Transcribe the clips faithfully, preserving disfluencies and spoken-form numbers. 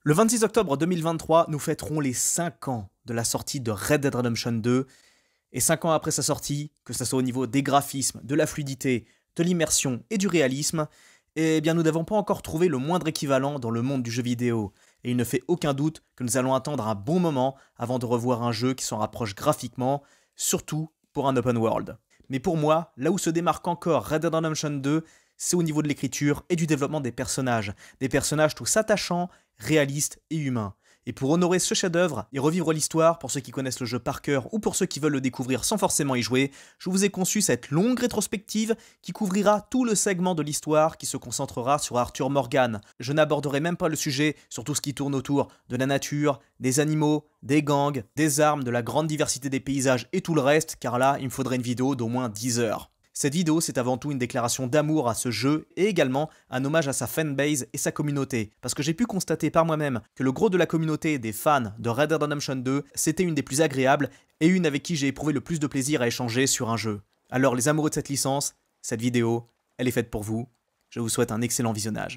Le vingt-six octobre deux mille vingt-trois, nous fêterons les cinq ans de la sortie de Red Dead Redemption deux. Et cinq ans après sa sortie, que ce soit au niveau des graphismes, de la fluidité, de l'immersion et du réalisme, eh bien nous n'avons pas encore trouvé le moindre équivalent dans le monde du jeu vidéo. Et il ne fait aucun doute que nous allons attendre un bon moment avant de revoir un jeu qui s'en rapproche graphiquement, surtout pour un open world. Mais pour moi, là où se démarque encore Red Dead Redemption deux, c'est au niveau de l'écriture et du développement des personnages. Des personnages tous attachants, réalistes et humains. Et pour honorer ce chef-d'œuvre et revivre l'histoire, pour ceux qui connaissent le jeu par cœur ou pour ceux qui veulent le découvrir sans forcément y jouer, je vous ai conçu cette longue rétrospective qui couvrira tout le segment de l'histoire qui se concentrera sur Arthur Morgan. Je n'aborderai même pas le sujet sur tout ce qui tourne autour de la nature, des animaux, des gangs, des armes, de la grande diversité des paysages et tout le reste, car là, il me faudrait une vidéo d'au moins dix heures. Cette vidéo, c'est avant tout une déclaration d'amour à ce jeu et également un hommage à sa fanbase et sa communauté. Parce que j'ai pu constater par moi-même que le gros de la communauté des fans de Red Dead Redemption deux, c'était une des plus agréables et une avec qui j'ai éprouvé le plus de plaisir à échanger sur un jeu. Alors les amoureux de cette licence, cette vidéo, elle est faite pour vous. Je vous souhaite un excellent visionnage.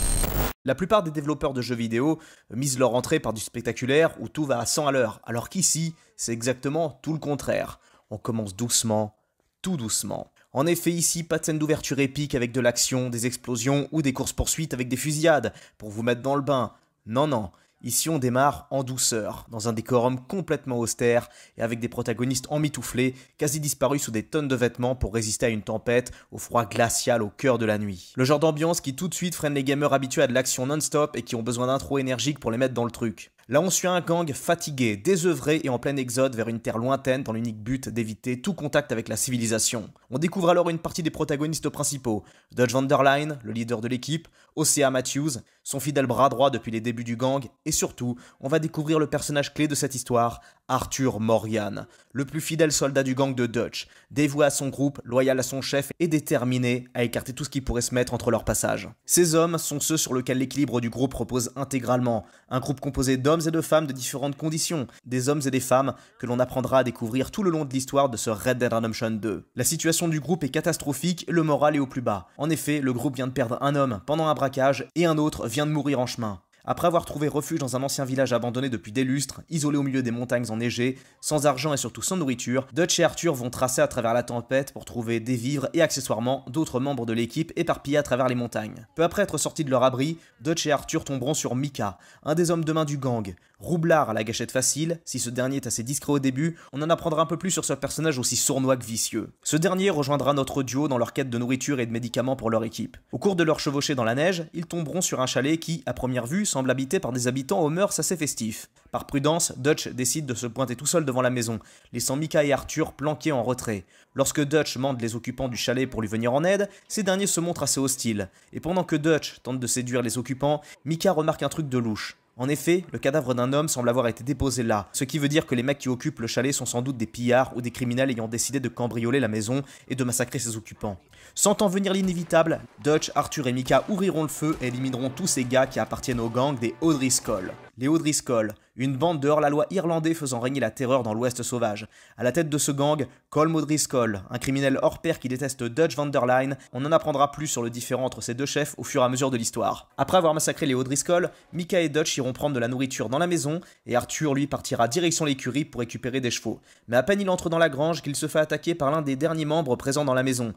La plupart des développeurs de jeux vidéo misent leur entrée par du spectaculaire où tout va à cent à l'heure, alors qu'ici, c'est exactement tout le contraire. On commence doucement, tout doucement. En effet, ici, pas de scène d'ouverture épique avec de l'action, des explosions ou des courses-poursuites avec des fusillades pour vous mettre dans le bain. Non, non. Ici, on démarre en douceur, dans un décorum complètement austère et avec des protagonistes emmitouflés, quasi disparus sous des tonnes de vêtements pour résister à une tempête, au froid glacial au cœur de la nuit. Le genre d'ambiance qui tout de suite freine les gamers habitués à de l'action non-stop et qui ont besoin d'intro énergique pour les mettre dans le truc. Là, on suit un gang fatigué, désœuvré et en plein exode vers une terre lointaine dans l'unique but d'éviter tout contact avec la civilisation. On découvre alors une partie des protagonistes principaux. Dutch Van der Linde, le leader de l'équipe, Osea Matthews, son fidèle bras droit depuis les débuts du gang, et surtout, on va découvrir le personnage clé de cette histoire, Arthur Morgan, le plus fidèle soldat du gang de Dutch, dévoué à son groupe, loyal à son chef et déterminé à écarter tout ce qui pourrait se mettre entre leur passage. Ces hommes sont ceux sur lesquels l'équilibre du groupe repose intégralement, un groupe composé d'hommes et de femmes de différentes conditions, des hommes et des femmes que l'on apprendra à découvrir tout le long de l'histoire de ce Red Dead Redemption deux. La situation du groupe est catastrophique et le moral est au plus bas. En effet, le groupe vient de perdre un homme pendant un braquage et un autre vient de mourir en chemin. Après avoir trouvé refuge dans un ancien village abandonné depuis des lustres, isolé au milieu des montagnes enneigées, sans argent et surtout sans nourriture, Dutch et Arthur vont tracer à travers la tempête pour trouver des vivres et accessoirement d'autres membres de l'équipe éparpillés à travers les montagnes. Peu après être sortis de leur abri, Dutch et Arthur tomberont sur Micah, un des hommes de main du gang. Roublard à la gâchette facile, si ce dernier est assez discret au début, on en apprendra un peu plus sur ce personnage aussi sournois que vicieux. Ce dernier rejoindra notre duo dans leur quête de nourriture et de médicaments pour leur équipe. Au cours de leur chevauchée dans la neige, ils tomberont sur un chalet qui, à première vue, semble habité par des habitants aux mœurs assez festifs. Par prudence, Dutch décide de se pointer tout seul devant la maison, laissant Micah et Arthur planqués en retrait. Lorsque Dutch mande les occupants du chalet pour lui venir en aide, ces derniers se montrent assez hostiles. Et pendant que Dutch tente de séduire les occupants, Micah remarque un truc de louche. En effet, le cadavre d'un homme semble avoir été déposé là, ce qui veut dire que les mecs qui occupent le chalet sont sans doute des pillards ou des criminels ayant décidé de cambrioler la maison et de massacrer ses occupants. Sentant venir l'inévitable, Dutch, Arthur et Micah ouvriront le feu et élimineront tous ces gars qui appartiennent au gang des O'Driscoll. Les O'Driscoll, une bande de hors-la-loi irlandais faisant régner la terreur dans l'Ouest sauvage. À la tête de ce gang, Colm O'Driscoll, un criminel hors pair qui déteste Dutch Van der Linde. On en apprendra plus sur le différend entre ces deux chefs au fur et à mesure de l'histoire. Après avoir massacré les O'Driscoll, Micah et Dutch iront prendre de la nourriture dans la maison et Arthur lui partira direction l'écurie pour récupérer des chevaux. Mais à peine il entre dans la grange qu'il se fait attaquer par l'un des derniers membres présents dans la maison.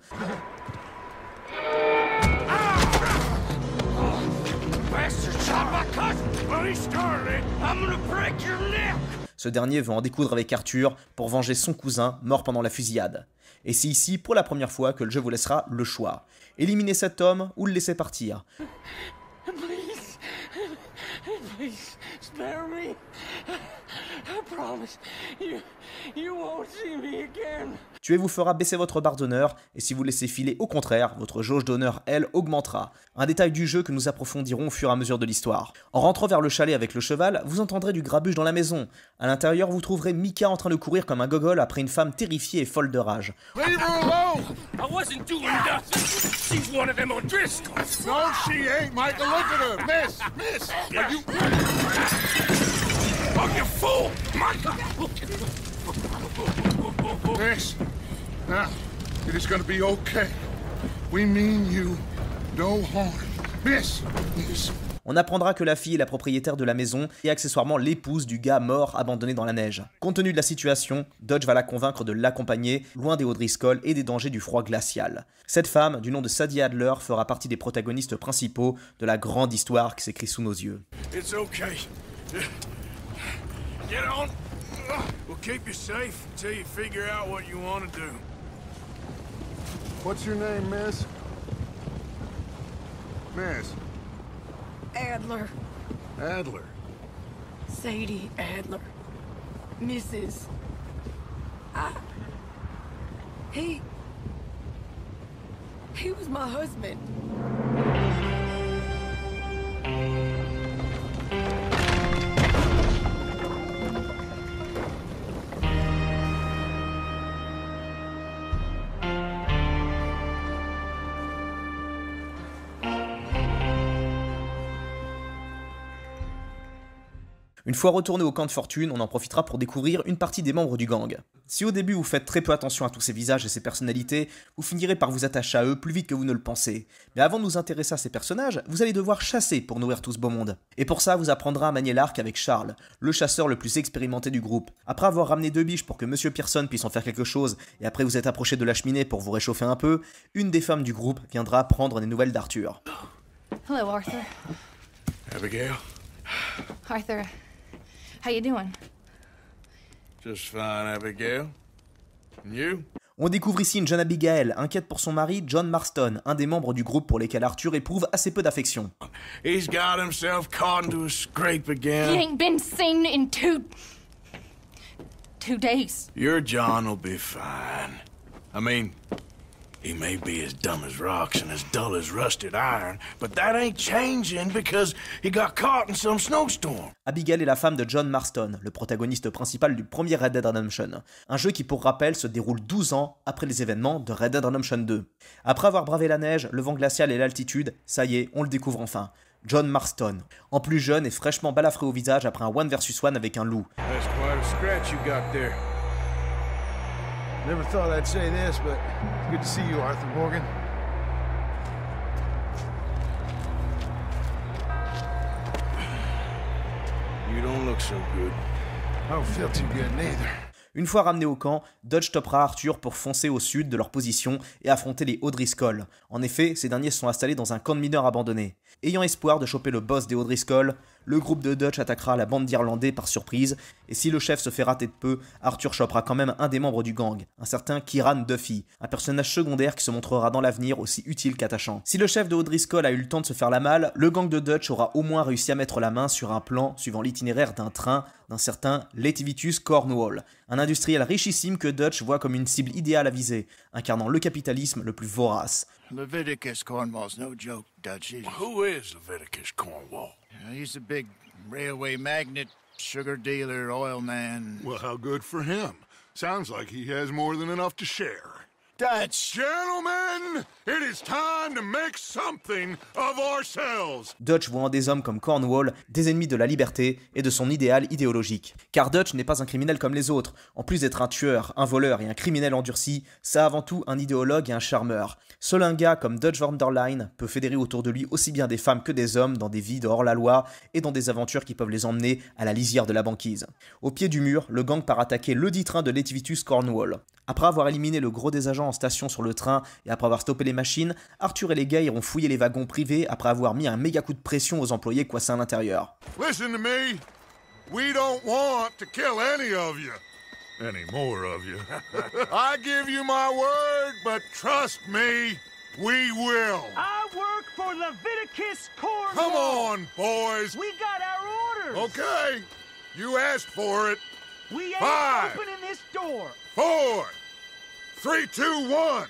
Ce dernier veut en découdre avec Arthur pour venger son cousin mort pendant la fusillade. Et c'est ici pour la première fois que le jeu vous laissera le choix. Éliminer cet homme ou le laisser partir. Please, please spare me. I promise you, you won't see me again. Tuer vous fera baisser votre barre d'honneur, et si vous laissez filer au contraire, votre jauge d'honneur, elle, augmentera. Un détail du jeu que nous approfondirons au fur et à mesure de l'histoire. En rentrant vers le chalet avec le cheval, vous entendrez du grabuge dans la maison. À l'intérieur, vous trouverez Micah en train de courir comme un gogol après une femme terrifiée et folle de rage. Leave her alone! I wasn't doing nothing. She's one of them O'Driscolls. No, she ain't, Michael. Look at her. Miss, miss, are you... Oh, you fool! Michael! Miss, now, it is gonna be okay. We mean you no harm. Miss, miss. On apprendra que la fille est la propriétaire de la maison et accessoirement l'épouse du gars mort abandonné dans la neige. Compte tenu de la situation, Dodge va la convaincre de l'accompagner loin des O'Driscoll et des dangers du froid glacial. Cette femme, du nom de Sadie Adler, fera partie des protagonistes principaux de la grande histoire qui s'écrit sous nos yeux. It's okay. Get on. We'll keep you safe until you figure out what you want to do. What's your name, miss? Miss Adler. Adler. Sadie Adler. Missus I... He... He was my husband. Une fois retourné au camp de fortune, on en profitera pour découvrir une partie des membres du gang. Si au début vous faites très peu attention à tous ces visages et ces personnalités, vous finirez par vous attacher à eux plus vite que vous ne le pensez. Mais avant de nous intéresser à ces personnages, vous allez devoir chasser pour nourrir tout ce beau monde. Et pour ça, vous apprendrez à manier l'arc avec Charles, le chasseur le plus expérimenté du groupe. Après avoir ramené deux biches pour que Monsieur Pearson puisse en faire quelque chose, et après vous êtes approché de la cheminée pour vous réchauffer un peu, une des femmes du groupe viendra prendre des nouvelles d'Arthur. Hello, Arthur. Abigail? Arthur, how you doing? Just fine, Abigail. And you? On découvre ici une jeune Abigail, inquiète pour son mari John Marston, un des membres du groupe pour lesquels Arthur éprouve assez peu d'affection. He's got himself caught into a scrape He again. ain't been seen in two... two days. Your John will be fine. I mean, he may be as dumb as rocks and as dull as rusted iron, but that ain't changing because he got caught in some snowstorm. Abigail est la femme de John Marston, le protagoniste principal du premier Red Dead Redemption, un jeu qui pour rappel se déroule douze ans après les événements de Red Dead Redemption deux. Après avoir bravé la neige, le vent glacial et l'altitude, ça y est, on le découvre enfin. John Marston, en plus jeune et fraîchement balafré au visage après un one versus one avec un loup. That's quite a scratch you got there. Never thought I'd say this, but it's good to see you, Arthur Morgan. You don't look so good. I don't feel too good neither. Une fois ramené au camp, Dodge toppera Arthur pour foncer au sud de leur position et affronter les O'Driscoll. En effet, ces derniers se sont installés dans un camp de mineurs abandonné. Ayant espoir de choper le boss des O'Driscoll, le groupe de Dodge attaquera la bande d'Irlandais par surprise, et si le chef se fait rater de peu, Arthur chopera quand même un des membres du gang, un certain Kieran Duffy, un personnage secondaire qui se montrera dans l'avenir aussi utile qu'attachant. Si le chef de O'Driscoll a eu le temps de se faire la malle, le gang de Dodge aura au moins réussi à mettre la main sur un plan suivant l'itinéraire d'un train d'un certain Letivitus Cornwall, un industriel richissime que Dodge voit comme une cible idéale à viser, incarnant le capitalisme le plus vorace. Leviticus Cornwall's no joke, Dutch. He's, Who is Leviticus Cornwall? he's a big railway magnate, sugar dealer, oil man. Well, how good for him. Sounds like he has more than enough to share. Dutch! Gentlemen, it is time to make something of ourselves. Dutch voit en des hommes comme Cornwall des ennemis de la liberté et de son idéal idéologique. Car Dutch n'est pas un criminel comme les autres. En plus d'être un tueur, un voleur et un criminel endurci, c'est avant tout un idéologue et un charmeur. Seul un gars comme Dutch Vanderline peut fédérer autour de lui aussi bien des femmes que des hommes dans des vies de hors-la-loi et dans des aventures qui peuvent les emmener à la lisière de la banquise. Au pied du mur, le gang part attaquer le dit train de Letivitus Cornwall. Après avoir éliminé le gros des agents en station sur le train et après avoir stoppé les machines, Arthur et les gars iront fouiller les wagons privés après avoir mis un méga coup de pression aux employés coincés à l'intérieur. Listen to me. We don't want to kill any of you. Any more of you. I give you my word, but trust me, we will. I work for Leviticus Cornwall. Come on, boys. We got our orders. Okay, you asked for it. We ain't Five. opening this door. Four, three, two, one.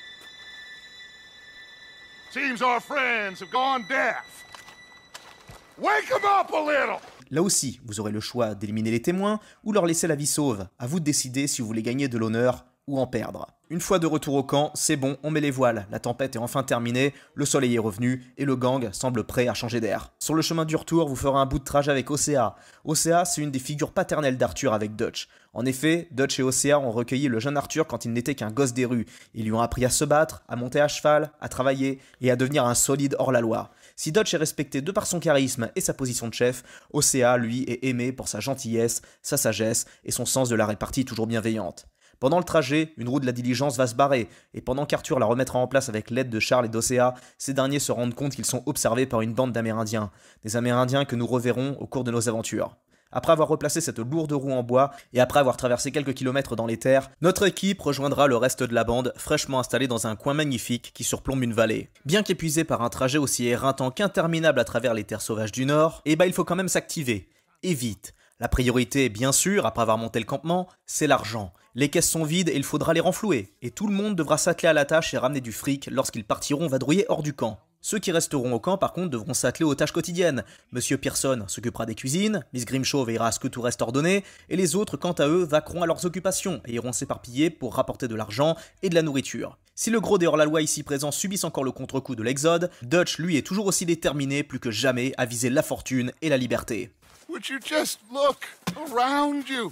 Seems our friends have gone deaf. Wake them up a little. Là aussi, vous aurez le choix d'éliminer les témoins ou leur laisser la vie sauve. À vous de décider si vous voulez gagner de l'honneur ou en perdre. Une fois de retour au camp, c'est bon, on met les voiles, la tempête est enfin terminée, le soleil est revenu et le gang semble prêt à changer d'air. Sur le chemin du retour, vous ferez un bout de trajet avec Océa. Océa, c'est une des figures paternelles d'Arthur avec Dutch. En effet, Dutch et Océa ont recueilli le jeune Arthur quand il n'était qu'un gosse des rues. Ils lui ont appris à se battre, à monter à cheval, à travailler et à devenir un solide hors-la-loi. Si Dutch est respecté de par son charisme et sa position de chef, O C A, lui, est aimé pour sa gentillesse, sa sagesse et son sens de la répartie toujours bienveillante. Pendant le trajet, une roue de la diligence va se barrer, et pendant qu'Arthur la remettra en place avec l'aide de Charles et d'O C A, ces derniers se rendent compte qu'ils sont observés par une bande d'Amérindiens, des Amérindiens que nous reverrons au cours de nos aventures. Après avoir replacé cette lourde roue en bois, et après avoir traversé quelques kilomètres dans les terres, notre équipe rejoindra le reste de la bande, fraîchement installée dans un coin magnifique qui surplombe une vallée. Bien qu'épuisé par un trajet aussi éreintant qu'interminable à travers les terres sauvages du Nord, eh ben il faut quand même s'activer, et vite. La priorité, bien sûr, après avoir monté le campement, c'est l'argent. Les caisses sont vides et il faudra les renflouer, et tout le monde devra s'atteler à la tâche et ramener du fric lorsqu'ils partiront vadrouiller hors du camp. Ceux qui resteront au camp, par contre, devront s'atteler aux tâches quotidiennes. Monsieur Pearson s'occupera des cuisines, Miss Grimshaw veillera à ce que tout reste ordonné, et les autres, quant à eux, vaqueront à leurs occupations et iront s'éparpiller pour rapporter de l'argent et de la nourriture. Si le gros des hors-la-loi ici présents subissent encore le contre-coup de l'exode, Dutch, lui, est toujours aussi déterminé, plus que jamais, à viser la fortune et la liberté. Would you just look around you?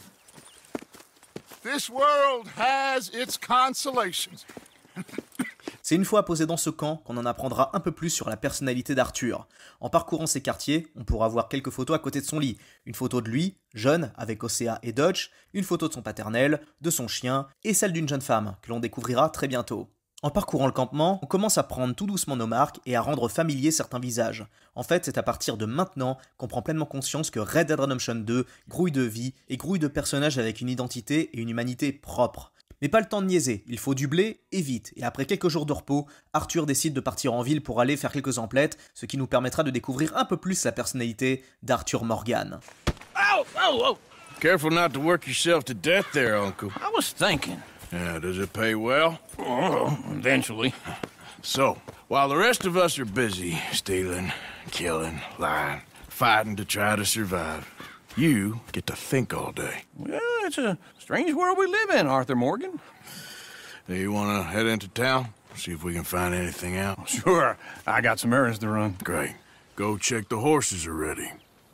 This world has its consolations. C'est une fois posé dans ce camp qu'on en apprendra un peu plus sur la personnalité d'Arthur. En parcourant ces quartiers, on pourra voir quelques photos à côté de son lit. Une photo de lui, jeune, avec O C A et Dutch, une photo de son paternel, de son chien, et celle d'une jeune femme, que l'on découvrira très bientôt. En parcourant le campement, on commence à prendre tout doucement nos marques et à rendre familiers certains visages. En fait, c'est à partir de maintenant qu'on prend pleinement conscience que Red Dead Redemption deux grouille de vie et grouille de personnages avec une identité et une humanité propres. Mais pas le temps de niaiser, il faut du blé et vite. Et après quelques jours de repos, Arthur décide de partir en ville pour aller faire quelques emplettes, ce qui nous permettra de découvrir un peu plus la personnalité d'Arthur Morgan. Oh, oh, oh! Careful not to work yourself to death there, Uncle. I was thinking. Yeah, does it pay well? Oh, eventually. So, while the rest of us are busy stealing, killing, lying, fighting to try to survive, you get to think all day. Well, it's a strange world we live in, Arthur Morgan. Do you want to head into town? See if we can find anything out? Sure. I got some errands to run. Great. Go check the horses are ready.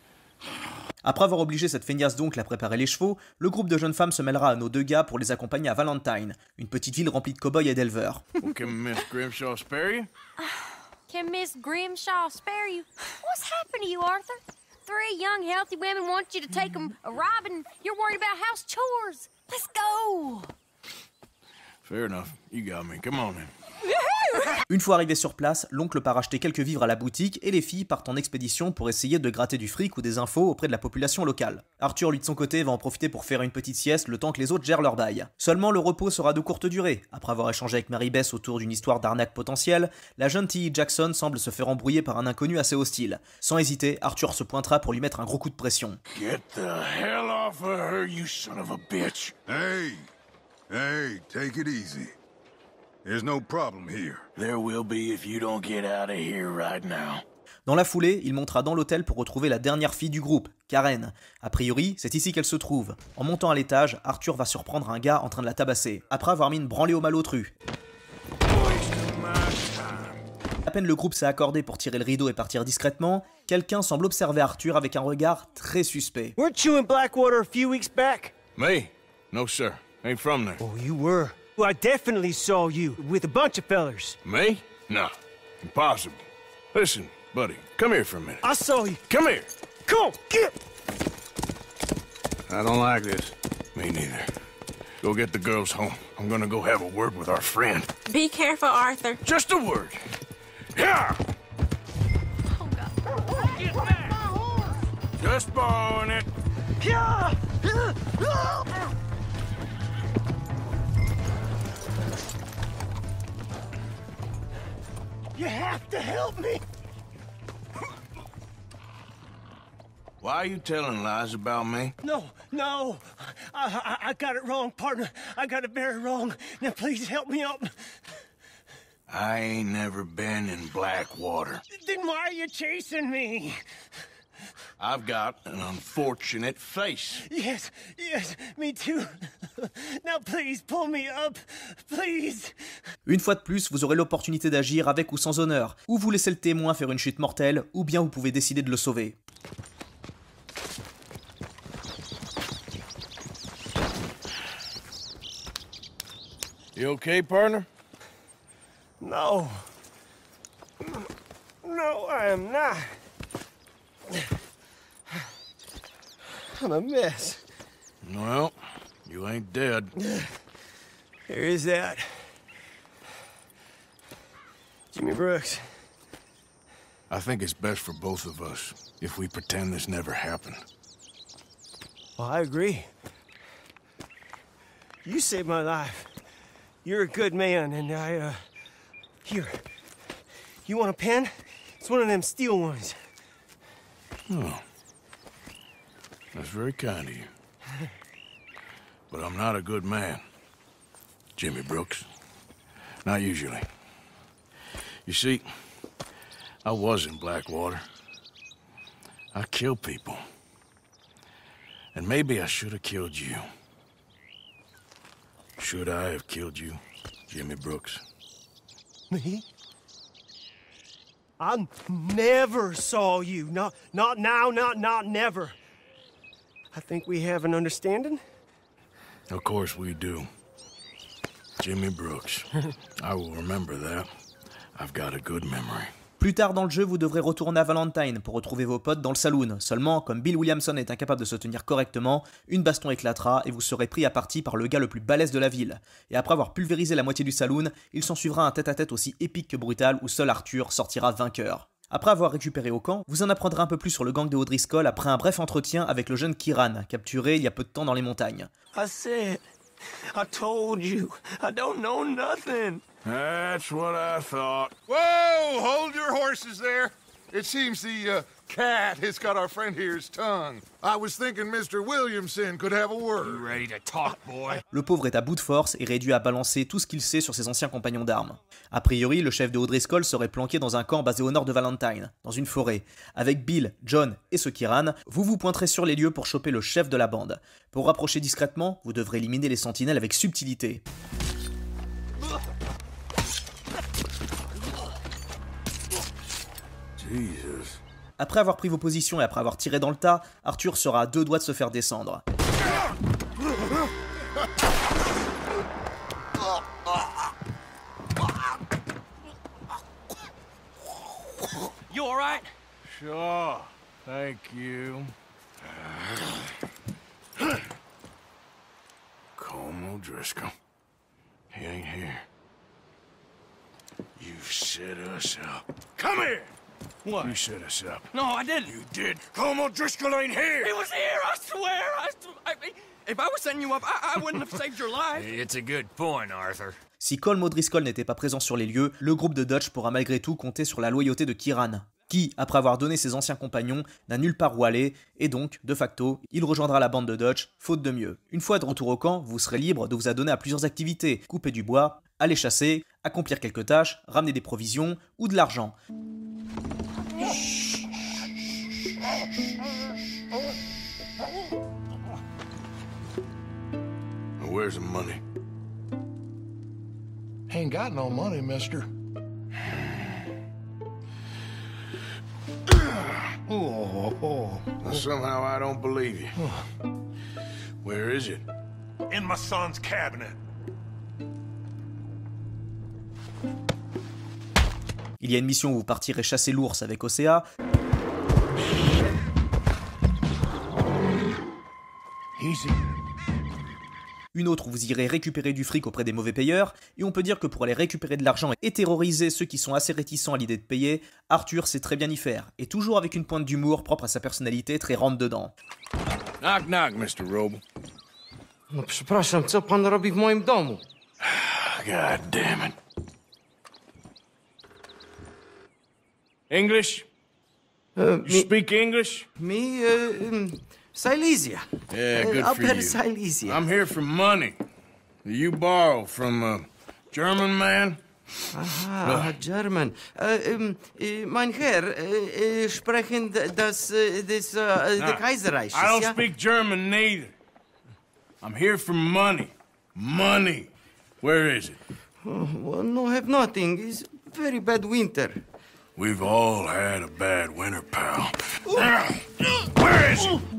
Après avoir obligé cette feignasse d'oncle à préparer les chevaux, le groupe de jeunes femmes se mêlera à nos deux gars pour les accompagner à Valentine, une petite ville remplie de cow-boys et d'éleveurs. Can Miss Grimshaw spare you? Can Miss Grimshaw spare you? What's happened to you, Arthur? Three young, healthy women want you to take them a robbing. You're worried about house chores. Let's go. Fair enough. You got me. Come on in. Une fois arrivé sur place, l'oncle part acheter quelques vivres à la boutique et les filles partent en expédition pour essayer de gratter du fric ou des infos auprès de la population locale. Arthur, lui de son côté, va en profiter pour faire une petite sieste le temps que les autres gèrent leur bail. Seulement le repos sera de courte durée. Après avoir échangé avec Mary Beth autour d'une histoire d'arnaque potentielle, la jeune Tilly Jackson semble se faire embrouiller par un inconnu assez hostile. Sans hésiter, Arthur se pointera pour lui mettre un gros coup de pression. Get the hell off of her, you son of a bitch! Hey, hey, take it easy. There's no problem here. There will be if you don't get out of here right now. Dans la foulée, il montera dans l'hôtel pour retrouver la dernière fille du groupe, Karen. A priori, c'est ici qu'elle se trouve. En montant à l'étage, Arthur va surprendre un gars en train de la tabasser, après avoir mis une branlée au malotru. À peine le groupe s'est accordé pour tirer le rideau et partir discrètement, quelqu'un semble observer Arthur avec un regard très suspect. Weren't you in Blackwater a few weeks back? Me? No, sir. Ain't from there. Oh, you were. Well, I definitely saw you with a bunch of fellers. Me? No. Impossible. Listen, buddy, come here for a minute. I saw you. Come here. Come on, get. I don't like this. Me neither. Go get the girls home. I'm gonna go have a word with our friend. Be careful, Arthur. Just a word. Yeah! Oh, God. Get back! Just borrowing it. Yeah! You have to help me! Why are you telling lies about me? No, no. I, I, I got it wrong, partner. I got it very wrong. Now please help me up. I ain't never been in Blackwater. Then why are you chasing me? I've got an unfortunate face. Yes, yes, me too. Now please pull me up, please. Une fois de plus, vous aurez l'opportunité d'agir avec ou sans honneur, ou vous laissez le témoin faire une chute mortelle, ou bien vous pouvez décider de le sauver. You okay, partner? No. No, I am not. I'm a mess. Well, you ain't dead. There is that. Jimmy Brooks. I think it's best for both of us if we pretend this never happened. Well, I agree. You saved my life. You're a good man, and I, uh... Here. You want a pen? It's one of them steel ones. Oh. That's very kind of you. But I'm not a good man, Jimmy Brooks. Not usually. You see, I was in Blackwater. I killed people. And maybe I should have killed you. Should I have killed you, Jimmy Brooks? Me? I never saw you. Not, not now, not, not never. I think we have an understanding. Of course we do. Jimmy Brooks. I will remember that. I've got a good memory. Plus tard dans le jeu, vous devrez retourner à Valentine pour retrouver vos potes dans le saloon. Seulement, comme Bill Williamson est incapable de se tenir correctement, une baston éclatera et vous serez pris à partie par le gars le plus balèze de la ville. Et après avoir pulvérisé la moitié du saloon, il s'ensuivra un tête-à-tête aussi épique que brutal où seul Arthur sortira vainqueur. Après avoir récupéré au camp, vous en apprendrez un peu plus sur le gang de O'Driscoll après un bref entretien avec le jeune Kieran, capturé il y a peu de temps dans les montagnes. I said, I told you, I don't know nothing. That's what I thought. Whoa! Hold your horses there. It seems the uh, cat has got our friend here's tongue. I was thinking Mister Williamson could have a word. You ready to talk, boy? Le pauvre est à bout de force et réduit à balancer tout ce qu'il sait sur ses anciens compagnons d'armes. A priori, le chef de O'Driscoll serait planqué dans un camp basé au nord de Valentine, dans une forêt. Avec Bill, John et ce Kieran, vous vous pointerez sur les lieux pour choper le chef de la bande. Pour rapprocher discrètement, vous devrez éliminer les sentinelles avec subtilité. Jesus. Après avoir pris vos positions et après avoir tiré dans le tas, Arthur sera à deux doigts de se faire descendre. You all right? Sure. Thank you. Colm O'Driscoll. He ain't here. You set us up. Come here! What? You set us up. No, I didn't. You did. Colm O'Driscoll ain't here! He was here, I swear. I, I, if I was setting you up, I, I wouldn't have saved your life. It's a good point, Arthur. Si Colm O'Driscoll n'était pas présent sur les lieux, le groupe de Dutch pourra malgré tout compter sur la loyauté de Kieran, qui, après avoir donné ses anciens compagnons, n'a nulle part où aller, et donc, de facto, il rejoindra la bande de Dutch, faute de mieux. Une fois de retour au camp, vous serez libre de vous adonner à plusieurs activités, couper du bois, aller chasser, accomplir quelques tâches, ramener des provisions ou de l'argent. Where's the money? Ain't got no money, mister. Oh, oh, Now, somehow I don't believe you. Where is it? in my son's cabinet. Il y a une mission où vous partirez chasser l'ours avec Océa. Easy. Une autre où vous irez récupérer du fric auprès des mauvais payeurs, et on peut dire que pour aller récupérer de l'argent et terroriser ceux qui sont assez réticents à l'idée de payer, Arthur sait très bien y faire, et toujours avec une pointe d'humour propre à sa personnalité très rentre-dedans. Knock, knock, Mister Roble. No, przepraszam, co pan robi w moim domu? God damn it. English? Uh, You me, speak English? me, uh, um, Silesia. Yeah, Uh, good Upper for you. Silesia. I'm here for money. You borrow from a German man? Aha, German. Uh, um, uh, mein Herr, uh, uh, sprechen das, uh, das, uh, the Nah, Kaiserreich, I don't ja? speak German neither. I'm here for money. Money. Where is it? Oh, well, no, have nothing. It's very bad winter. We've all had a bad winter, pal. Where is it?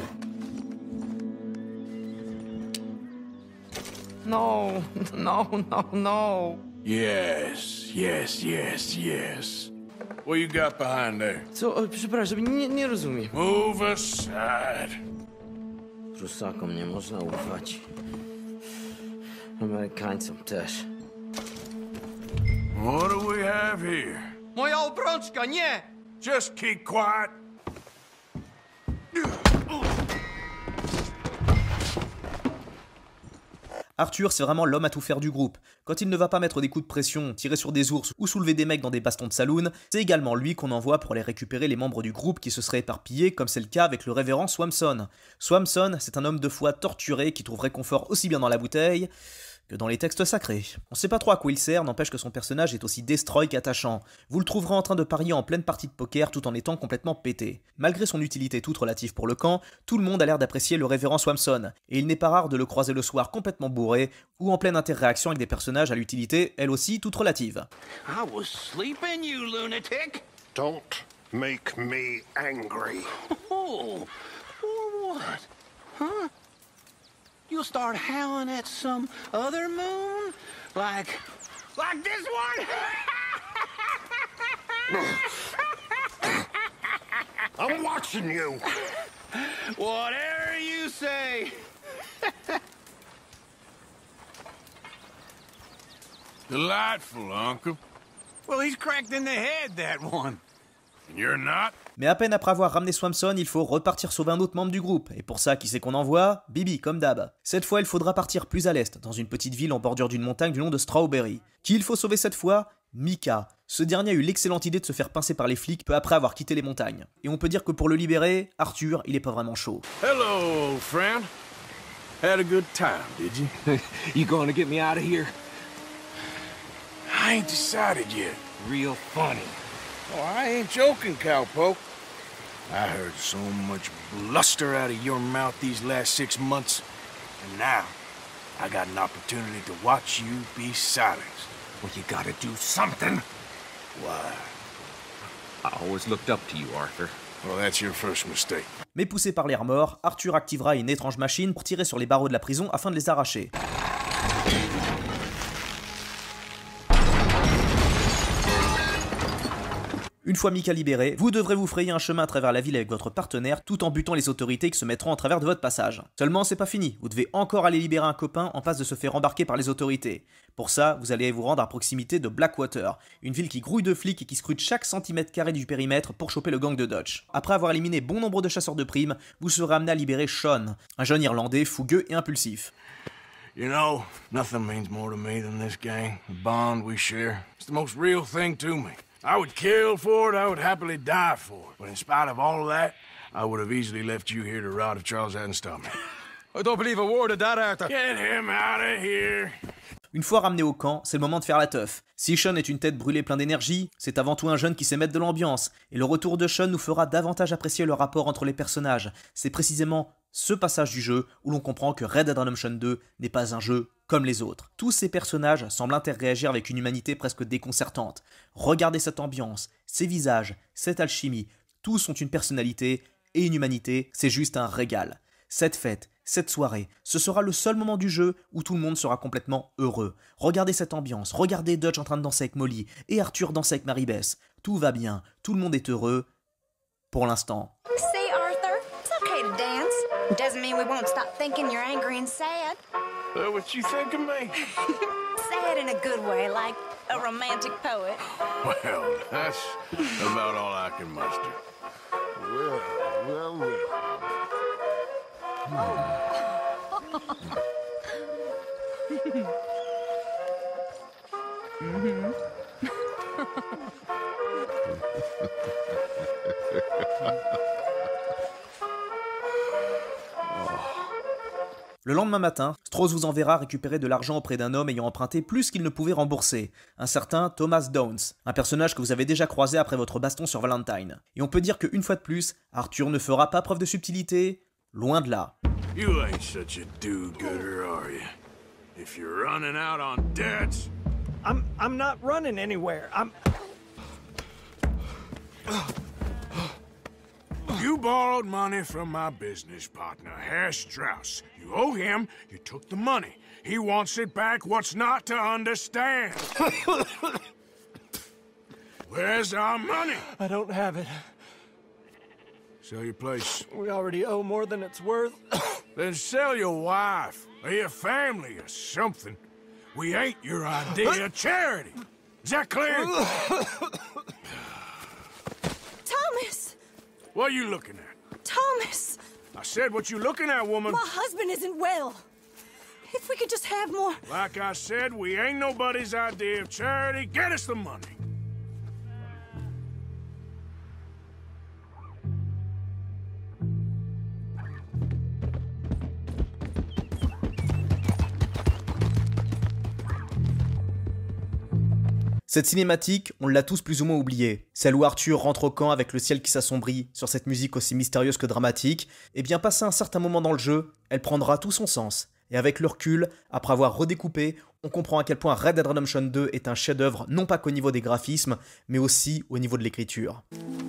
No, no, no, no. Yes, yes, yes, yes. What you got behind there? Co? O, przepraszam, nie, nie rozumiem. Move aside. Prusakom nie można ufać. Amerykańcom też. What do we have here? Moja obrączka, nie! Just keep quiet. Arthur, c'est vraiment l'homme à tout faire du groupe. Quand il ne va pas mettre des coups de pression, tirer sur des ours ou soulever des mecs dans des bastons de saloon, c'est également lui qu'on envoie pour aller récupérer les membres du groupe qui se seraient éparpillés, comme c'est le cas avec le révérend Swanson. Swanson, c'est un homme de foi torturé qui trouve réconfort aussi bien dans la bouteille que dans les textes sacrés. On sait pas trop à quoi il sert, n'empêche que son personnage est aussi destroy qu'attachant. Vous le trouverez en train de parier en pleine partie de poker tout en étant complètement pété. Malgré son utilité toute relative pour le camp, tout le monde a l'air d'apprécier le révérend Swanson, et il n'est pas rare de le croiser le soir complètement bourré, ou en pleine interréaction avec des personnages à l'utilité, elle aussi, toute relative. I was sleeping, you lunatic. Don't make me angry. Oh, for what? Huh? You'll start howling at some other moon? Like, like this one? I'm watching you. Whatever you say. Delightful, Uncle. Well, he's cracked in the head, that one. And you're not? Mais à peine après avoir ramené Swanson, il faut repartir sauver un autre membre du groupe. Et pour ça, qui c'est qu'on envoie? Bibi, comme d'hab. Cette fois, il faudra partir plus à l'est, dans une petite ville en bordure d'une montagne du nom de Strawberry. Qui il faut sauver cette fois? Micah. Ce dernier a eu l'excellente idée de se faire pincer par les flics peu après avoir quitté les montagnes. Et on peut dire que pour le libérer, Arthur, il est pas vraiment chaud. Hello, old friend. Had a good time, did you? You going to get me out of here? I ain't decided yet. Real funny. Oh, I ain't joking, cowpoke. I heard so much bluster out of your mouth these last six months, and now I got an opportunity to watch you be silenced. Well, you gotta do something. Why? I always looked up to you, Arthur. Well, that's your first mistake. Mais poussé par l'air mort, Arthur activera une étrange machine pour tirer sur les barreaux de la prison afin de les arracher. Une fois Micah libéré, vous devrez vous frayer un chemin à travers la ville avec votre partenaire tout en butant les autorités qui se mettront en travers de votre passage. Seulement, c'est pas fini, vous devez encore aller libérer un copain en passe de se faire embarquer par les autorités. Pour ça, vous allez vous rendre à proximité de Blackwater, une ville qui grouille de flics et qui scrute chaque centimètre carré du périmètre pour choper le gang de Dutch. Après avoir éliminé bon nombre de chasseurs de primes, vous serez amené à libérer Sean, un jeune Irlandais fougueux et impulsif. You know, nothing means more to me than this gang, the bond we share. It's the most real thing to me. I would kill for it, I would happily die for it. But in spite of all of that, I would have easily left you here to rot if Charles hadn't stopped me. I don't believe a word of that, Arthur. Get him out of here. Une fois ramené au camp, c'est le moment de faire la teuf. Si Sean est une tête brûlée plein d'énergie, c'est avant tout un jeune qui sait mettre de l'ambiance. Et le retour de Sean nous fera davantage apprécier le rapport entre les personnages. C'est précisément ce passage du jeu où l'on comprend que Red Dead Redemption deux n'est pas un jeu comme les autres. Tous ces personnages semblent interréagir avec une humanité presque déconcertante. Regardez cette ambiance, ces visages, cette alchimie, tous ont une personnalité et une humanité, c'est juste un régal. Cette fête, cette soirée, ce sera le seul moment du jeu où tout le monde sera complètement heureux. Regardez cette ambiance, regardez Dutch en train de danser avec Molly et Arthur danser avec Mary-Beth. Tout va bien, tout le monde est heureux, pour l'instant. See, Arthur, it's okay to dance. Doesn't mean we won't stop thinking you're angry and sad. Uh, what you think of me? Sad in a good way, like a romantic poet. Well, that's about all I can muster. Well, well, well. Mm-hmm. Le lendemain matin, Strauss vous enverra récupérer de l'argent auprès d'un homme ayant emprunté plus qu'il ne pouvait rembourser, un certain Thomas Downs, un personnage que vous avez déjà croisé après votre baston sur Valentine. Et on peut dire qu'une fois de plus, Arthur ne fera pas preuve de subtilité, loin de là. You ain't such a do-gooder, are you? If you're running out on debts... I'm I'm not running anywhere. I'm You borrowed money from my business partner, Herr Strauss. You owe him, you took the money. He wants it back, what's not to understand? Where's our money? I don't have it. Sell your place. We already owe more than it's worth. Then sell your wife, or your family, or something. We ain't your idea of charity. Is that clear? Thomas! What are you looking at? Thomas! I said, what you looking at, woman? My husband isn't well. If we could just have more... Like I said, we ain't nobody's idea of charity. Get us the money. Cette cinématique, on l'a tous plus ou moins oubliée. Celle où Arthur rentre au camp avec le ciel qui s'assombrit sur cette musique aussi mystérieuse que dramatique. Et bien passé un certain moment dans le jeu, elle prendra tout son sens. Et avec le recul, après avoir redécoupé, on comprend à quel point Red Dead Redemption deux est un chef-d'œuvre non pas qu'au niveau des graphismes, mais aussi au niveau de l'écriture.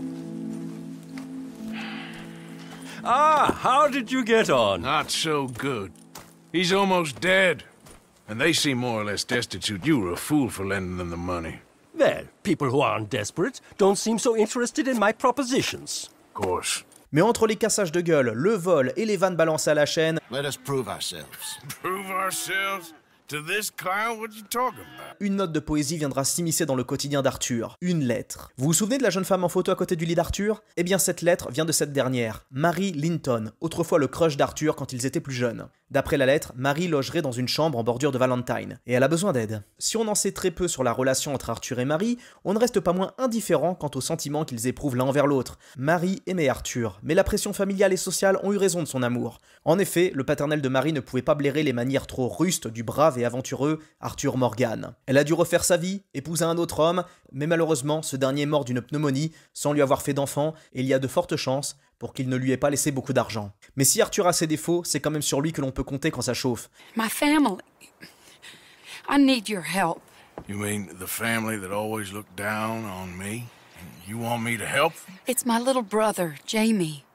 Ah, how did you get on? Not so good. He's almost dead. And they seem more or less destitute. You were a fool for lending them the money. Well, people who aren't desperate don't seem so interested in my propositions. Of course. Mais entre les cassages de gueule, le vol et les vannes balancées à la chaîne... Let us prove ourselves. Prove ourselves? To this clown? What you talking about? Une note de poésie viendra s'immiscer dans le quotidien d'Arthur. Une lettre. Vous vous souvenez de la jeune femme en photo à côté du lit d'Arthur? Eh bien cette lettre vient de cette dernière, Mary Linton, autrefois le crush d'Arthur quand ils étaient plus jeunes. D'après la lettre, Mary logerait dans une chambre en bordure de Valentine, et elle a besoin d'aide. Si on en sait très peu sur la relation entre Arthur et Mary, on ne reste pas moins indifférent quant aux sentiments qu'ils éprouvent l'un envers l'autre. Mary aimait Arthur, mais la pression familiale et sociale ont eu raison de son amour. En effet, le paternel de Mary ne pouvait pas blairer les manières trop rustes du brave et aventureux Arthur Morgan. Elle a dû refaire sa vie, épouser un autre homme, mais malheureusement, ce dernier est mort d'une pneumonie, sans lui avoir fait d'enfant, et il y a de fortes chances pour qu'il ne lui ait pas laissé beaucoup d'argent. Mais si Arthur a ses défauts, c'est quand même sur lui que l'on peut compter quand ça chauffe. My family. I need your help. You mean the family that always looked down on me? And you want me to help? It's my little brother, Jamie.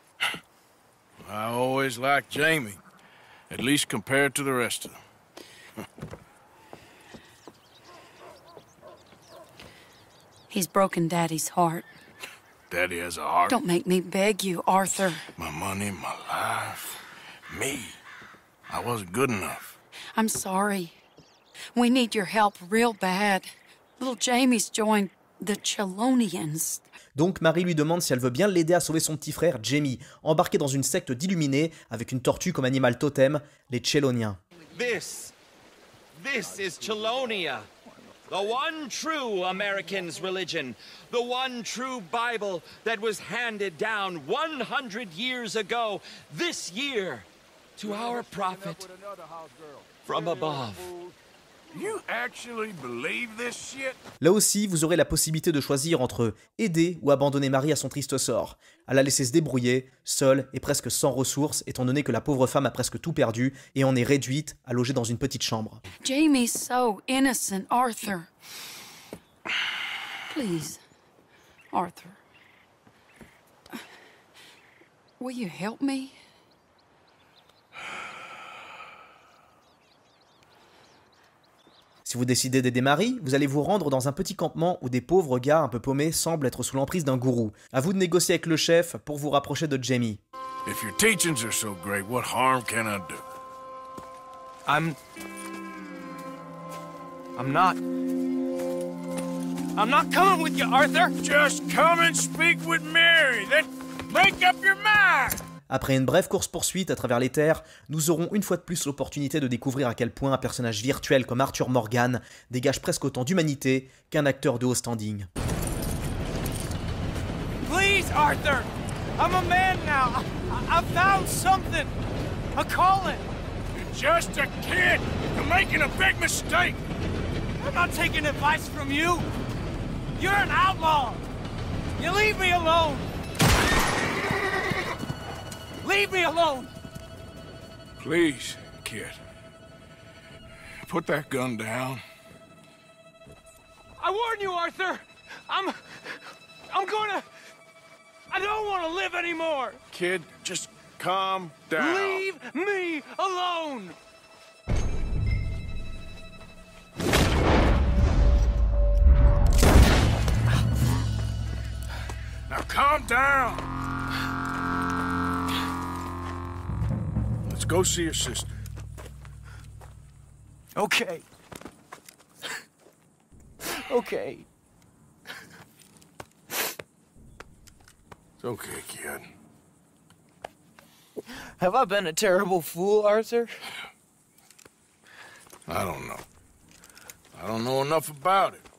I always liked Jamie, at least compared to the rest of them. He's broken Daddy's heart. Daddy has a heart. Don't make me beg you, Arthur. My money, my life, me. I wasn't good enough. I'm sorry. We need your help real bad. Little Jamie's joined the Chelonians. Donc Mary lui demande si elle veut bien l'aider à sauver son petit frère Jamie, embarqué dans une secte d'illuminés avec une tortue comme animal totem, les Cheloniens. This, this is Chelonia. The one true American's religion, the one true Bible that was handed down one hundred years ago, this year, to our prophet from above. You actually believe this shit? Là aussi, vous aurez la possibilité de choisir entre aider ou abandonner Mary à son triste sort, à la laisser se débrouiller, seule et presque sans ressources, étant donné que la pauvre femme a presque tout perdu et en est réduite à loger dans une petite chambre. Jamie's so innocent, Arthur. Please, Arthur. Will you help me? Si vous décidez d'aider Mary, vous allez vous rendre dans un petit campement où des pauvres gars un peu paumés semblent être sous l'emprise d'un gourou. À vous de négocier avec le chef pour vous rapprocher de Jamie. If your teachings are so great, what harm can I do? I'm... I'm not... I'm not coming with you, Arthur! Just come and speak with Mary, then make up your mind! Après une brève course-poursuite à travers les terres, nous aurons une fois de plus l'opportunité de découvrir à quel point un personnage virtuel comme Arthur Morgan dégage presque autant d'humanité qu'un acteur de haut standing. Please, Arthur! I'm a man now. I, I found something. A calling. You're just a kid. You're making a big mistake. I'm not taking advice from you. You're an outlaw. You leave me alone. Leave me alone! Please, kid. Put that gun down. I warn you, Arthur! I'm... I'm gonna... I don't want to live anymore! Kid, just calm down. Leave me alone! Now calm down. Let's go see your sister. Okay. Okay. It's okay, kid. Have I been a terrible fool, Arthur? I don't know. I don't know enough about it.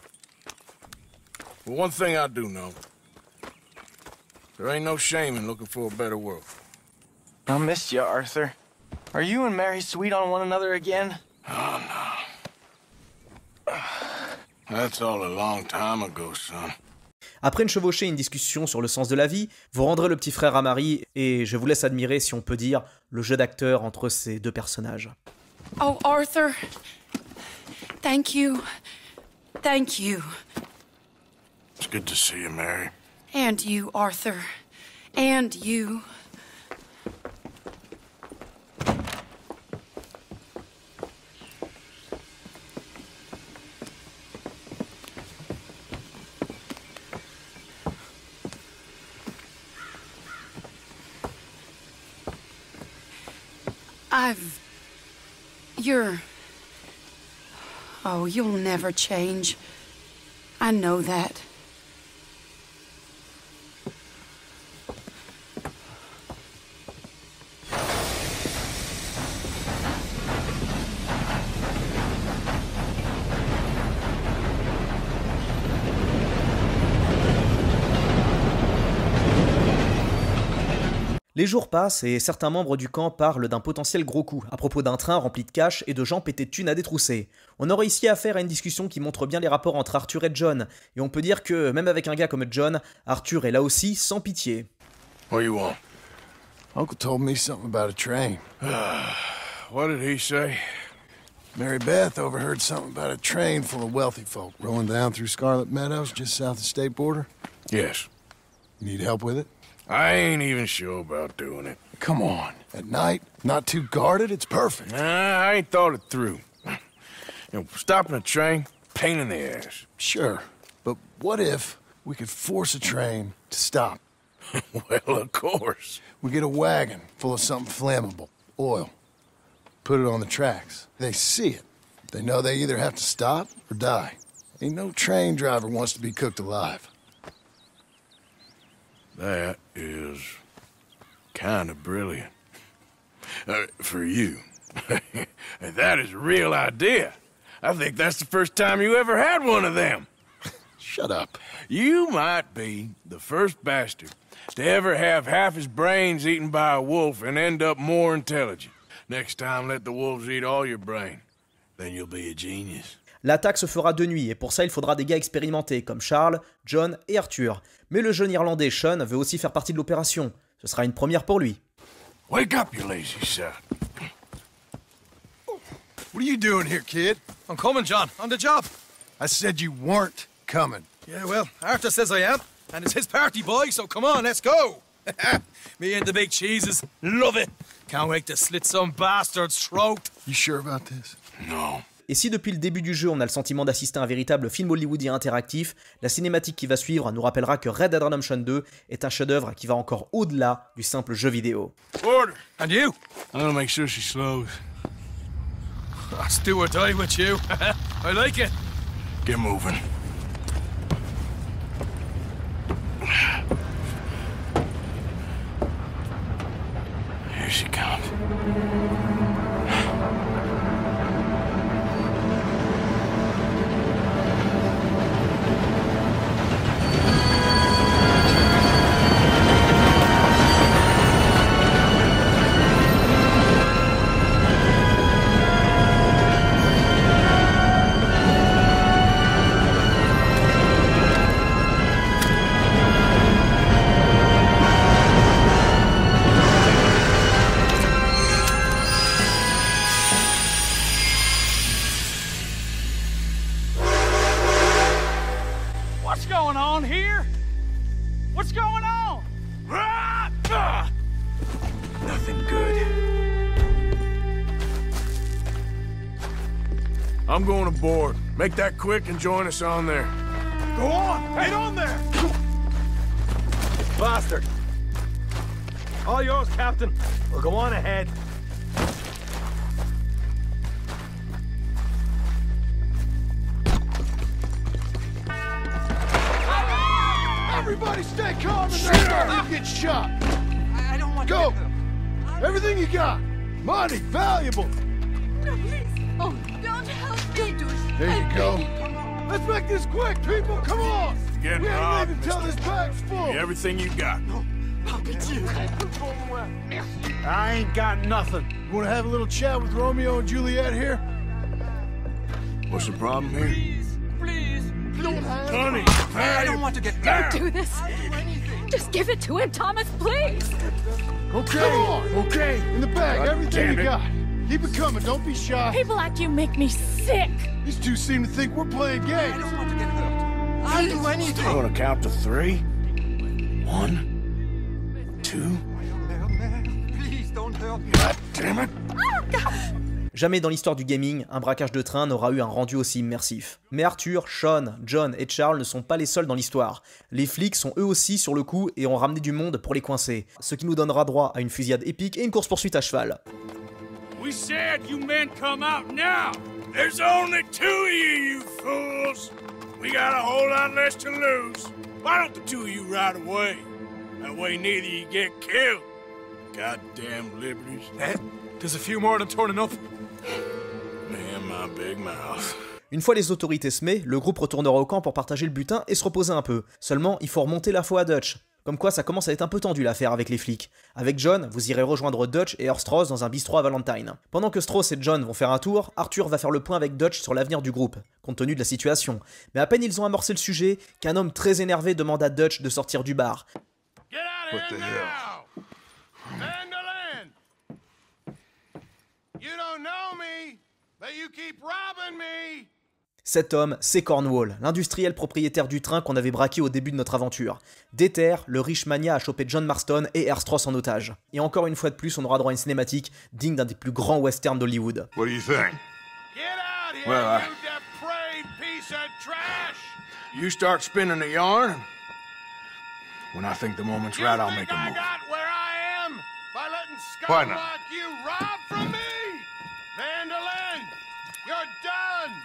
But one thing I do know. There ain't no shame in looking for a better world. I missed you, Arthur. Are you and Mary sweet on one another again? Oh, no. That's all a long time ago, son. Après une chevauchée et une discussion sur le sens de la vie, vous rendrez le petit frère à Marie et je vous laisse admirer, si on peut dire, le jeu d'acteur entre ces deux personnages. Oh, Arthur. Thank you. Thank you. It's good to see you, Mary. And you, Arthur. And you. I've... You're... Oh, you'll never change. I know that. Les jours passent et certains membres du camp parlent d'un potentiel gros coup à propos d'un train rempli de cash et de gens pétés de thunes à détrousser. On aurait ici affaire à une discussion qui montre bien les rapports entre Arthur et John, et on peut dire que même avec un gars comme John, Arthur est là aussi sans pitié. What do you want? Uncle told me something about a train. What did he say? Mary Beth overheard something about a train full of wealthy folk rolling down through Scarlet Meadows just south of the state border. Yes. You need help with it? I ain't even sure about doing it. Come on. At night, not too guarded, it's perfect. Nah, I ain't thought it through. You know, stopping a train, pain in the ass. Sure. But what if we could force a train to stop? Well, of course. We get a wagon full of something flammable, oil. Put it on the tracks. They see it. They know they either have to stop or die. Ain't no train driver wants to be cooked alive. That is kind of brilliant. Uh, for you. That is a real idea. I think that's the first time you ever had one of them. Shut up. You might be the first bastard to ever have half his brains eaten by a wolf and end up more intelligent. Next time, let the wolves eat all your brain. Then you'll be a genius. L'attaque se fera de nuit et pour ça il faudra des gars expérimentés comme Charles, John et Arthur. Mais le jeune Irlandais Sean veut aussi faire partie de l'opération. Ce sera une première pour lui. Wake up, you lazy son. What are you doing here, kid? I'm coming, John. On the job. I said you weren't coming. Yeah, well, Arthur says I am. And it's his party, boy, so come on, let's go. Me and the big cheeses. Love it. Can't wait to slit some bastard's throat. You sure about this? No. Et si depuis le début du jeu on a le sentiment d'assister à un véritable film hollywoodien interactif, la cinématique qui va suivre nous rappellera que Red Dead Redemption deux est un chef-d'œuvre qui va encore au-delà du simple jeu vidéo. Order. And you? I'm gonna make sure she slows. Let's do or die with you. I like it. Get moving. Here she comes. What's going on here? What's going on? Nothing good. I'm going aboard. Make that quick and join us on there. Go on! Get on there! bastard. All yours, Captain. Well, go on ahead. Everybody stay calm and let go. You get shot. I don't want Go. to get Everything you got. Money, valuable. No, please. Oh, don't help me. Don't do it. There you go. Let's make this quick, people. Come on. Get we ain't robbed, leaving till this bag's full. Give me everything you got. I ain't got nothing. You want to have a little chat with Romeo and Juliet here? What's the problem here? Please, please, please. Honey, I don't want to get Don't do this. Just give it to him, Thomas, please. Okay. Come on. Okay. In the bag, God everything damn you it. got. Keep it coming. Don't be shy. People like you make me sick. These two seem to think we're playing games. I don't want to get hurt. I'll do anything. I'm gonna count to three. One, two. Please don't hurt me. God damn it. Jamais dans l'histoire du gaming, un braquage de train n'aura eu un rendu aussi immersif. Mais Arthur, Sean, John et Charles ne sont pas les seuls dans l'histoire. Les flics sont eux aussi sur le coup et ont ramené du monde pour les coincer, ce qui nous donnera droit à une fusillade épique et une course-poursuite à cheval. We said you men come out now. There's only two of you, you fools. We got a whole lot less to lose. Why don't the two of you ride away? That way neither you get killed. Goddamn liberties. Eh? There's a few more of them turning up. Man, my big mouth. Une fois les autorités semées, le groupe retournera au camp pour partager le butin et se reposer un peu. Seulement, il faut remonter la foi à Dutch. Comme quoi, ça commence à être un peu tendu l'affaire avec les flics. Avec John, vous irez rejoindre Dutch et Earl Strauss dans un bistrot à Valentine. Pendant que Strauss et John vont faire un tour, Arthur va faire le point avec Dutch sur l'avenir du groupe, compte tenu de la situation. Mais à peine ils ont amorcé le sujet, qu'un homme très énervé demande à Dutch de sortir du bar. Get out of What here the now! Vandalin! You don't know me, but you keep robbing me! Cet homme, c'est Cornwall, l'industriel propriétaire du train qu'on avait braqué au début de notre aventure. Déter, le riche mania a chopé John Marston et Earl Strauss en otage. Et encore une fois de plus, on aura droit à une cinématique digne d'un des plus grands westerns d'Hollywood. What do you think? Get out here, Well, I- you depraved piece of trash! You start spinning the yarn. When I think the moment's You right, I'll think make a I move. got where I am by letting Why scum not? like you rob from me? Vandalin, you're done!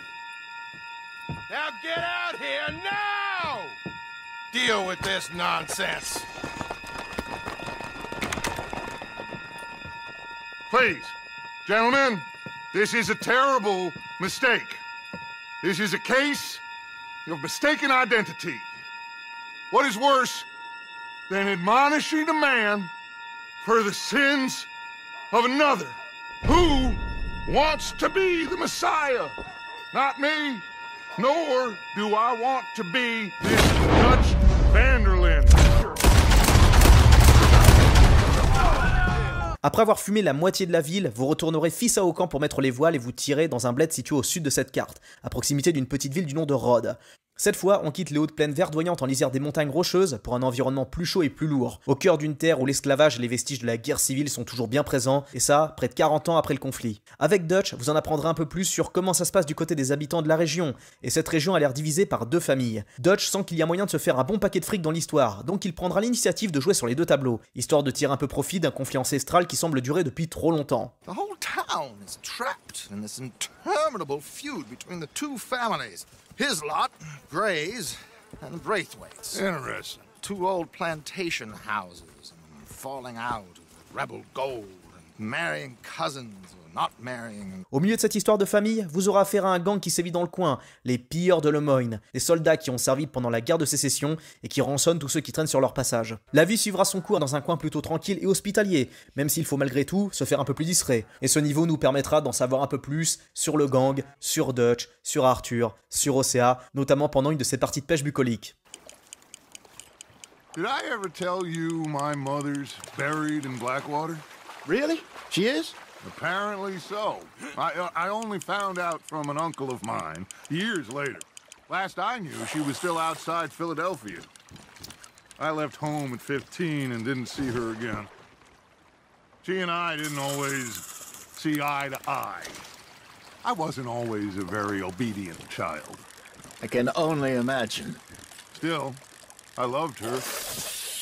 Now get out here now! Deal with this nonsense. Please, gentlemen, this is a terrible mistake. This is a case of mistaken identity. What is worse than admonishing a man for the sins of another who wants to be the Messiah? Not me, nor do I want to be this Dutch Vanderlyn. Après avoir fumé la moitié de la ville, vous retournerez fils à au camp pour mettre les voiles et vous tirez dans un bled situé au sud de cette carte, à proximité d'une petite ville du nom de Rhodes. Cette fois, on quitte les hautes plaines verdoyantes en lisière des montagnes rocheuses pour un environnement plus chaud et plus lourd, au cœur d'une terre où l'esclavage et les vestiges de la guerre civile sont toujours bien présents, et ça, près de quarante ans après le conflit. Avec Dutch, vous en apprendrez un peu plus sur comment ça se passe du côté des habitants de la région, et cette région a l'air divisée par deux familles. Dutch sent qu'il y a moyen de se faire un bon paquet de fric dans l'histoire, donc il prendra l'initiative de jouer sur les deux tableaux, histoire de tirer un peu profit d'un conflit ancestral qui semble durer depuis trop longtemps. The whole town is trapped in this interminable feud between the two families. His lot, Gray's, and Braithwaite's. Interesting. Two old plantation houses, and falling out of rebel gold, and marrying cousins or not marrying. Au milieu de cette histoire de famille, vous aurez affaire à un gang qui sévit dans le coin, les pilleurs de Lemoyne, des soldats qui ont servi pendant la guerre de sécession et qui rançonnent tous ceux qui traînent sur leur passage. La vie suivra son cours dans un coin plutôt tranquille et hospitalier, même s'il faut malgré tout se faire un peu plus discret. Et ce niveau nous permettra d'en savoir un peu plus sur le gang, sur Dutch, sur Arthur, sur Océa, notamment pendant une de ces parties de pêche bucolique. Did I ever tell you my mother's buried in Blackwater? Really? She is? Apparently so. I, I only found out from an uncle of mine years later. Last I knew, she was still outside Philadelphia. I left home at fifteen and didn't see her again. She and I didn't always see eye to eye. I wasn't always a very obedient child. I can only imagine. Still, I loved her.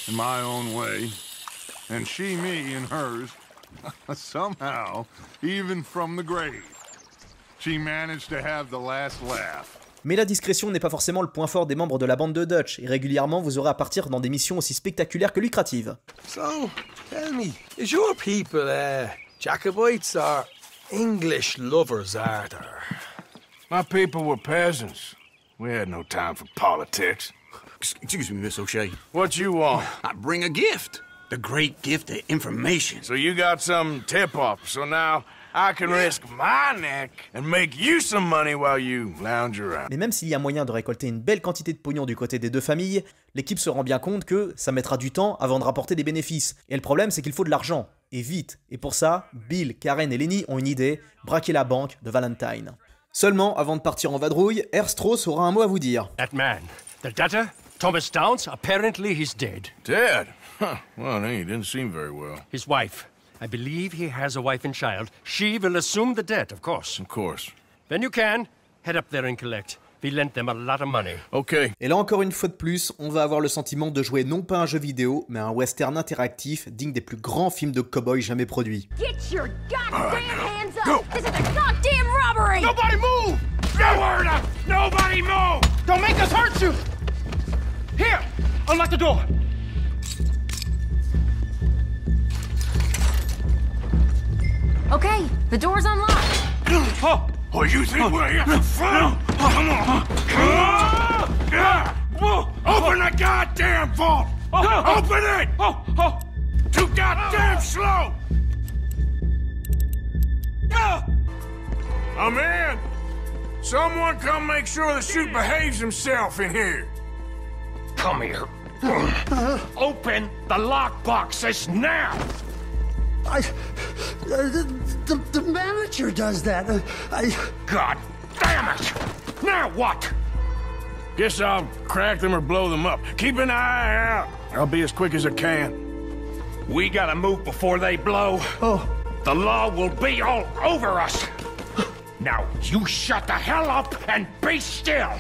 in my own way, and she me in hers. Somehow, even from the grave, she managed to have the last laugh. Mais la discrétion n'est pas forcément le point fort des membres de la bande de Dutch, et régulièrement vous aurez à partir dans des missions aussi spectaculaires que lucratives. So, tell me, is your people, uh, Jacobites or English lovers, Arthur? My people were peasants. We had no time for politics. Excuse me, Miss O'Shea. What you want? I bring a gift. The great gift of information. So you got some tip-off, so now I can risk my neck and make you some money while you lounge around. Mais même s'il y a moyen de récolter une belle quantité de pognon du côté des deux familles, l'équipe se rend bien compte que ça mettra du temps avant de rapporter des bénéfices. Et le problème, c'est qu'il faut de l'argent, et vite. Et pour ça, Bill, Karen et Lenny ont une idée, braquer la banque de Valentine. Seulement, avant de partir en vadrouille, Herr Strauss aura un mot à vous dire. That man, the debtor, Thomas Downs, apparently he's dead. Dead? Huh. Well, he didn't seem very well. His wife. I believe he has a wife and child. She will assume the debt, of course. Of course. Then you can head up there and collect. We lent them a lot of money. Okay. Et là encore une fois de plus, on va avoir le sentiment de jouer non pas un jeu vidéo, mais un western interactif digne des plus grands films de cow-boy jamais produits. Get your goddamn hands up! This is a goddamn robbery! Nobody move! Nowhere to... Nobody move! Don't make us hurt you! Here! Unlock the door! Okay, the door's unlocked. Oh, oh you think we're here for fun? Come on! Open the goddamn vault! Open it! Too goddamn slow! I'm in! Someone come make sure the chute behaves himself in here. Come here. Open the lockboxes now! I... Uh, the, the, the manager does that. Uh, I... God damn it! Now what? Guess I'll crack them or blow them up. Keep an eye out. I'll be as quick as I can. We gotta move before they blow. Oh. The law will be all over us. Now, you shut the hell up and be still.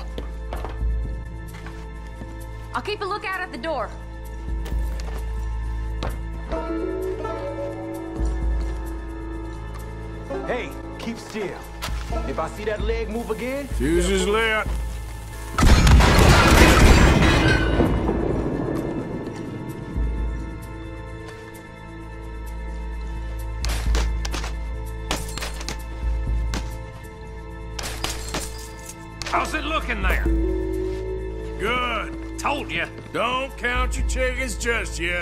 I'll keep a lookout at the door. Hey, keep still. If I see that leg move again... Fuse is lit. How's it looking there? Good. Told you. Don't count your chickens just yet.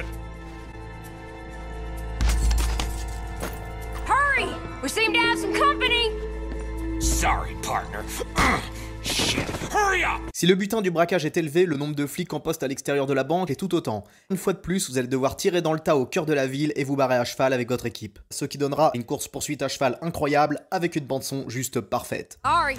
Hurry! We seem to have some company. Sorry, partner. Shit. Hurry up! Si le butin du braquage est élevé, le nombre de flics en poste à l'extérieur de la banque est tout autant. Une fois de plus, vous allez devoir tirer dans le tas au cœur de la ville et vous barrer à cheval avec votre équipe. Ce qui donnera une course-poursuite à cheval incroyable avec une bande-son juste parfaite. Hurry!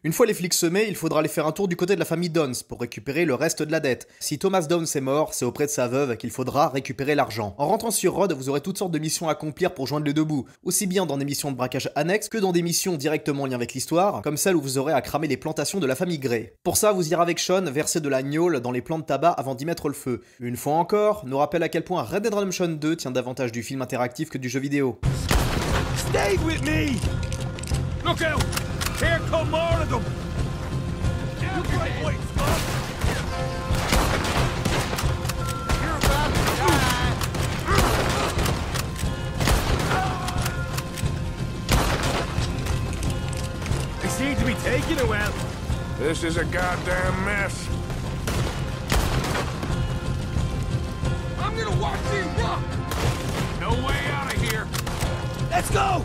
Une fois les flics semés, il faudra aller faire un tour du côté de la famille Downes pour récupérer le reste de la dette. Si Thomas Downes est mort, c'est auprès de sa veuve qu'il faudra récupérer l'argent. En rentrant sur Rhodes, vous aurez toutes sortes de missions à accomplir pour joindre les deux bouts, aussi bien dans des missions de braquage annexes que dans des missions directement en lien avec l'histoire, comme celle où vous aurez à cramer les plantations de la famille Gray. Pour ça, vous irez avec Sean verser de la gnôle dans les plants de tabac avant d'y mettre le feu. Une fois encore, nous rappelle à quel point Red Dead Redemption deux tient davantage du film interactif que du jeu vidéo. Stay with me! Look out! Here come more of them! You great white scum! You're about to die! They seem to be taking it well. This is a goddamn mess. I'm gonna watch you rock! No way out of here! Let's go!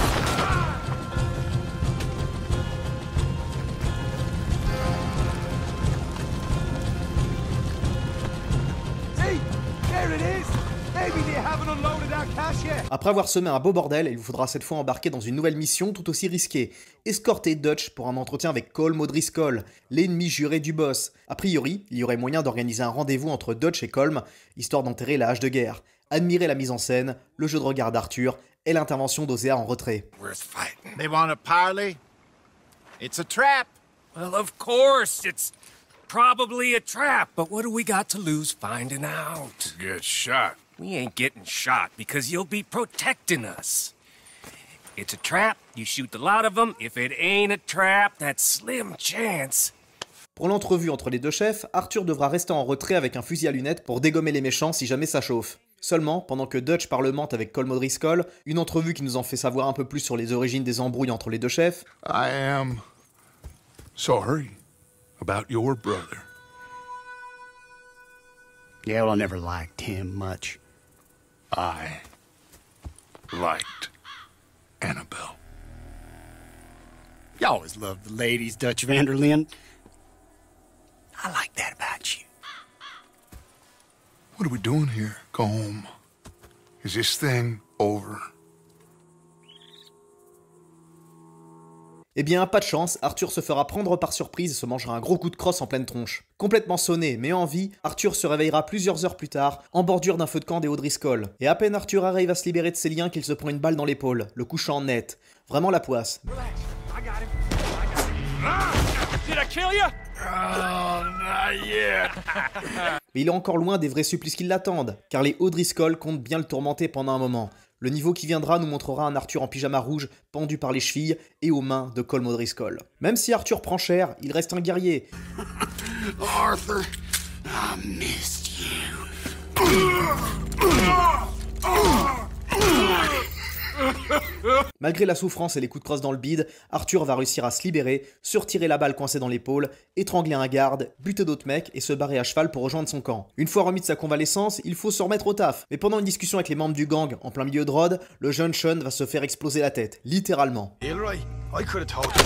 See? There it is! Maybe they haven't unloaded our cash yet. Après avoir semé un beau bordel, il vous faudra cette fois embarquer dans une nouvelle mission tout aussi risquée. Escorter Dutch pour un entretien avec Colm O'Driscoll, l'ennemi juré du boss. A priori, il y aurait moyen d'organiser un rendez-vous entre Dutch et Colm, histoire d'enterrer la hache de guerre. Admirez la mise en scène, le jeu de regard d'Arthur et l'intervention d'Osea en retrait. Where's fighting? They want to parley? It's a trap. Well, of course, it's probably a trap, but what do we got to lose finding out? Get shot. We ain't getting shot because you'll be protecting us. It's a trap, you shoot the lot of them. If it ain't a trap, that's slim chance. Pour l'entrevue entre les deux chefs, Arthur devra rester en retrait avec un fusil à lunettes pour dégommer les méchants si jamais ça chauffe. Seulement, pendant que Dutch parlemente avec Colm O'Driscoll, une entrevue qui nous en fait savoir un peu plus sur les origines des embrouilles entre les deux chefs. I am sorry about your brother. Yeah, well, I never liked him much. I liked Annabelle. You always loved the ladies, Dutch van der Linde. I like that about you. What are we doing here? Go home. Is this thing over? Eh bien, pas de chance, Arthur se fera prendre par surprise et se mangera un gros coup de crosse en pleine tronche. Complètement sonné, mais en vie, Arthur se réveillera plusieurs heures plus tard, en bordure d'un feu de camp des O'Driscoll. Et à peine Arthur arrive à se libérer de ses liens qu'il se prend une balle dans l'épaule, le couchant net. Vraiment la poisse. Did I kill you? Oh, not yet. Mais il est encore loin des vrais supplices qui l'attendent, car les O'Driscoll comptent bien le tourmenter pendant un moment. Le niveau qui viendra nous montrera un Arthur en pyjama rouge, pendu par les chevilles et aux mains de Colm O'Driscoll. Même si Arthur prend cher, il reste un guerrier. Arthur, I missed you. Malgré la souffrance et les coups de crosse dans le bide, Arthur va réussir à se libérer, se retirer la balle coincée dans l'épaule, étrangler un garde, buter d'autres mecs et se barrer à cheval pour rejoindre son camp. Une fois remis de sa convalescence, il faut se remettre au taf. Mais pendant une discussion avec les membres du gang en plein milieu de Rhodes, le jeune Sean va se faire exploser la tête, littéralement. Elroy, I could have told you.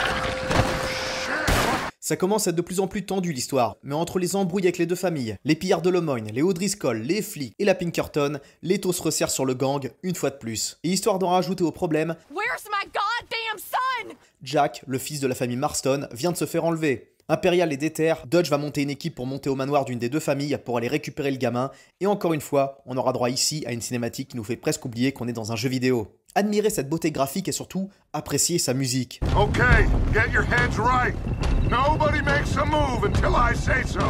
Ça commence à être de plus en plus tendu l'histoire, mais entre les embrouilles avec les deux familles, les pillards de Lomogne, les O'Driscoll, les flics et la Pinkerton, l'étau se resserre sur le gang une fois de plus. Et histoire d'en rajouter au problème, Where's my goddamn son? Jack, le fils de la famille Marston, vient de se faire enlever. Impérial et déter, Dodge va monter une équipe pour monter au manoir d'une des deux familles pour aller récupérer le gamin, et encore une fois, on aura droit ici à une cinématique qui nous fait presque oublier qu'on est dans un jeu vidéo. Admirez cette beauté graphique et surtout, appréciez sa musique. Okay, get your heads right. Nobody makes a move until I say so.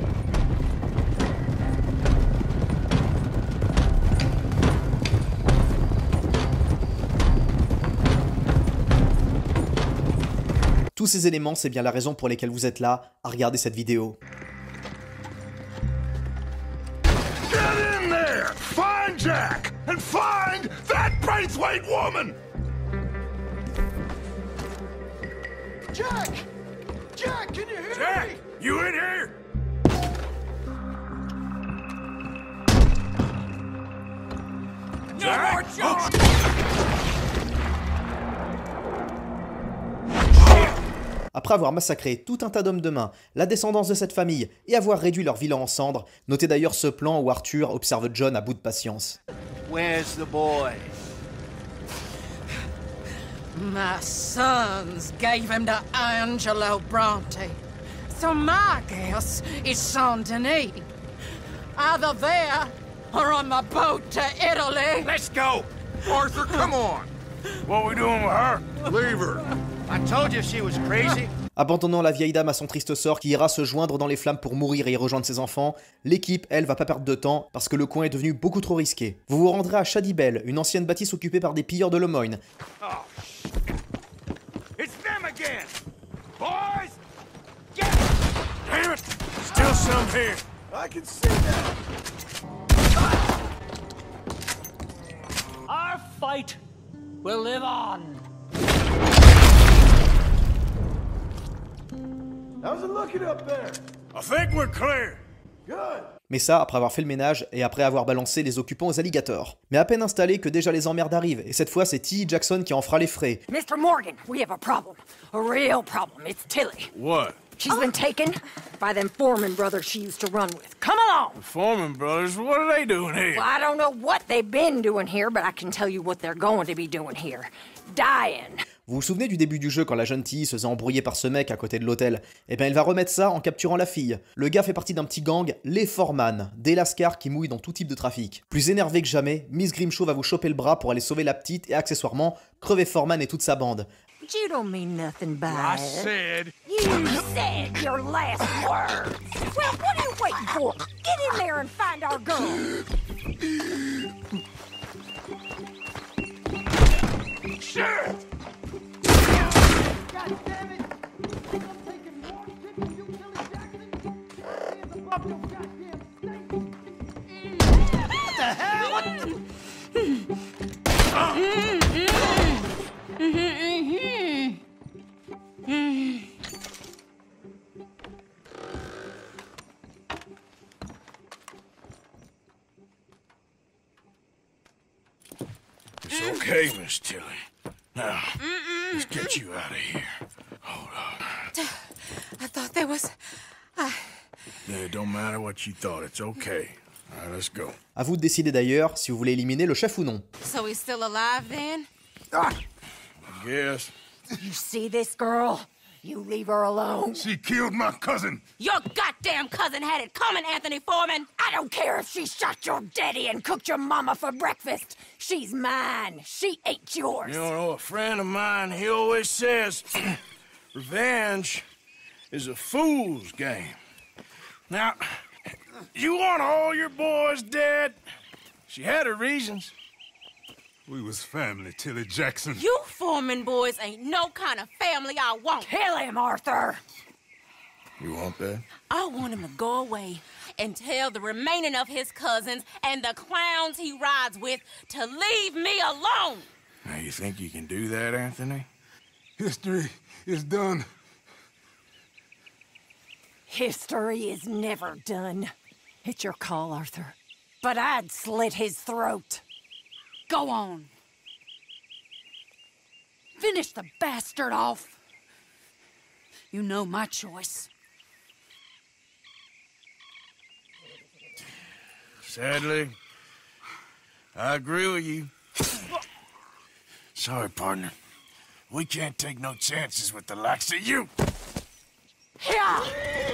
Tous ces éléments, c'est bien la raison pour laquelle vous êtes là à regarder cette vidéo. Get in there! Find Jack! And find that Braithwaite woman! Jack! Jack, can you hear Jack, me? you in here? No more jokes! Après avoir massacré tout un tas d'hommes de main, la descendance de cette famille et avoir réduit leur villa en cendres, notez d'ailleurs ce plan où Arthur observe John à bout de patience. Where's the boy? My sons gave him to Angelo Bronte. So my guess is Saint-Denis. Either there or on the boat to Italy. Let's go! Arthur, come on! What are we doing with her? Leave her. I told you she was crazy. Abandonnant la vieille dame à son triste sort qui ira se joindre dans les flammes pour mourir et y rejoindre ses enfants, l'équipe, elle, va pas perdre de temps parce que le coin est devenu beaucoup trop risqué. Vous vous rendrez à Shadybel, une ancienne bâtisse occupée par des pilleurs de Lemoyne. Oh, it's them again! Boys! Get it! Damn it! Still some here. I can see that! Our fight will live on. How's it looking up there? I think we're clear. Good. Mais ça, après avoir fait le ménage et après avoir balancé les occupants aux alligators. Mais à peine installé que déjà les emmerdes arrivent, et cette fois c'est T. Jackson qui en fera les frais. Mister Morgan, we have a problem. A real problem. It's Tilly. What? She's been taken by them Foreman brothers she used to run with. Come along! The Foreman brothers, what are they doing here? Well, I don't know what they've been doing here, but I can tell you what they're going to be doing here. Dying. Vous vous souvenez du début du jeu quand la jeune Tilly se faisait embrouiller par ce mec à côté de l'hôtel? Eh ben elle va remettre ça en capturant la fille. Le gars fait partie d'un petit gang, les Foreman, des lascars qui mouillent dans tout type de trafic. Plus énervé que jamais, Miss Grimshaw va vous choper le bras pour aller sauver la petite et accessoirement crever Foreman et toute sa bande. You don't mean nothing by I it. said... You said your last words. Well, what are you waiting for? Get in there and find our girl. Shit! God damn it! I'm taking more chicken, you Tilly Jackson. Hands above your goddamn snake. What the hell? What the... It's okay, Miss Tilly. Now, let's get you out of here. Hold on. I thought there was... I... It don't matter what you thought. It's okay. All right, let's go. À vous de décider d'ailleurs si vous voulez éliminer le chef ou non. So he's still alive then? I guess. You see this girl? You leave her alone. She killed my cousin. Your goddamn cousin had it coming, Anthony Foreman. I don't care if she shot your daddy and cooked your mama for breakfast. She's mine. She ain't yours. You know, a friend of mine, he always says, revenge is a fool's game. Now, you want all your boys dead? She had her reasons. We was family, Tilly Jackson. You Foreman boys ain't no kind of family I want. Kill him, Arthur. You want that? I want him to go away and tell the remaining of his cousins and the clowns he rides with to leave me alone. Now, you think you can do that, Anthony? History is done. History is never done. It's your call, Arthur. But I'd slit his throat. Go on. Finish the bastard off. You know my choice. Sadly, I agree with you. Sorry, partner. We can't take no chances with the likes of you. Yeah.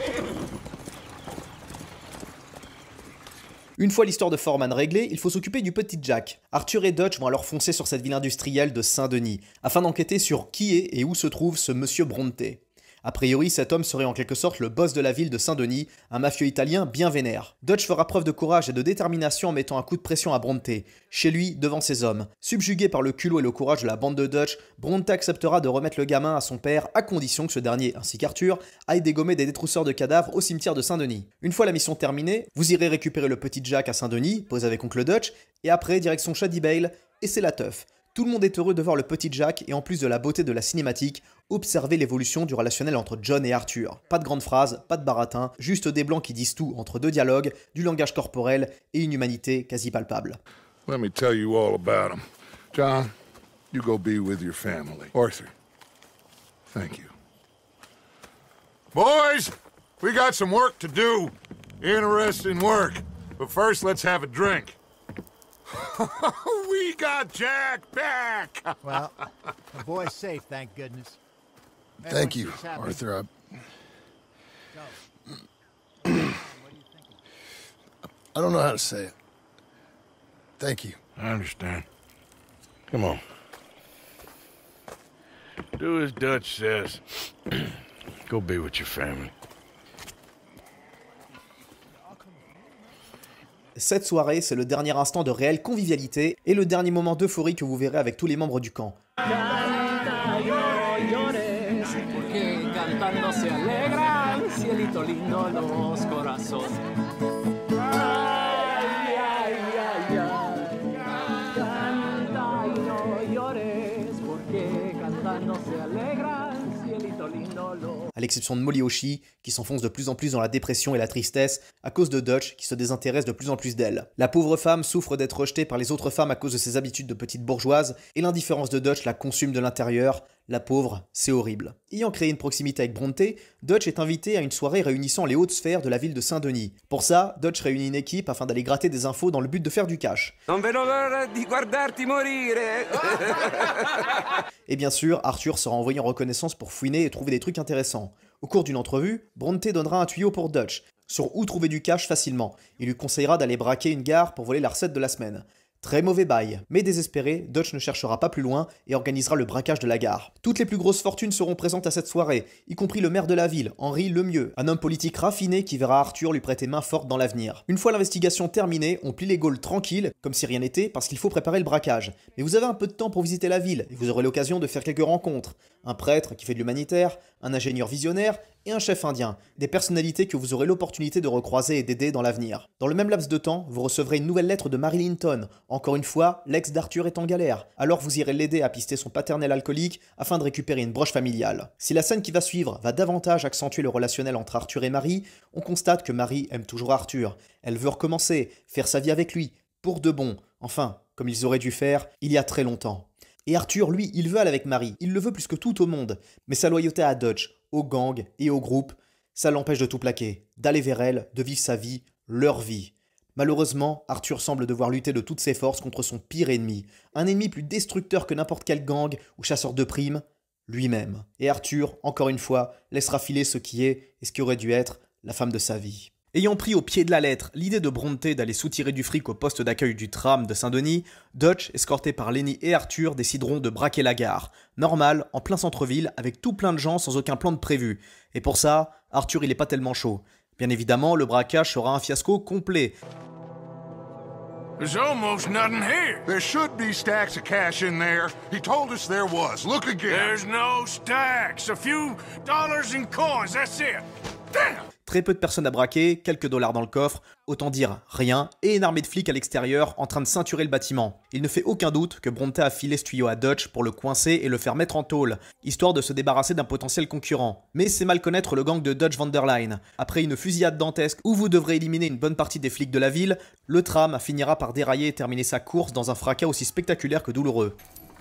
Une fois l'histoire de Foreman réglée, il faut s'occuper du petit Jack. Arthur et Dutch vont alors foncer sur cette ville industrielle de Saint-Denis, afin d'enquêter sur qui est et où se trouve ce monsieur Bronte. A priori, cet homme serait en quelque sorte le boss de la ville de Saint-Denis, un mafieux italien bien vénère. Dutch fera preuve de courage et de détermination en mettant un coup de pression à Bronte, chez lui, devant ses hommes. Subjugué par le culot et le courage de la bande de Dutch, Bronte acceptera de remettre le gamin à son père à condition que ce dernier, ainsi qu'Arthur, aille dégommer des détrousseurs de cadavres au cimetière de Saint-Denis. Une fois la mission terminée, vous irez récupérer le petit Jack à Saint-Denis, posé avec oncle Dutch, et après, direction Shadybel, et c'est la teuf. Tout le monde est heureux de voir le petit Jack et en plus de la beauté de la cinématique, observer l'évolution du relationnel entre John et Arthur. Pas de grandes phrases, pas de baratin, juste des blancs qui disent tout entre deux dialogues, du langage corporel et une humanité quasi palpable. Let me tell you all about him. John, you go be with your family. Arthur, thank you. Boys, we got some work to do. Interesting work. But first, let's have a drink. We got Jack back! Well, the boy's safe, thank goodness. Thank you, Arthur. I... I don't know how to say it. Thank you. I understand. Come on. Do as Dutch says. Go be with your family. Cette soirée, c'est le dernier instant de réelle convivialité et le dernier moment d'euphorie que vous verrez avec tous les membres du camp. À l'exception de Molly Oshie, qui s'enfonce de plus en plus dans la dépression et la tristesse à cause de Dutch, qui se désintéresse de plus en plus d'elle. La pauvre femme souffre d'être rejetée par les autres femmes à cause de ses habitudes de petite bourgeoise, et l'indifférence de Dutch la consume de l'intérieur. La pauvre, c'est horrible. Ayant créé une proximité avec Bronte, Dutch est invité à une soirée réunissant les hautes sphères de la ville de Saint-Denis. Pour ça, Dutch réunit une équipe afin d'aller gratter des infos dans le but de faire du cash. Non vedo l'ora di guardarti morire. Et bien sûr, Arthur sera envoyé en reconnaissance pour fouiner et trouver des trucs intéressants. Au cours d'une entrevue, Bronte donnera un tuyau pour Dutch sur où trouver du cash facilement. Il lui conseillera d'aller braquer une gare pour voler la recette de la semaine. Très mauvais bail, mais désespéré, Dutch ne cherchera pas plus loin et organisera le braquage de la gare. Toutes les plus grosses fortunes seront présentes à cette soirée, y compris le maire de la ville, Henri Lemieux, un homme politique raffiné qui verra Arthur lui prêter main forte dans l'avenir. Une fois l'investigation terminée, on plie les Gaules tranquilles, comme si rien n'était, parce qu'il faut préparer le braquage. Mais vous avez un peu de temps pour visiter la ville, et vous aurez l'occasion de faire quelques rencontres. Un prêtre qui fait de l'humanitaire, un ingénieur visionnaire et un chef indien, des personnalités que vous aurez l'opportunité de recroiser et d'aider dans l'avenir. Dans le même laps de temps, vous recevrez une nouvelle lettre de Mary Linton. Encore une fois, l'ex d'Arthur est en galère, alors vous irez l'aider à pister son paternel alcoolique afin de récupérer une broche familiale. Si la scène qui va suivre va davantage accentuer le relationnel entre Arthur et Mary, on constate que Mary aime toujours Arthur. Elle veut recommencer, faire sa vie avec lui, pour de bon, enfin, comme ils auraient dû faire il y a très longtemps. Et Arthur, lui, il veut aller avec Mary, il le veut plus que tout au monde, mais sa loyauté à Dutch, au gang et au groupe, ça l'empêche de tout plaquer, d'aller vers elle, de vivre sa vie, leur vie. Malheureusement, Arthur semble devoir lutter de toutes ses forces contre son pire ennemi, un ennemi plus destructeur que n'importe quel gang ou chasseur de primes, lui-même. Et Arthur, encore une fois, laissera filer ce qui est, et ce qui aurait dû être, la femme de sa vie. Ayant pris au pied de la lettre l'idée de Bronte d'aller soutirer du fric au poste d'accueil du tram de Saint-Denis, Dutch, escorté par Lenny et Arthur, décideront de braquer la gare. Normal, en plein centre-ville, avec tout plein de gens sans aucun plan de prévu. Et pour ça, Arthur il est pas tellement chaud. Bien évidemment, le braquage sera un fiasco complet. There's almost nothing here. There should be stacks of cash in there. He told us there was. Look again. There's no stacks. A few dollars in coins, that's it. Damn! Très peu de personnes à braquer, quelques dollars dans le coffre, autant dire rien, et une armée de flics à l'extérieur en train de ceinturer le bâtiment. Il ne fait aucun doute que Bronte a filé ce tuyau à Dutch pour le coincer et le faire mettre en tôle, histoire de se débarrasser d'un potentiel concurrent. Mais c'est mal connaître le gang de Dutch van der Line. Après une fusillade dantesque où vous devrez éliminer une bonne partie des flics de la ville, le tram finira par dérailler et terminer sa course dans un fracas aussi spectaculaire que douloureux.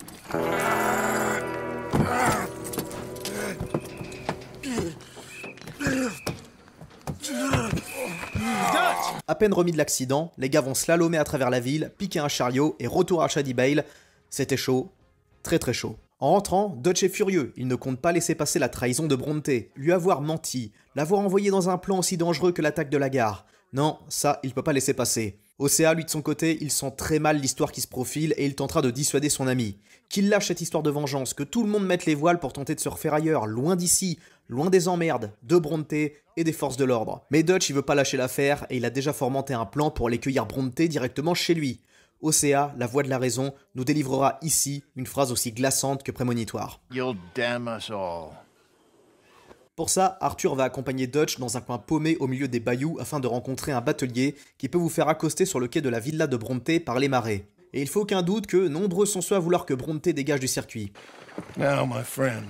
À peine remis de l'accident, les gars vont slalomer à travers la ville, piquer un chariot et retour à Shady Bale. C'était chaud, très très chaud. En rentrant, Dutch est furieux, il ne compte pas laisser passer la trahison de Bronte, lui avoir menti, l'avoir envoyé dans un plan aussi dangereux que l'attaque de la gare. Non, ça, il peut pas laisser passer. Océa, lui de son côté, il sent très mal l'histoire qui se profile et il tentera de dissuader son ami. Qu'il lâche cette histoire de vengeance, que tout le monde mette les voiles pour tenter de se refaire ailleurs, loin d'ici, loin des emmerdes, de Bronte et des forces de l'ordre. Mais Dutch, il veut pas lâcher l'affaire et il a déjà fomenté un plan pour aller cueillir Bronte directement chez lui. Océa, la voix de la raison, nous délivrera ici une phrase aussi glaçante que prémonitoire. You'll damn us all. Pour ça, Arthur va accompagner Dutch dans un coin paumé au milieu des bayous afin de rencontrer un batelier qui peut vous faire accoster sur le quai de la villa de Bronte par les marées. Et il faut aucun doute que nombreux sont ceux à vouloir que Bronte dégage du circuit. Now, my friend.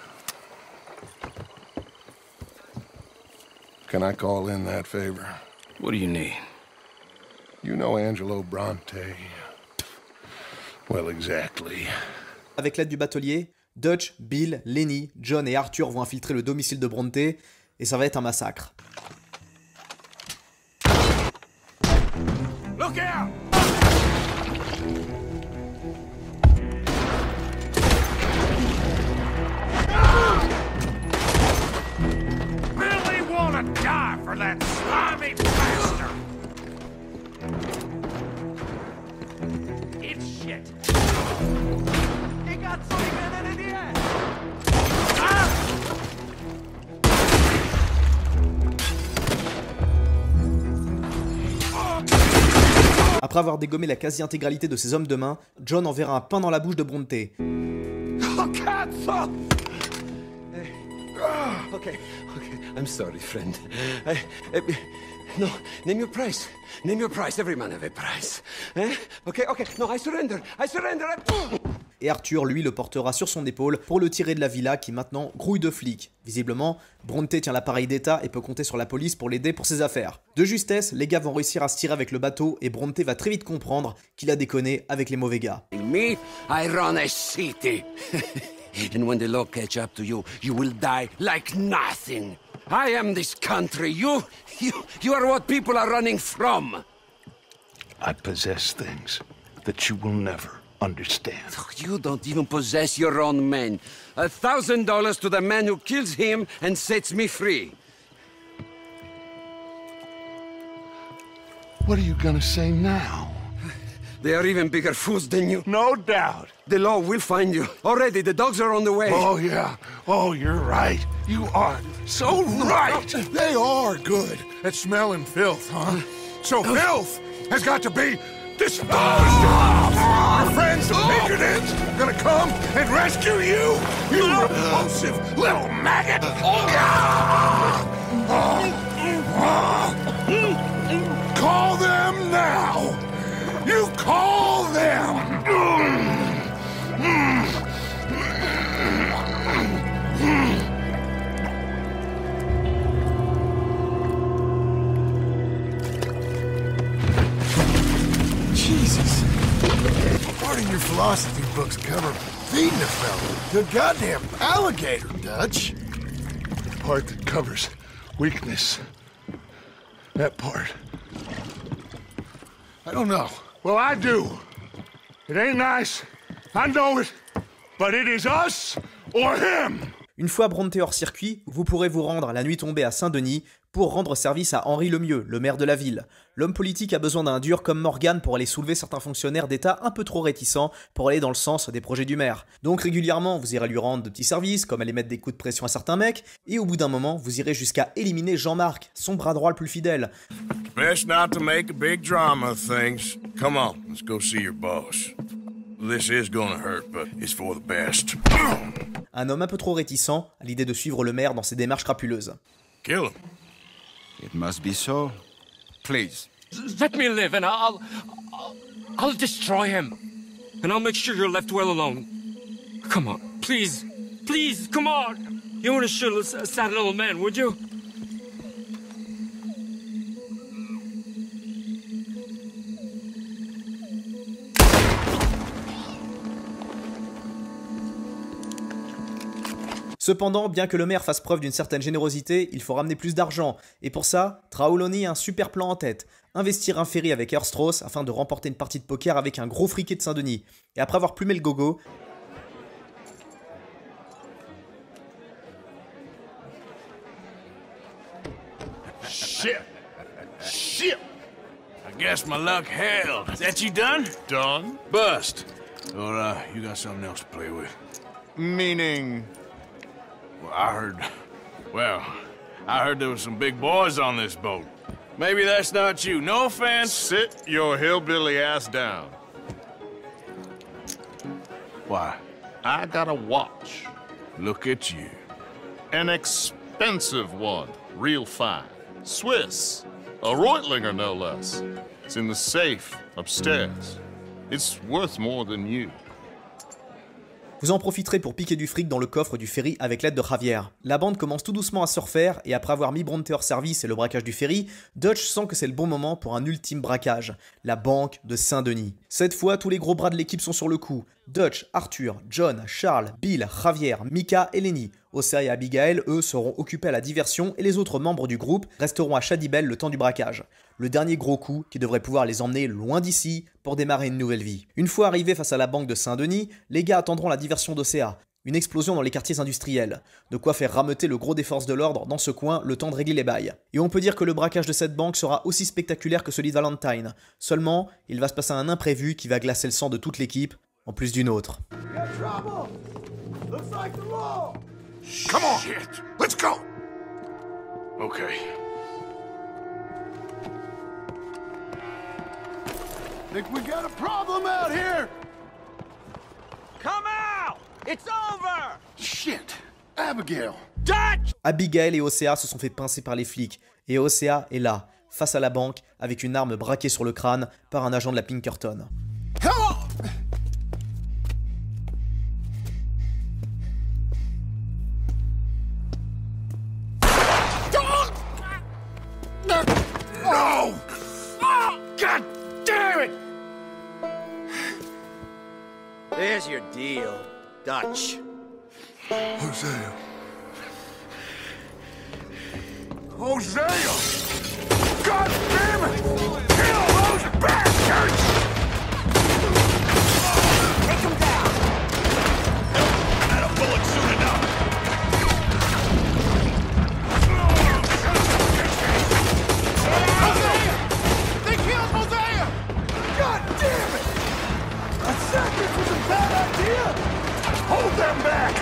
Can I call in that favor? What do you need? You know Angelo Bronte. Well, exactly. Avec l'aide du batelier, Dutch, Bill, Lenny, John et Arthur vont infiltrer le domicile de Bronte et ça va être un massacre. Look out! Really wanna die for that slimy bastard! It's shit. He got something in the air. Ah! Après avoir dégommé la quasi-intégralité de ses hommes de main, John enverra un pain dans la bouche de Bronte. Oh, Katza! Okay, okay. I'm sorry, friend. I, I, no, name your price. Name your price. Every man have a price. Eh? Okay, okay. No, I surrender. I surrender. I... Et Arthur, lui, le portera sur son épaule pour le tirer de la villa qui maintenant grouille de flics. Visiblement, Bronte tient l'appareil d'État et peut compter sur la police pour l'aider pour ses affaires. De justesse, les gars vont réussir à se tirer avec le bateau et Bronte va très vite comprendre qu'il a déconné avec les mauvais gars. Me, I run a city. And when the law catch up to you, you will die like nothing. I am this country. You, you, you are what people are running from. I possess things that you will never understand. You don't even possess your own men. A thousand dollars to the man who kills him and sets me free. What are you gonna say now? They are even bigger fools than you. No doubt. The law will find you. Already, the dogs are on the way. Oh, yeah. Oh, you're right. You are so right. They are good at smelling filth, huh? So filth has got to be disposed of. Our friends the pigeonheads are gonna come and rescue you, you repulsive little maggot. Call them now. You call them. Jesus. Part of your philosophy books cover feeding a fella to a goddamn alligator, Dutch. The part that covers weakness. That part. I don't know. Well, I do. It ain't nice. I know it. But it is us or him. Une fois Bronte hors circuit, vous pourrez vous rendre la nuit tombée à Saint-Denis pour rendre service à Henri Lemieux, le maire de la ville. L'homme politique a besoin d'un dur comme Morgan pour aller soulever certains fonctionnaires d'État un peu trop réticents pour aller dans le sens des projets du maire. Donc régulièrement, vous irez lui rendre de petits services, comme aller mettre des coups de pression à certains mecs, et au bout d'un moment, vous irez jusqu'à éliminer Jean-Marc, son bras droit le plus fidèle. Best not to make a big drama of things. Come on, let's go see your boss. This is gonna hurt, but it's for the best. Un homme un peu trop réticent à l'idée de suivre le maire dans ses démarches crapuleuses. Kill him. It must be so. Please. Let me live and I'll, I'll... I'll destroy him. And I'll make sure you're left well alone. Come on, please. Please, come on. You wouldn't shoot a sad little man, would you? Cependant, bien que le maire fasse preuve d'une certaine générosité, il faut ramener plus d'argent. Et pour ça, Traoloni a un super plan en tête. Investir un ferry avec Air Strauss afin de remporter une partie de poker avec un gros friquet de Saint-Denis. Et après avoir plumé le gogo... Shit. Shit. I guess my luck held. Is that you done? Done? Bust. Or, uh, you got something else to play with? Meaning... Well, I heard... Well, I heard there was some big boys on this boat. Maybe that's not you. No offense. Sit your hillbilly ass down. Why? I got a watch. Look at you. An expensive one. Real fine. Swiss. A Reutlinger, no less. It's in the safe upstairs. It's worth more than you. Vous en profiterez pour piquer du fric dans le coffre du ferry avec l'aide de Javier. La bande commence tout doucement à se refaire et après avoir mis Bronte hors service et le braquage du ferry, Dutch sent que c'est le bon moment pour un ultime braquage, la banque de Saint-Denis. Cette fois, tous les gros bras de l'équipe sont sur le coup. Dutch, Arthur, John, Charles, Bill, Javier, Micah et Lenny. Ossea et Abigail, eux, seront occupés à la diversion et les autres membres du groupe resteront à Shadybel le temps du braquage. le dernier gros coup qui devrait pouvoir les emmener loin d'ici pour démarrer une nouvelle vie. Une fois arrivés face à la banque de Saint-Denis, les gars attendront la diversion d'O C A, une explosion dans les quartiers industriels, de quoi faire rameuter le gros des forces de l'ordre dans ce coin le temps de régler les bails. Et on peut dire que le braquage de cette banque sera aussi spectaculaire que celui de Valentine, seulement il va se passer un imprévu qui va glacer le sang de toute l'équipe, en plus d'une autre. Come on! Shit. Let's go! Okay. Think we got a problem out here! Come out! It's over! Shit! Abigail! Dutch! Abigail et O C A se sont fait pincer par les flics, et O C A est là, face à la banque, avec une arme braquée sur le crâne par un agent de la Pinkerton. Come on! No! God damn it! There's your deal, Dutch. Hosea. Hosea! God damn it! Kill those bastards! Take him down! Not a bullet soon enough! They killed Hosea! God damn it! A sacrifice was a bad idea! Hold them back!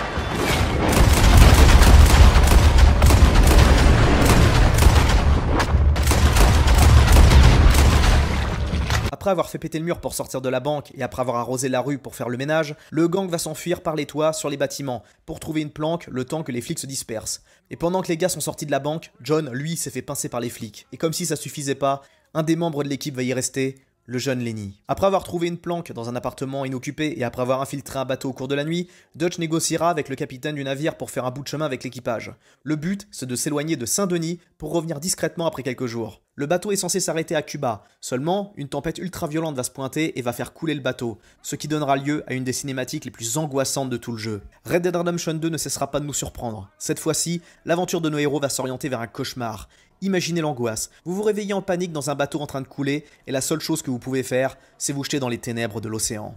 Après avoir fait péter le mur pour sortir de la banque et après avoir arrosé la rue pour faire le ménage, le gang va s'enfuir par les toits sur les bâtiments pour trouver une planque le temps que les flics se dispersent. Et pendant que les gars sont sortis de la banque, John, lui, s'est fait pincer par les flics. Et comme si ça suffisait pas, un des membres de l'équipe va y rester, le jeune Lenny. Après avoir trouvé une planque dans un appartement inoccupé et après avoir infiltré un bateau au cours de la nuit, Dutch négociera avec le capitaine du navire pour faire un bout de chemin avec l'équipage. Le but, c'est de s'éloigner de Saint-Denis pour revenir discrètement après quelques jours. Le bateau est censé s'arrêter à Cuba, seulement une tempête ultra-violente va se pointer et va faire couler le bateau, ce qui donnera lieu à une des cinématiques les plus angoissantes de tout le jeu. Red Dead Redemption deux ne cessera pas de nous surprendre. Cette fois-ci, l'aventure de nos héros va s'orienter vers un cauchemar. Imaginez l'angoisse. Vous vous réveillez en panique dans un bateau en train de couler et la seule chose que vous pouvez faire, c'est vous jeter dans les ténèbres de l'océan.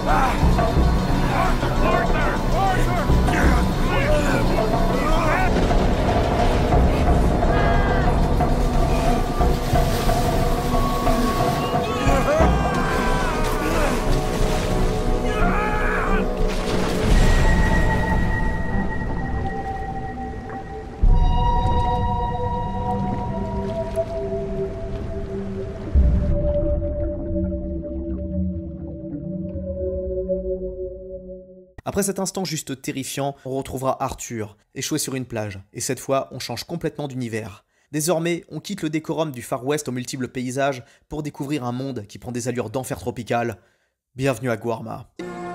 Après cet instant juste terrifiant, on retrouvera Arthur, échoué sur une plage, et cette fois, on change complètement d'univers. Désormais, on quitte le décorum du Far West aux multiples paysages pour découvrir un monde qui prend des allures d'enfer tropical. Bienvenue à Guarma.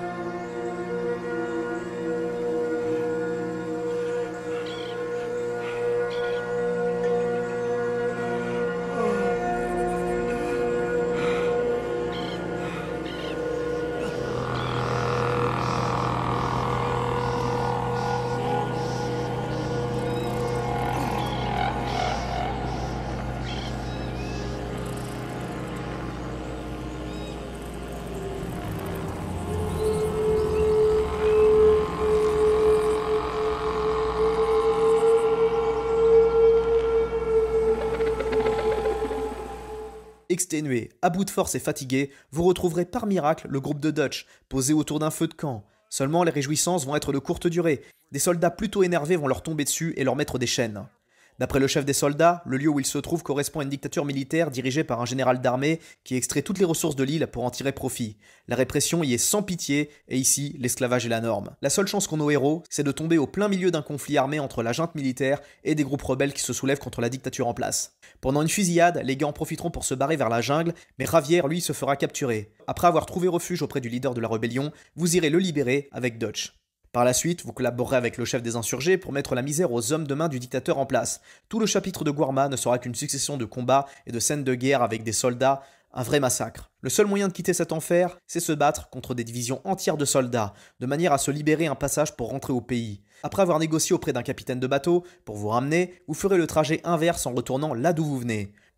Exténué, à bout de force et fatigué, vous retrouverez par miracle le groupe de Dutch, posé autour d'un feu de camp. Seulement les réjouissances vont être de courte durée, des soldats plutôt énervés vont leur tomber dessus et leur mettre des chaînes. D'après le chef des soldats, le lieu où il se trouve correspond à une dictature militaire dirigée par un général d'armée qui extrait toutes les ressources de l'île pour en tirer profit. La répression y est sans pitié, et ici, l'esclavage est la norme. La seule chance qu'ont nos héros, c'est de tomber au plein milieu d'un conflit armé entre la junte militaire et des groupes rebelles qui se soulèvent contre la dictature en place. Pendant une fusillade, les gars en profiteront pour se barrer vers la jungle, mais Javier, lui, se fera capturer. Après avoir trouvé refuge auprès du leader de la rébellion, vous irez le libérer avec Dutch. Par la suite, vous collaborerez avec le chef des insurgés pour mettre la misère aux hommes de main du dictateur en place. Tout le chapitre de Guarma ne sera qu'une succession de combats et de scènes de guerre avec des soldats, un vrai massacre. Le seul moyen de quitter cet enfer, c'est se battre contre des divisions entières de soldats, de manière à se libérer un passage pour rentrer au pays. Après avoir négocié auprès d'un capitaine de bateau, pour vous ramener, vous ferez le trajet inverse en retournant là d'où vous venez.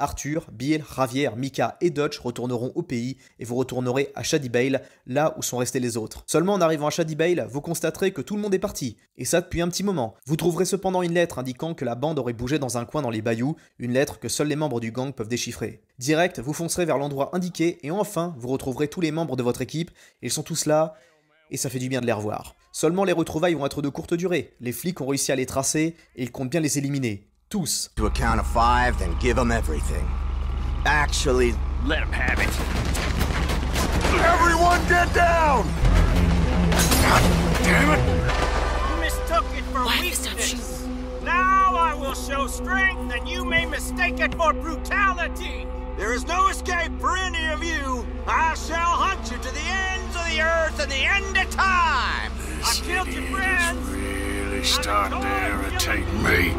Arthur, Bill, Javier, Micah et Dutch retourneront au pays et vous retournerez à Shady Bale, là où sont restés les autres. Seulement en arrivant à Shady Bale, vous constaterez que tout le monde est parti, et ça depuis un petit moment. Vous trouverez cependant une lettre indiquant que la bande aurait bougé dans un coin dans les bayous, une lettre que seuls les membres du gang peuvent déchiffrer. Direct, vous foncerez vers l'endroit indiqué et enfin, vous retrouverez tous les membres de votre équipe, ils sont tous là, et ça fait du bien de les revoir. Seulement les retrouvailles vont être de courte durée, les flics ont réussi à les tracer et ils comptent bien les éliminer. Tous. To a count of five, then give them everything. Actually, let them have it. Everyone get down! God damn it! You mistook it for weakness. Now I will show strength, and you may mistake it for brutality. There is no escape for any of you. I shall hunt you to the ends of the earth and the end of time. I killed your friends. Really starting to irritate me.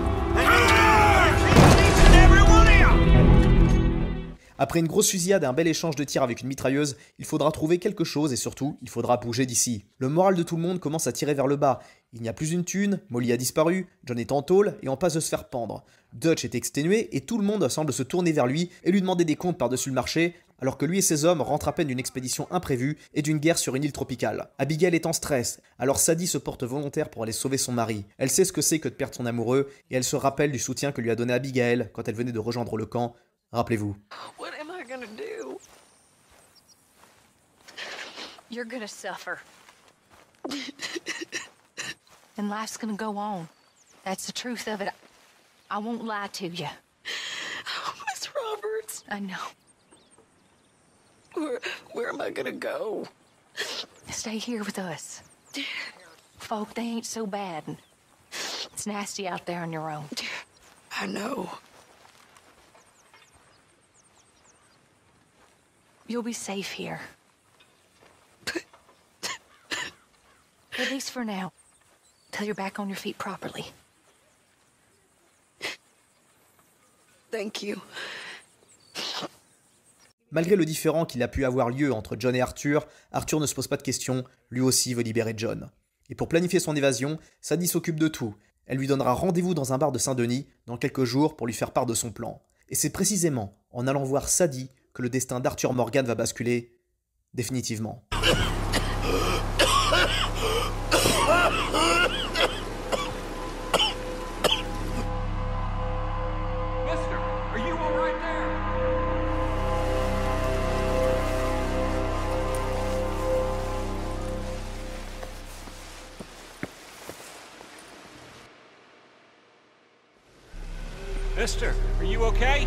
Après une grosse fusillade et un bel échange de tirs avec une mitrailleuse, il faudra trouver quelque chose et surtout, il faudra bouger d'ici. Le moral de tout le monde commence à tirer vers le bas. Il n'y a plus une thune, Molly a disparu, John est en tôle et en passe de se faire pendre. Dutch est exténué et tout le monde semble se tourner vers lui et lui demander des comptes par-dessus le marché, alors que lui et ses hommes rentrent à peine d'une expédition imprévue et d'une guerre sur une île tropicale. Abigail est en stress, alors Sadie se porte volontaire pour aller sauver son mari. Elle sait ce que c'est que de perdre son amoureux et elle se rappelle du soutien que lui a donné Abigail quand elle venait de rejoindre le camp. Rappelez-vous. What am I gonna do? You're gonna suffer. And life's gonna go on. That's the truth of it. I won't lie to you. Oh, Miss Roberts. I know. Where, where am I gonna go? Stay here with us. Folk, they ain't so bad. It's nasty out there on your own. I know. You'll be safe here. At least for now. Till you're back on your feet properly. Thank you. Malgré le différend qu'il a pu avoir lieu entre John et Arthur, Arthur ne se pose pas de questions, lui aussi veut libérer John. Et pour planifier son évasion, Sadie s'occupe de tout. Elle lui donnera rendez-vous dans un bar de Saint-Denis dans quelques jours pour lui faire part de son plan. Et c'est précisément en allant voir Sadie que le destin d'Arthur Morgan va basculer définitivement. Mister, are you all right there? Mister, are you okay?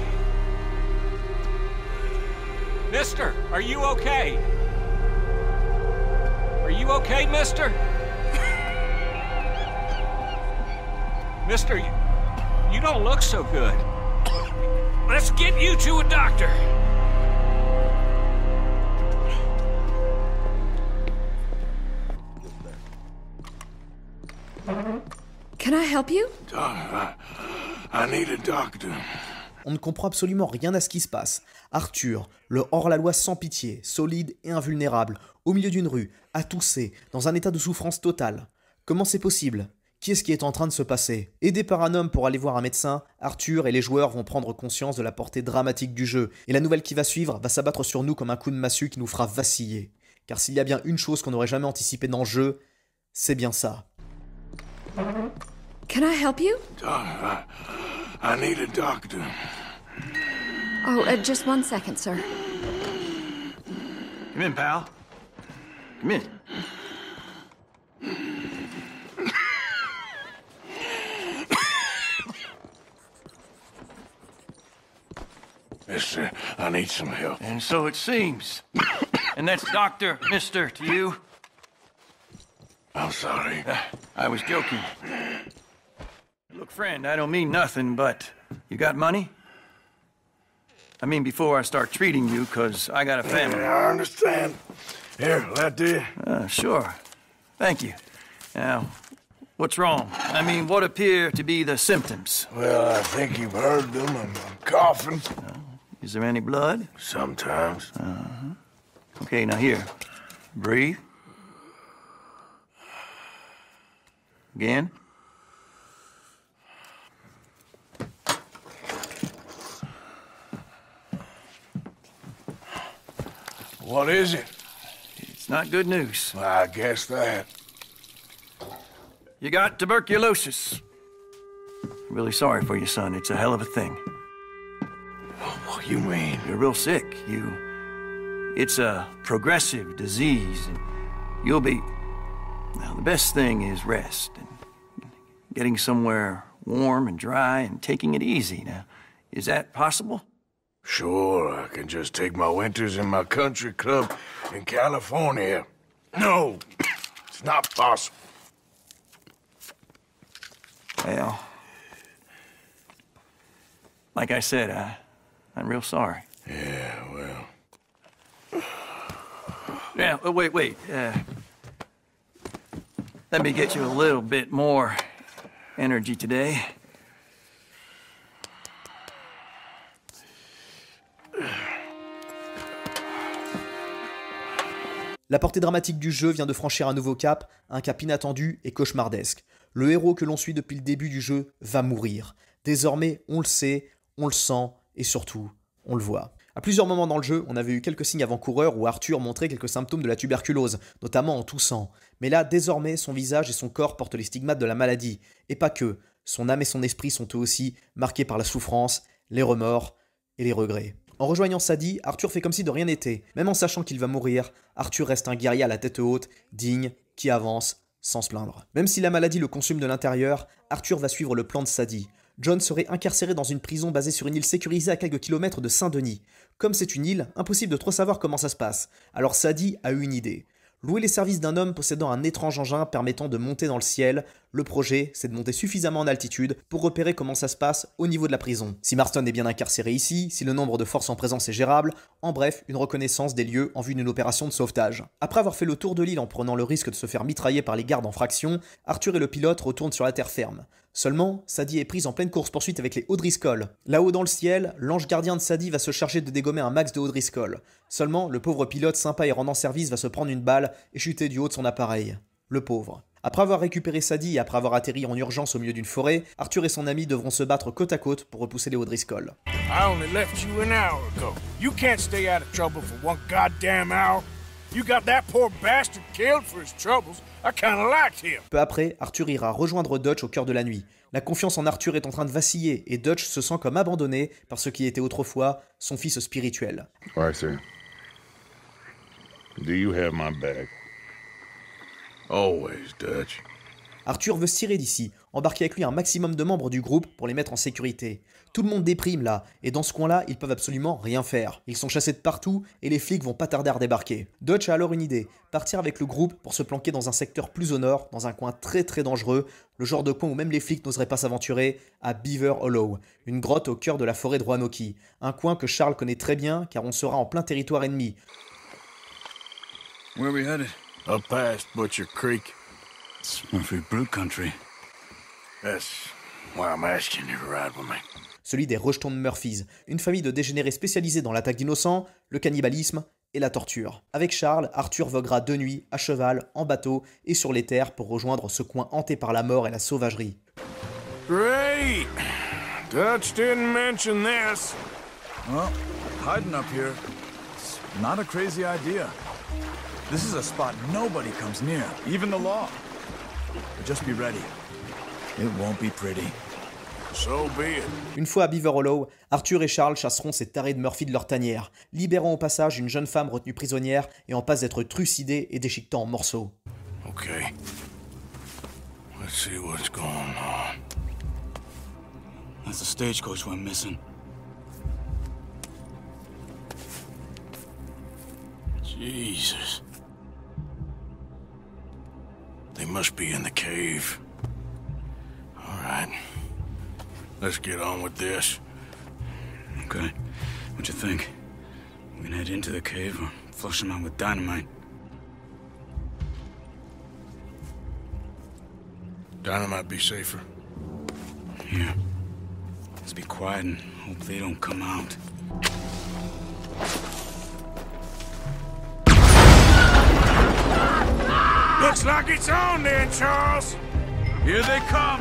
Mister, are you okay? Are you okay, mister? Mister, you, you don't look so good. Let's get you to a doctor. Can I help you? I, I need a doctor. On ne comprend absolument rien à ce qui se passe. Arthur, le hors-la-loi sans pitié, solide et invulnérable, au milieu d'une rue, à tousser, dans un état de souffrance totale. Comment c'est possible? Qu'est-ce qui est en train de se passer? Aidé par un homme pour aller voir un médecin, Arthur et les joueurs vont prendre conscience de la portée dramatique du jeu, et la nouvelle qui va suivre va s'abattre sur nous comme un coup de massue qui nous fera vaciller. Car s'il y a bien une chose qu'on n'aurait jamais anticipée dans le jeu, c'est bien ça. Can I help you? I, I need a doctor. Oh, uh, just one second, sir. Come in, pal. Come in. Mister, I need some help. And so it seems. And that's Doctor Mister to you? I'm sorry. Uh, I was joking. Look, friend, I don't mean nothing, but you got money? I mean, before I start treating you, because I got a family. I understand. Here, let do. Uh, sure. Thank you. Now, what's wrong? I mean, what appear to be the symptoms? Well, I think you've heard them. I'm, I'm coughing. Uh, is there any blood? Sometimes. Uh-huh. Okay, now here. Breathe. Again. What is it? It's not good news. I guess that. You got tuberculosis. Really sorry for you, son. It's a hell of a thing. What do you mean? You're real sick. You... It's a progressive disease, and you'll be... Now, the best thing is rest, and getting somewhere warm and dry and taking it easy. Now, is that possible? Sure, I can just take my winters in my country club in California. No, it's not possible. Well, like I said, I, I'm real sorry. Yeah, well... Yeah, oh, wait, wait. Uh, let me get you a little bit more energy today. La portée dramatique du jeu vient de franchir un nouveau cap, un cap inattendu et cauchemardesque. Le héros que l'on suit depuis le début du jeu va mourir. Désormais, on le sait, on le sent et surtout, on le voit. À plusieurs moments dans le jeu, on avait eu quelques signes avant-coureurs où Arthur montrait quelques symptômes de la tuberculose, notamment en toussant. Mais là, désormais, son visage et son corps portent les stigmates de la maladie. Et pas que. Son âme et son esprit sont eux aussi marqués par la souffrance, les remords et les regrets. En rejoignant Sadie, Arthur fait comme si de rien n'était. Même en sachant qu'il va mourir, Arthur reste un guerrier à la tête haute, digne, qui avance, sans se plaindre. Même si la maladie le consume de l'intérieur, Arthur va suivre le plan de Sadie. John serait incarcéré dans une prison basée sur une île sécurisée à quelques kilomètres de Saint-Denis. Comme c'est une île, impossible de trop savoir comment ça se passe. Alors Sadie a eu une idée. Louer les services d'un homme possédant un étrange engin permettant de monter dans le ciel. Le projet, c'est de monter suffisamment en altitude pour repérer comment ça se passe au niveau de la prison. Si Marston est bien incarcéré ici, si le nombre de forces en présence est gérable, en bref, une reconnaissance des lieux en vue d'une opération de sauvetage. Après avoir fait le tour de l'île en prenant le risque de se faire mitrailler par les gardes en fraction, Arthur et le pilote retournent sur la terre ferme. Seulement, Sadie est prise en pleine course-poursuite avec les O'Driscoll. Là-haut dans le ciel, l'ange gardien de Sadie va se charger de dégommer un max de O'Driscoll. Seulement, le pauvre pilote sympa et rendant service va se prendre une balle et chuter du haut de son appareil. Le pauvre. Après avoir récupéré Sadie et après avoir atterri en urgence au milieu d'une forêt, Arthur et son ami devront se battre côte à côte pour repousser les O'Driscoll. I only left you an hour ago. You can't stay out of trouble for one goddamn hour. You got that poor bastard killed for his troubles. I kinda liked him. Peu après, Arthur ira rejoindre Dutch au cœur de la nuit. La confiance en Arthur est en train de vaciller et Dutch se sent comme abandonné par ce qui était autrefois son fils spirituel. Arthur, do you have my back? Always, Dutch. Arthur veut se tirer d'ici, embarquer avec lui un maximum de membres du groupe pour les mettre en sécurité. Tout le monde déprime là, et dans ce coin-là, ils peuvent absolument rien faire. Ils sont chassés de partout, et les flics vont pas tarder à redébarquer. Dutch a alors une idée, partir avec le groupe pour se planquer dans un secteur plus au nord, dans un coin très très dangereux, le genre de coin où même les flics n'oseraient pas s'aventurer, à Beaver Hollow, une grotte au cœur de la forêt de Roanoke. Un coin que Charles connaît très bien, car on sera en plein territoire ennemi. Where are we headed? Up past Butcher Creek. It's Murphy Brute country. That's why I'm asking you to ride with me. Celui des rejetons de Murphys, une famille de dégénérés spécialisés dans l'attaque d'innocents, le cannibalisme et la torture. Avec Charles, Arthur voguera de nuit, à cheval, en bateau et sur les terres pour rejoindre ce coin hanté par la mort et la sauvagerie. Great! Dutch didn't mention this. Well, hiding up here, it's not a crazy idea. This is a spot nobody comes near, even the law. But just be ready. It won't be pretty. So be it. Une fois à Beaver Hollow, Arthur et Charles chasseront ces tarés de Murphy de leur tanière, libérant au passage une jeune femme retenue prisonnière et en passe d'être trucidée et déchiquetée en morceaux. Okay. Let's see what's going on. That's the stagecoach we're missing. Jesus. They must be in the cave. All right. Let's get on with this. Okay. What you think? We can head into the cave or flush them out with dynamite? Dynamite be safer. Here. Let's be quiet and hope they don't come out. Looks like it's on then, Charles. Here they come.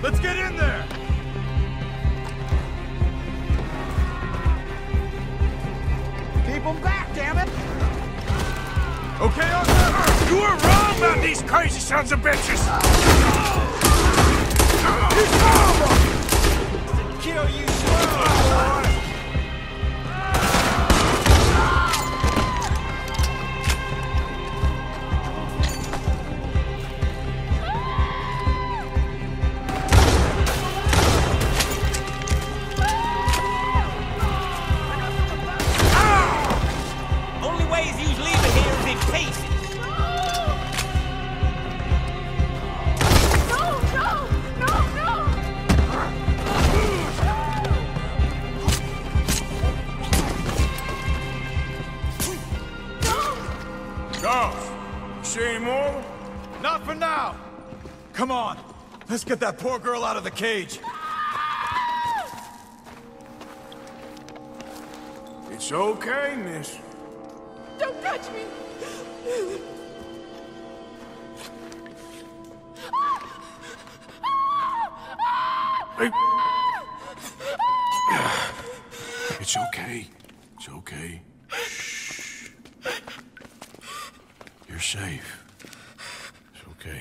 Let's get in there! Keep them back, damn it! Okay, Arthur! You were wrong about these crazy sons of bitches! Kill you slow! Only way he's leaving here is in pieces. See any more? Not for now! Come on, let's get that poor girl out of the cage. It's okay, miss. Don't touch me! Hey. It's okay. It's okay. Shh. You're safe. It's okay.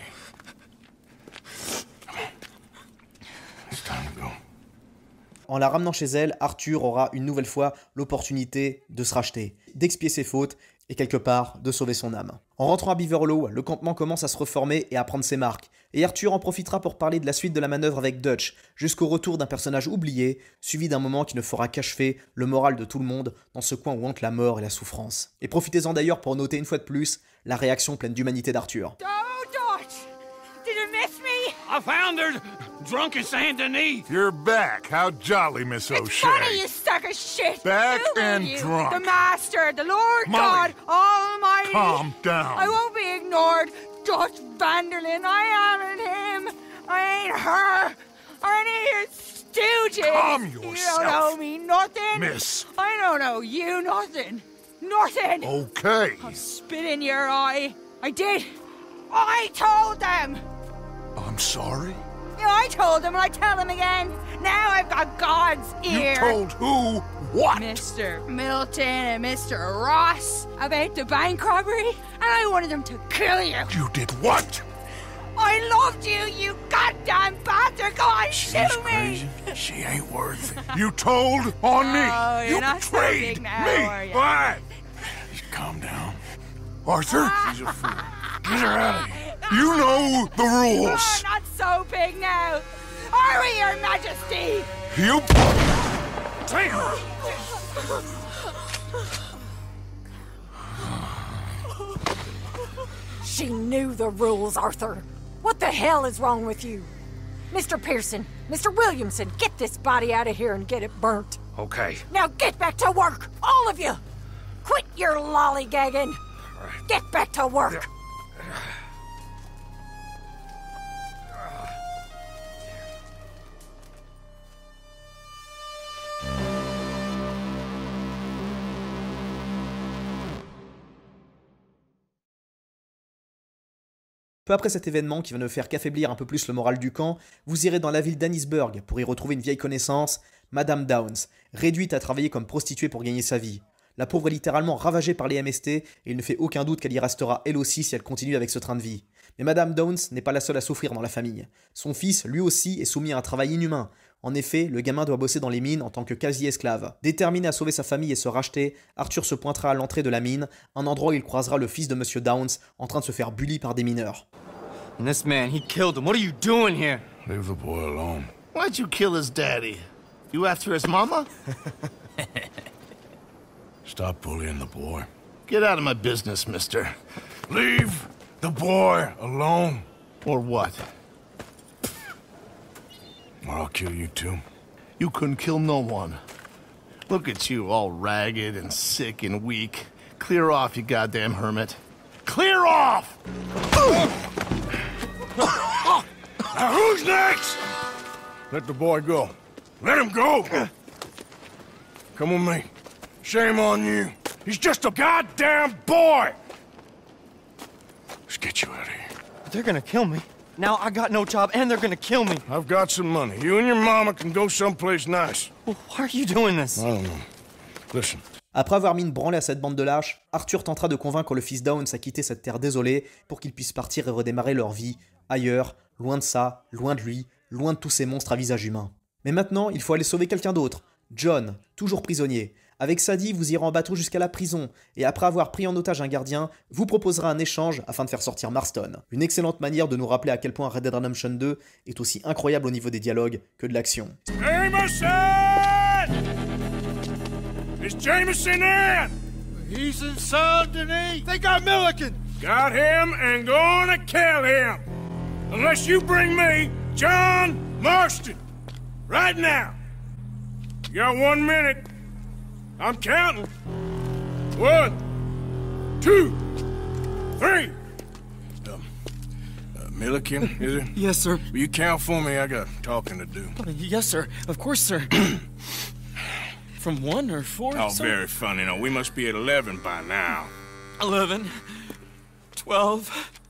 Come on. It's time to go. En la ramenant chez elle, Arthur aura une nouvelle fois l'opportunité de se racheter, d'expier ses fautes et quelque part de sauver son âme. En rentrant à Beaver Hollow, le campement commence à se reformer et à prendre ses marques, et Arthur en profitera pour parler de la suite de la manœuvre avec Dutch, jusqu'au retour d'un personnage oublié, suivi d'un moment qui ne fera qu'achever le moral de tout le monde dans ce coin où hante la mort et la souffrance. Et profitez-en d'ailleurs pour noter une fois de plus la réaction pleine d'humanité d'Arthur. Oh, Dutch! Did you miss me? I found her drunk in Saint Denis. You're back. How jolly, Miss O'Shea. It's funny, you suck of shit! Back Who and you? drunk. The Master, the Lord Molly. God Almighty! Calm down. I won't be ignored! Dutch Vanderlyn, I am him! I ain't her! Or any of your stooges! Calm You yourself. don't owe me nothing! Miss. I don't owe you nothing! Nothing! Okay. I'll spit in your eye! I did! I told them! I'm sorry? Yeah, I told them and I tell them again! Now I've got God's ear! You told who what? Mister Milton and Mister Ross about the bank robbery, and I wanted them to kill you! You did what? I loved you, you goddamn bastard! Go on, She's shoot me! crazy. She ain't worth it. You told on me. Oh, you're You not so betrayed big now, me. are you? What? Just calm down. Arthur? She's a fool. Get her out of here. You know the You're rules. not so big now! Are we, Your Majesty? You... Damn! She knew the rules, Arthur. What the hell is wrong with you? Mister Pearson, Mister Williamson, get this body out of here and get it burnt. Okay. Now get back to work, all of you! Quit your lollygagging! Get back to work! Peu après cet événement qui va ne faire qu'affaiblir un peu plus le moral du camp, vous irez dans la ville d'Annisburg pour y retrouver une vieille connaissance, Madame Downs, réduite à travailler comme prostituée pour gagner sa vie. La pauvre est littéralement ravagée par les M S T et il ne fait aucun doute qu'elle y restera elle aussi si elle continue avec ce train de vie. Mais Madame Downs n'est pas la seule à souffrir dans la famille. Son fils, lui aussi, est soumis à un travail inhumain. En effet, le gamin doit bosser dans les mines en tant que quasi-esclave. Déterminé à sauver sa famille et se racheter, Arthur se pointera à l'entrée de la mine, un endroit où il croisera le fils de Monsieur Downs en train de se faire bully par des mineurs. And this man, he killed him. What are you doing here? Leave the boy alone. Why'd you kill his daddy? You after his mama? Stop bullying the boy. Get out of my business, mister. Leave the boy alone. Or what? Or I'll kill you too. You couldn't kill no one. Look at you, all ragged and sick and weak. Clear off, you goddamn hermit. Clear off! Now who's next? Let the boy go. Let him go! Come with me. Shame on you. He's just a goddamn boy! Let's get you out of here. They're gonna kill me. Now I got no job and they're gonna kill me. I've got some money. You and your mama can go someplace nice. Well, why are you doing this? I don't know. Listen. Après avoir mis une branlée à cette bande de lâches, Arthur tentera de convaincre le fils Downes à quitter cette terre désolée pour qu'ils puissent partir et redémarrer leur vie ailleurs, loin de ça, loin de lui, loin de tous ces monstres à visage humain. Mais maintenant, il faut aller sauver quelqu'un d'autre. John, toujours prisonnier. Avec Sadie, vous irez en bateau jusqu'à la prison, et après avoir pris en otage un gardien, vous proposera un échange afin de faire sortir Marston. Une excellente manière de nous rappeler à quel point Red Dead Redemption deux est aussi incroyable au niveau des dialogues que de l'action. Jameson! Is Jameson in? He's in Saint-Denis. They got Milliken. Got him and gonna kill him. Unless you bring me John Marston. Right now. You got one minute. I'm counting. One, two, three. Um, uh, Milliken, is it? Yes, sir. Will you count for me? I got talking to do. Yes, sir. Of course, sir. From one or four, Oh, sir? very funny. No, we must be at eleven by now. Eleven. Twelve.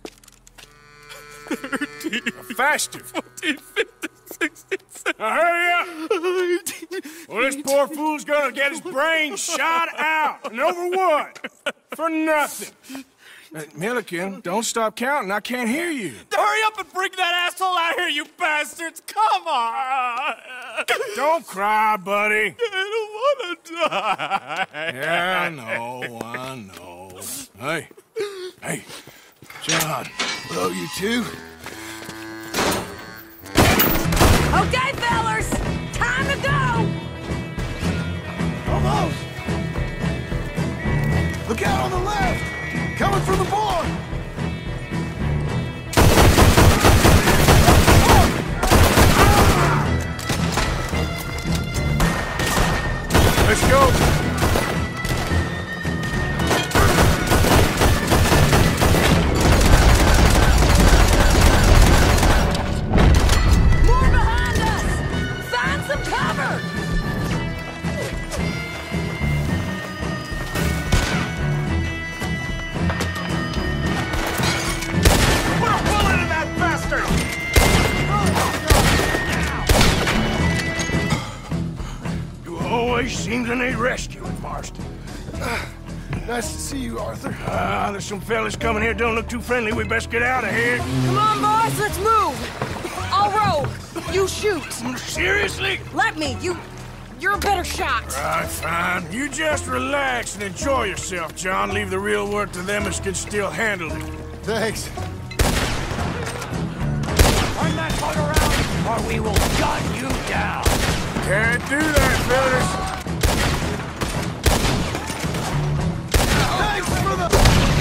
Thirteen. Faster. Fourteen, fifteen, sixteen, seventeen. Now hurry up! Well, this poor fool's gonna get his brains shot out. And over what? For nothing. Uh, Milliken, don't stop counting. I can't hear you. Hurry up and bring that asshole out here, you bastards! Come on! Don't cry, buddy. I don't wanna die. Yeah, I know, I know. Hey, hey, John. Hello, you two. Okay, fellers, time to go! Almost! Look out on the left! Coming from the board! Let's go. Always seems to need rescuing, Marston. Uh, nice to see you, Arthur. Ah, uh, there's some fellas coming here. Don't look too friendly. We best get out of here. Come on, boys, let's move. I'll row. You shoot. Seriously? Let me. You... You're a better shot. Right, fine. You just relax and enjoy yourself, John. Leave the real work to them as can still handle it. Thanks. Turn that boat around, or we will gun you down. Can't do that, fellas. Thanks for the...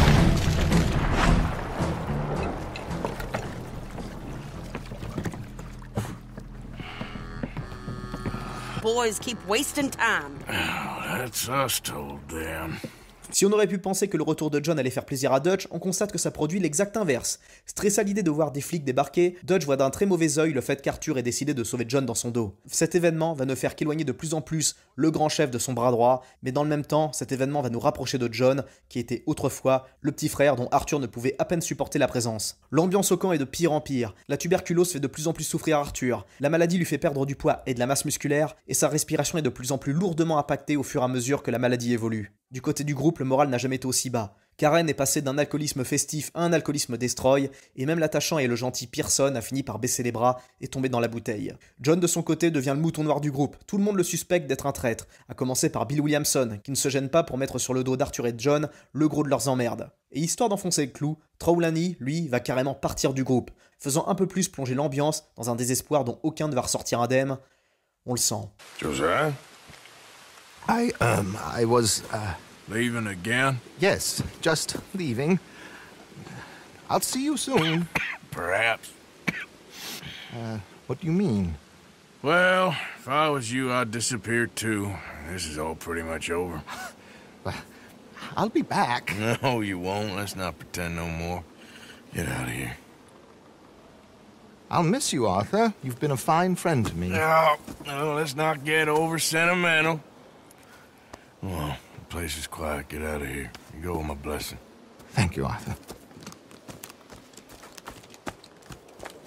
Boys keep wasting time. Oh, that's us told them. Si on aurait pu penser que le retour de John allait faire plaisir à Dutch, on constate que ça produit l'exact inverse. Stressé à l'idée de voir des flics débarquer, Dutch voit d'un très mauvais œil le fait qu'Arthur ait décidé de sauver John dans son dos. Cet événement va ne faire qu'éloigner de plus en plus le grand chef de son bras droit, mais dans le même temps, cet événement va nous rapprocher de John, qui était autrefois le petit frère dont Arthur ne pouvait à peine supporter la présence. L'ambiance au camp est de pire en pire, la tuberculose fait de plus en plus souffrir Arthur, la maladie lui fait perdre du poids et de la masse musculaire, et sa respiration est de plus en plus lourdement impactée au fur et à mesure que la maladie évolue. Du côté du groupe, le moral n'a jamais été aussi bas. Karen est passé d'un alcoolisme festif à un alcoolisme destroy, et même l'attachant et le gentil Pearson a fini par baisser les bras et tomber dans la bouteille. John de son côté devient le mouton noir du groupe, tout le monde le suspecte d'être un traître, à commencer par Bill Williamson, qui ne se gêne pas pour mettre sur le dos d'Arthur et de John le gros de leurs emmerdes. Et histoire d'enfoncer le clou, Trelawney, lui, va carrément partir du groupe, faisant un peu plus plonger l'ambiance dans un désespoir dont aucun ne va ressortir indemne. On le sent. Josiah? I, um, I was, uh... Leaving again? Yes, just leaving. I'll see you soon. Perhaps. Uh, what do you mean? Well, if I was you, I'd disappear too. This is all pretty much over. Well, I'll be back. No, you won't. Let's not pretend no more. Get out of here. I'll miss you, Arthur. You've been a fine friend to me. No, no, let's not get over sentimental. Well, the place is quiet. Get out of here. You go with my blessing. Thank you, Arthur.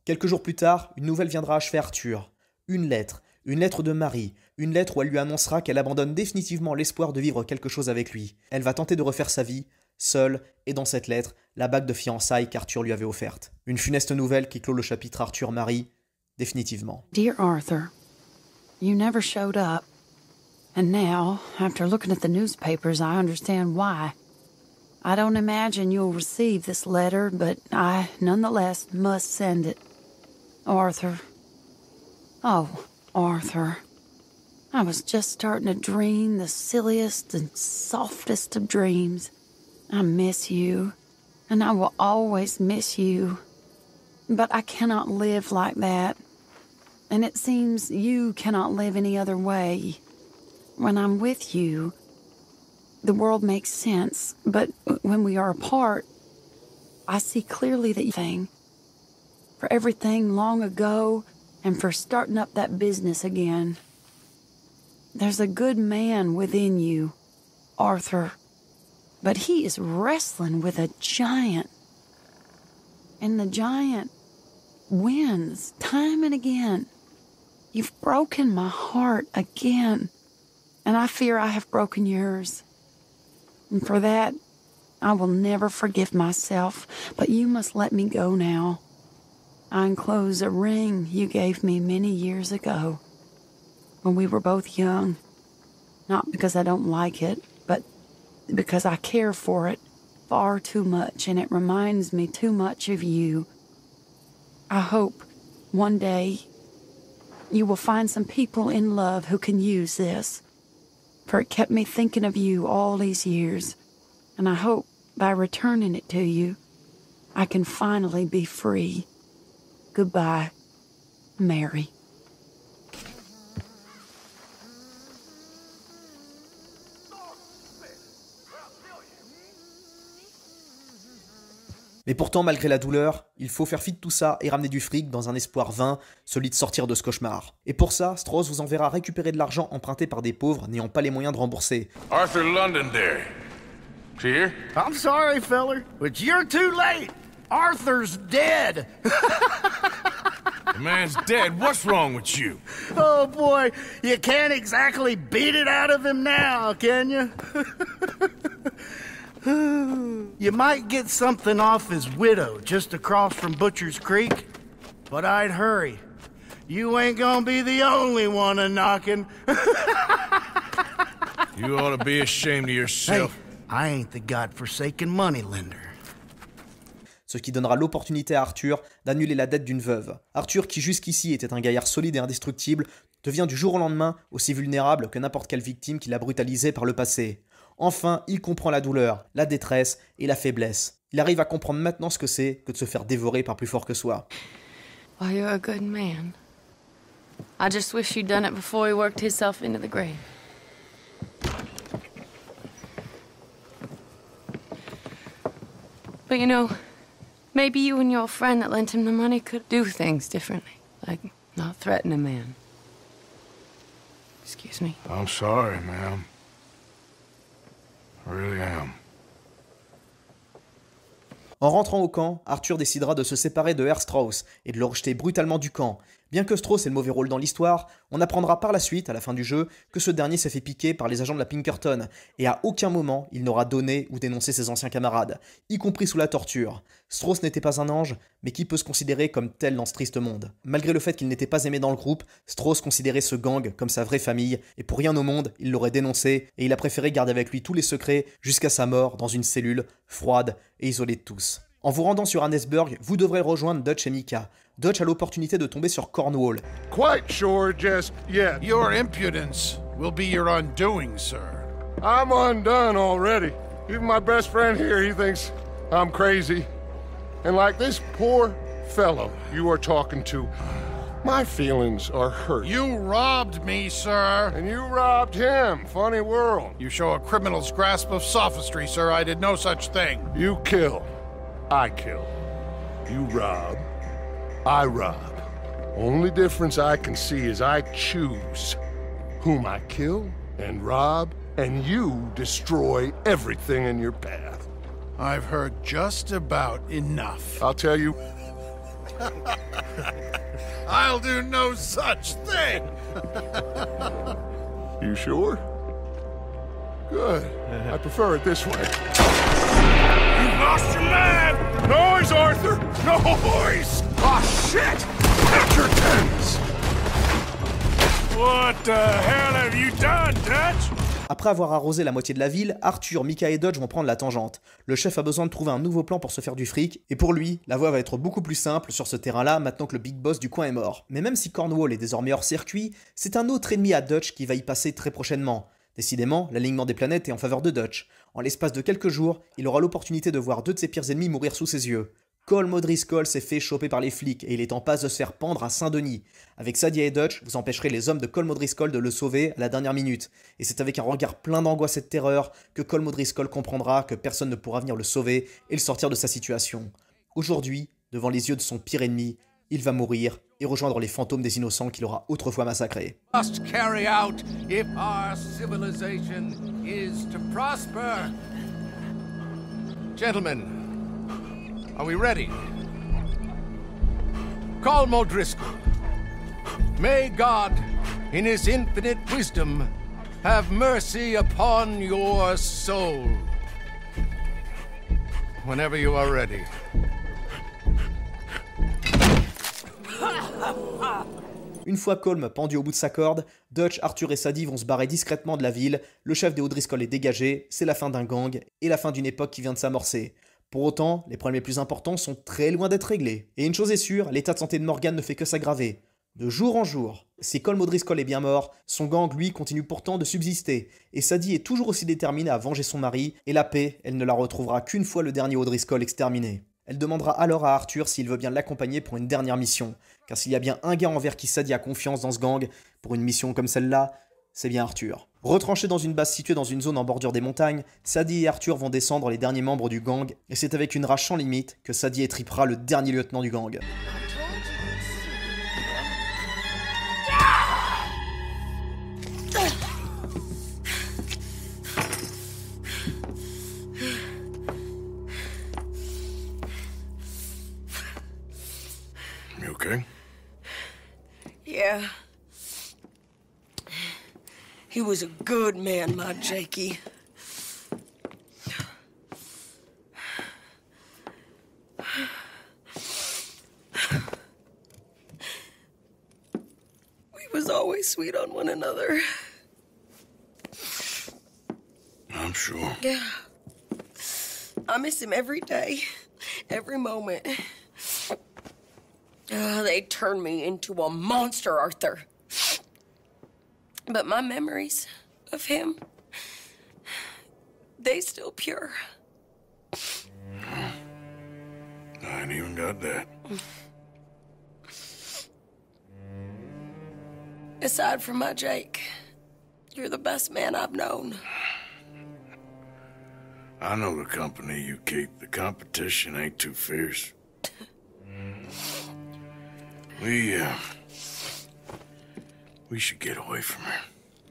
Quelques jours plus tard, une nouvelle viendra achever Arthur. Une lettre, une lettre de Marie, une lettre où elle lui annoncera qu'elle abandonne définitivement l'espoir de vivre quelque chose avec lui. Elle va tenter de refaire sa vie, seule, et dans cette lettre, la bague de fiançailles qu'Arthur lui avait offerte. Une funeste nouvelle qui clôt le chapitre Arthur-Marie, définitivement. Dear Arthur, you never showed up. And now, after looking at the newspapers, I understand why. I don't imagine you'll receive this letter, but I, nonetheless, must send it. Arthur. Oh, Arthur. I was just starting to dream the silliest and softest of dreams. I miss you, and I will always miss you. But I cannot live like that. And it seems you cannot live any other way. When I'm with you, the world makes sense, but when we are apart, I see clearly the thing. For everything long ago, and for starting up that business again. There's a good man within you, Arthur, but he is wrestling with a giant. And the giant wins time and again. You've broken my heart again. And I fear I have broken yours. And for that, I will never forgive myself, but you must let me go now. I enclose a ring you gave me many years ago, when we were both young. Not because I don't like it, but because I care for it far too much, and it reminds me too much of you. I hope one day you will find some people in love who can use this. For it kept me thinking of you all these years, and I hope by returning it to you, I can finally be free. Goodbye, Mary. Mais pourtant, malgré la douleur, il faut faire fi de tout ça et ramener du fric dans un espoir vain, celui de sortir de ce cauchemar. Et pour ça, Strauss vous enverra récupérer de l'argent emprunté par des pauvres n'ayant pas les moyens de rembourser. Arthur Londonderry. Is he here? I'm sorry, feller, but you're too late. Arthur's dead. The man's dead. What's wrong with you? Oh, boy, you can't exactly beat it out of him now, can you? You might get something off his widow just across from Butcher's Creek, but I'd hurry. You ain't gonna be the only one a-knocking. You ought to be ashamed of yourself. Hey, I ain't the godforsaken moneylender. Ce qui donnera l'opportunité à Arthur d'annuler la dette d'une veuve. Arthur, qui jusqu'ici était un gaillard solide et indestructible, devient du jour au lendemain aussi vulnérable que n'importe quelle victime qu'il a brutalisée par le passé. Enfin, il comprend la douleur, la détresse et la faiblesse. Il arrive à comprendre maintenant ce que c'est que de se faire dévorer par plus fort que soi. Well, you're a good man. I just wish you'd done it before he worked himself into the grave. But you know, maybe you and your friend that lent him the money could do things differently. Like, not threaten a man. Excuse me. I'm sorry, ma'am. I really am. En rentrant au camp, Arthur décidera de se séparer de Herr Strauss et de le rejeter brutalement du camp. Bien que Strauss ait le mauvais rôle dans l'histoire, on apprendra par la suite, à la fin du jeu, que ce dernier s'est fait piquer par les agents de la Pinkerton, et à aucun moment il n'aura donné ou dénoncé ses anciens camarades, y compris sous la torture. Strauss n'était pas un ange, mais qui peut se considérer comme tel dans ce triste monde. Malgré le fait qu'il n'était pas aimé dans le groupe, Strauss considérait ce gang comme sa vraie famille, et pour rien au monde, il l'aurait dénoncé, et il a préféré garder avec lui tous les secrets jusqu'à sa mort dans une cellule, froide et isolée de tous. En vous rendant sur Annesburg, vous devrez rejoindre Dutch et Micah. Dutch a l'opportunité de tomber sur Cornwall. Quite sure, just yet. Your impudence will be your undoing, sir. I'm undone already. Even my best friend here, he thinks I'm crazy. And like this poor fellow you are talking to, my feelings are hurt. You robbed me, sir. And you robbed him. Funny world. You show a criminal's grasp of sophistry, sir. I did no such thing. You kill. I kill. You rob. I rob. Only difference I can see is I choose whom I kill and rob, and you destroy everything in your path. I've heard just about enough. I'll tell you, I'll do no such thing! You sure? Good. I prefer it this way. You've lost your man! Noise, Arthur! Noise! Oh, shit! Catch your tents! What the hell have you done, Dutch? Après avoir arrosé la moitié de la ville, Arthur, Micah et Dodge vont prendre la tangente. Le chef a besoin de trouver un nouveau plan pour se faire du fric, et pour lui, la voie va être beaucoup plus simple sur ce terrain-là maintenant que le big boss du coin est mort. Mais même si Cornwall est désormais hors circuit, c'est un autre ennemi à Dutch qui va y passer très prochainement. Décidément, l'alignement des planètes est en faveur de Dutch. En l'espace de quelques jours, il aura l'opportunité de voir deux de ses pires ennemis mourir sous ses yeux. Colm O'Driscoll s'est fait choper par les flics et il est en passe de se faire pendre à Saint-Denis. Avec Sadie et Dutch, vous empêcherez les hommes de Colm O'Driscoll de le sauver à la dernière minute. Et c'est avec un regard plein d'angoisse et de terreur que Colm O'Driscoll comprendra que personne ne pourra venir le sauver et le sortir de sa situation. Aujourd'hui, devant les yeux de son pire ennemi, il va mourir et rejoindre les fantômes des innocents qu'il aura autrefois massacrés. Must carry out if our civilization is to prosper. Gentlemen, are we ready? Colm O'Driscoll, may God, in his infinite wisdom, have mercy upon your soul. Whenever you are ready. Une fois Colm pendu au bout de sa corde, Dutch, Arthur et Sadie vont se barrer discrètement de la ville, le chef des O'Driscoll est dégagé, c'est la fin d'un gang et la fin d'une époque qui vient de s'amorcer. Pour autant, les problèmes les plus importants sont très loin d'être réglés. Et une chose est sûre, l'état de santé de Morgan ne fait que s'aggraver. De jour en jour. Si Colm O'Driscoll est bien mort, son gang, lui, continue pourtant de subsister. Et Sadie est toujours aussi déterminée à venger son mari, et la paix, elle ne la retrouvera qu'une fois le dernier O'Driscoll exterminé. Elle demandera alors à Arthur s'il veut bien l'accompagner pour une dernière mission. Car s'il y a bien un gars envers qui Sadie a confiance dans ce gang, pour une mission comme celle-là, c'est bien Arthur. Retranchés dans une base située dans une zone en bordure des montagnes, Sadie et Arthur vont descendre les derniers membres du gang, et c'est avec une rage sans limite que Sadie étripera le dernier lieutenant du gang. You okay? Yeah. He was a good man, my Jakey. We was always sweet on one another. I'm sure. Yeah. I miss him every day, every moment. Uh, they turned me into a monster, Arthur. But my memories of him, they still pure. I ain't even got that. Aside from my Jake, you're the best man I've known. I know the company you keep. The competition ain't too fierce. We, uh... We should get away from her.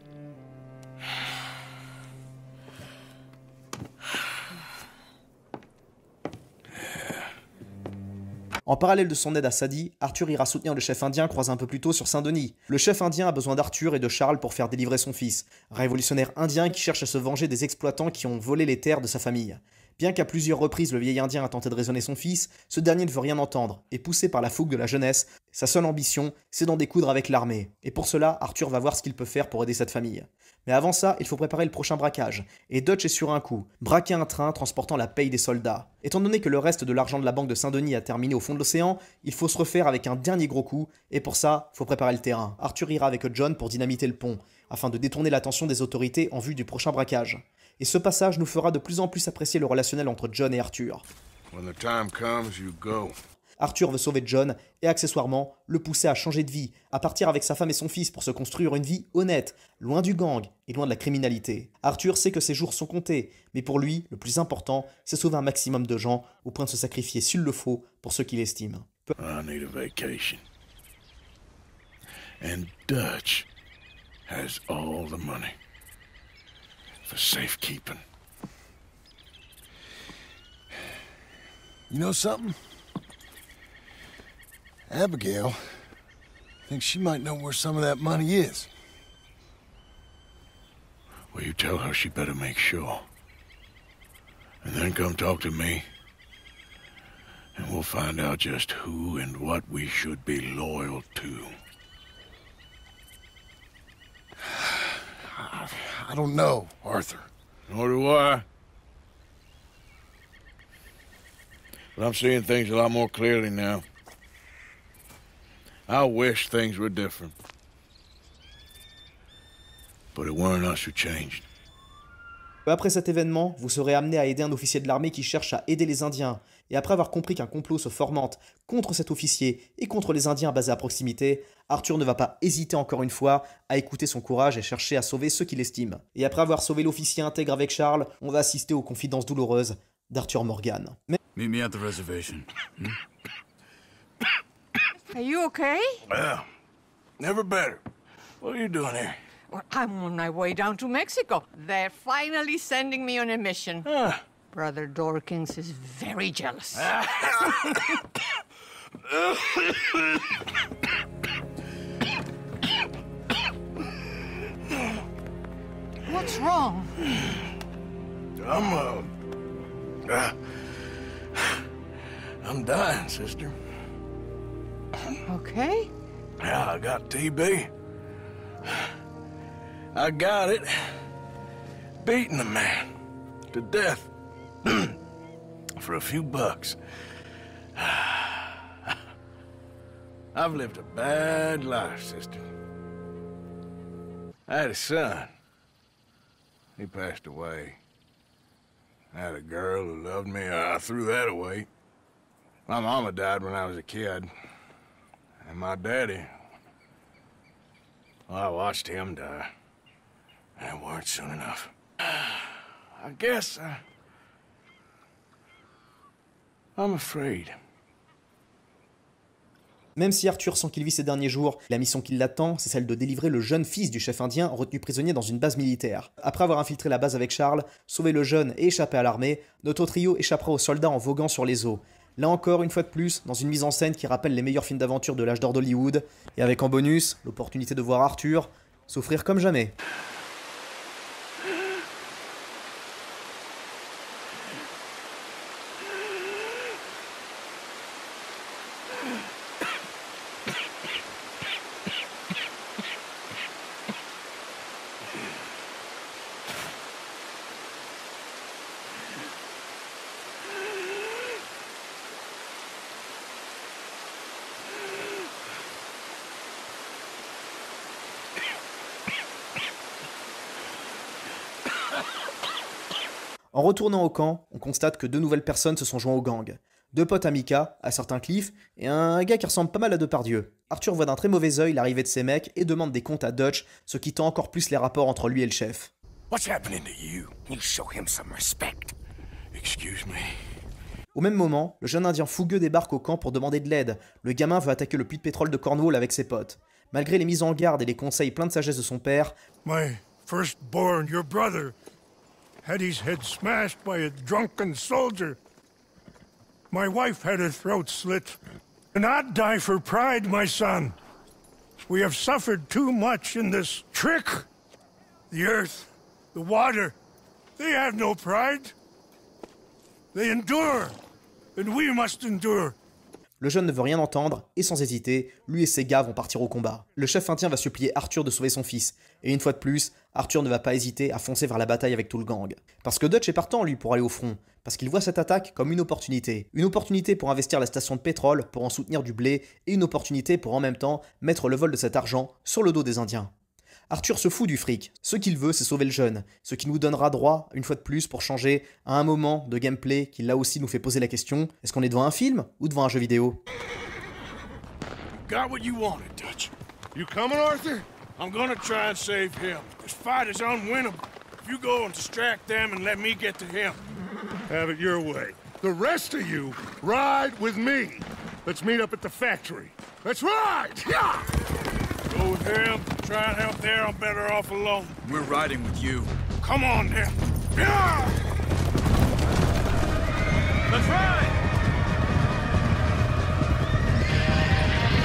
En parallèle de son aide à Sadie, Arthur ira soutenir le chef indien croisé un peu plus tôt sur Saint-Denis. Le chef indien a besoin d'Arthur et de Charles pour faire délivrer son fils, révolutionnaire indien qui cherche à se venger des exploitants qui ont volé les terres de sa famille. Bien qu'à plusieurs reprises le vieil indien a tenté de raisonner son fils, ce dernier ne veut rien entendre, et poussé par la fougue de la jeunesse, sa seule ambition, c'est d'en découdre avec l'armée. Et pour cela, Arthur va voir ce qu'il peut faire pour aider cette famille. Mais avant ça, il faut préparer le prochain braquage, et Dutch est sur un coup, braquer un train transportant la paye des soldats. Étant donné que le reste de l'argent de la banque de Saint-Denis a terminé au fond de l'océan, il faut se refaire avec un dernier gros coup, et pour ça, il faut préparer le terrain. Arthur ira avec John pour dynamiter le pont, afin de détourner l'attention des autorités en vue du prochain braquage. Et ce passage nous fera de plus en plus apprécier le relationnel entre John et Arthur. When the time comes, you go. Arthur veut sauver John et accessoirement le pousser à changer de vie, à partir avec sa femme et son fils pour se construire une vie honnête, loin du gang et loin de la criminalité. Arthur sait que ses jours sont comptés, mais pour lui, le plus important, c'est sauver un maximum de gens au point de se sacrifier s'il le faut pour ceux qu'il estime. I need a vacation. And Dutch has all the money for safekeeping. You know something? Abigail thinks she might know where some of that money is. Well, you tell her she better make sure. And then come talk to me. And we'll find out just who and what we should be loyal to. I, I don't know, Arthur. Nor do I. But I'm seeing things a lot more clearly now. I wish things were different. But it weren't us who changed. Après cet événement, vous serez amené à aider un officier de l'armée qui cherche à aider les Indiens. Et après avoir compris qu'un complot se formente contre cet officier et contre les Indiens basés à proximité, Arthur ne va pas hésiter encore une fois à écouter son courage et chercher à sauver ceux qu'il estime. Et après avoir sauvé l'officier intègre avec Charles, on va assister aux confidences douloureuses d'Arthur Morgan. Mais... Meet me at the reservation. Hmm? Are you okay? Well, never better. What are you doing here? Well, I'm on my way down to Mexico. They're finally sending me on a mission. Huh. Brother Dorkins is very jealous. What's wrong? I'm, uh, uh... I'm dying, sister. Okay? Yeah, I got T B. I got it. Beating a man to death for a few bucks. I've lived a bad life, sister. I had a son. He passed away. I had a girl who loved me. I threw that away. My mama died when I was a kid. And my daddy, well, I watched him die. And it weren't soon enough. I guess uh, I'm afraid. Même si Arthur sent qu'il vit ses derniers jours, la mission qui l'attend, c'est celle de délivrer le jeune fils du chef indien retenu prisonnier dans une base militaire. Après avoir infiltré la base avec Charles, sauvé le jeune et échappé à l'armée, notre trio échappera aux soldats en voguant sur les eaux. Là encore, une fois de plus, dans une mise en scène qui rappelle les meilleurs films d'aventure de l'âge d'or d'Hollywood, et avec en bonus, l'opportunité de voir Arthur souffrir comme jamais. En retournant au camp, on constate que deux nouvelles personnes se sont joints au gang. Deux potes à Micah, à certain Cliff, et un gars qui ressemble pas mal à Depardieu. Arthur voit d'un très mauvais œil l'arrivée de ces mecs et demande des comptes à Dutch, ce qui tend encore plus les rapports entre lui et le chef. What's happening to you? You show him some respect. Excuse me. Au même moment, le jeune indien fougueux débarque au camp pour demander de l'aide. Le gamin veut attaquer le puits de pétrole de Cornwall avec ses potes. Malgré les mises en garde et les conseils pleins de sagesse de son père, My firstborn, your brother, had his head smashed by a drunken soldier. My wife had her throat slit. And I'd die for pride, my son. We have suffered too much in this trick. The earth, the water, they have no pride. They endure, and we must endure. Le jeune ne veut rien entendre, et sans hésiter, lui et ses gars vont partir au combat. Le chef indien va supplier Arthur de sauver son fils, et une fois de plus, Arthur ne va pas hésiter à foncer vers la bataille avec tout le gang. Parce que Dutch est partant, lui, pour aller au front, parce qu'il voit cette attaque comme une opportunité. Une opportunité pour investir la station de pétrole, pour en soutenir du blé, et une opportunité pour en même temps mettre le vol de cet argent sur le dos des Indiens. Arthur se fout du fric. Ce qu'il veut, c'est sauver le jeune. Ce qui nous donnera droit, une fois de plus, pour changer, à un moment de gameplay qui là aussi nous fait poser la question, est-ce qu'on est devant un film ou devant un jeu vidéo? Got what you wanted, Dutch. You coming, Arthur? I'm gonna try and save him. This fight is unwinnable. If you go and distract them and let me get to him. Have it your way. The rest of you, ride with me. Let's meet up at the factory. Let's ride! Yeah! Go with him. Try and help there. I'm better off alone. We're riding with you. Come on, then. Yeah! Let's ride!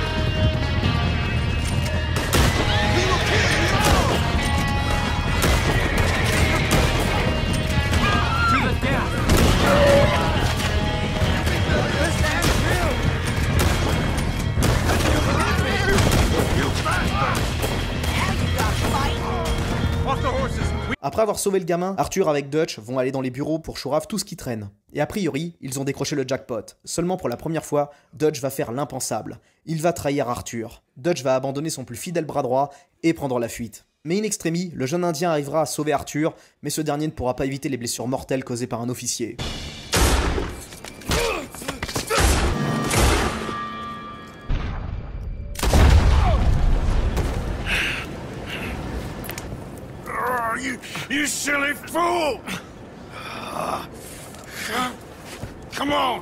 Après avoir sauvé le gamin, Arthur avec Dutch vont aller dans les bureaux pour chourave tout ce qui traîne. Et a priori, ils ont décroché le jackpot. Seulement pour la première fois, Dutch va faire l'impensable. Il va trahir Arthur. Dutch va abandonner son plus fidèle bras droit et prendre la fuite. Mais in extremis, le jeune Indien arrivera à sauver Arthur, mais ce dernier ne pourra pas éviter les blessures mortelles causées par un officier. Oh, you, you silly fool! Come on!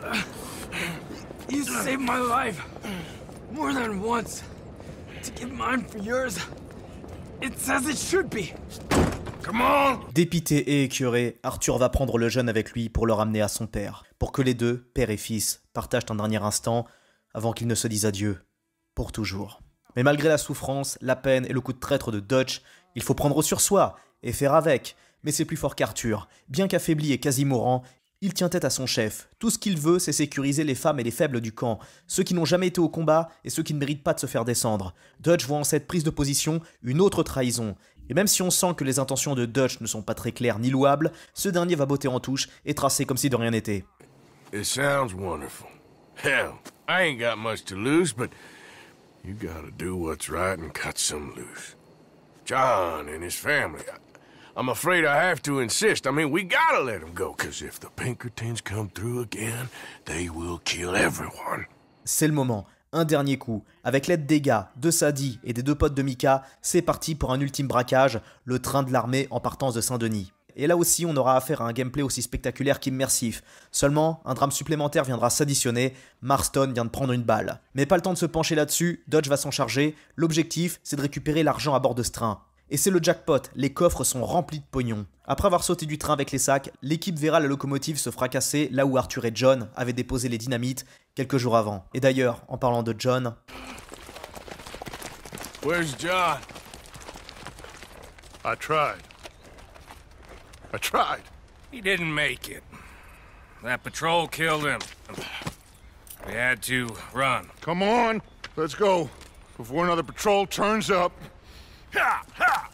You saved my life more than once. To give mine for yours, it's as it should be. Come on! Dépité et écœuré, Arthur va prendre le jeune avec lui pour le ramener à son père, pour que les deux, père et fils, partagent un dernier instant avant qu'ils ne se disent adieu, pour toujours. Mais malgré la souffrance, la peine et le coup de traître de Dutch, il faut prendre sur soi et faire avec. Mais c'est plus fort qu'Arthur. Bien qu'affaibli et quasi mourant, il tient tête à son chef. Tout ce qu'il veut, c'est sécuriser les femmes et les faibles du camp, ceux qui n'ont jamais été au combat et ceux qui ne méritent pas de se faire descendre. Dutch voit en cette prise de position une autre trahison. Et même si on sent que les intentions de Dutch ne sont pas très claires ni louables, ce dernier va botter en touche et tracer comme si de rien n'était. It sounds wonderful. Hell, I ain't got much to lose, but you gotta do what's right and cut some loose. John and his family, I, I'm afraid I have to insist. I mean, we gotta let him go, because if the Pinkertons come through again, they will kill everyone. C'est le moment. Un dernier coup. Avec l'aide des gars, de Sadie et des deux potes de Micah, c'est parti pour un ultime braquage, le train de l'armée en partance de Saint-Denis. Et là aussi, on aura affaire à un gameplay aussi spectaculaire qu'immersif. Seulement, un drame supplémentaire viendra s'additionner, Marston vient de prendre une balle. Mais pas le temps de se pencher là-dessus, Dodge va s'en charger, l'objectif, c'est de récupérer l'argent à bord de ce train. Et c'est le jackpot, les coffres sont remplis de pognon. Après avoir sauté du train avec les sacs, l'équipe verra la locomotive se fracasser là où Arthur et John avaient déposé les dynamites quelques jours avant. Et d'ailleurs, en parlant de John... Where's John? I tried. I tried. He didn't make it. That patrol killed him. We had to run. Come on, let's go, before another patrol turns up. Ha! Ha!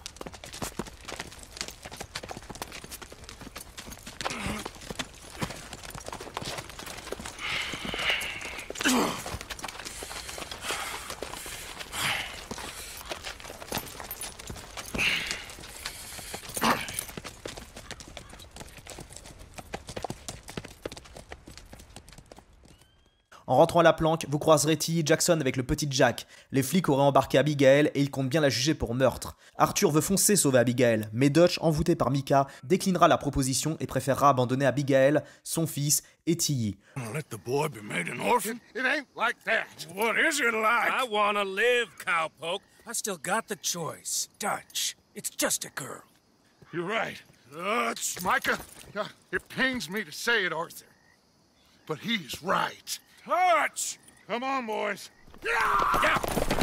En rentrant à la planque, vous croiserez T E Jackson avec le petit Jack. Les flics auraient embarqué Abigail et ils comptent bien la juger pour meurtre. Arthur veut foncer sauver Abigail, mais Dutch, envoûté par Micah, déclinera la proposition et préférera abandonner Abigail, son fils et T E. Let the boy be made an orphan? It ain't like that. What is it like? I wanna live, cowpoke. I still got the choice. Dutch, it's just a girl. You're right. Dutch, Micah, uh, it pains me to say it, Arthur, but he's right. Dutch! Come on, boys. Yeah!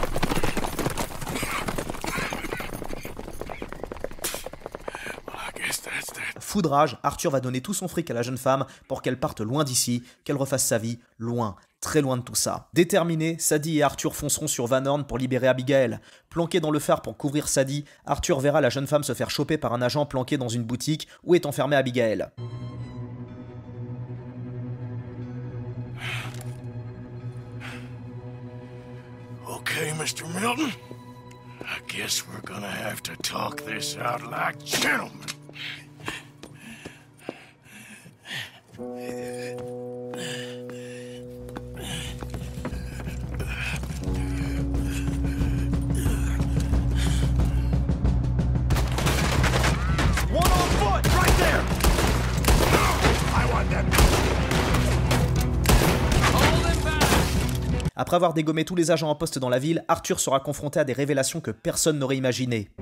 Foudrage, Arthur va donner tout son fric à la jeune femme pour qu'elle parte loin d'ici, qu'elle refasse sa vie loin, très loin de tout ça. Déterminés, Sadie et Arthur fonceront sur Van Horn pour libérer Abigail. Planqué dans le phare pour couvrir Sadie, Arthur verra la jeune femme se faire choper par un agent planqué dans une boutique où est enfermée Abigail. Okay, Mister Milton. I guess we're gonna have to talk this out like gentlemen. One on foot, right there! I want that. Après avoir dégommé tous les agents en poste dans la ville, Arthur sera confronté à des révélations que personne n'aurait imaginées.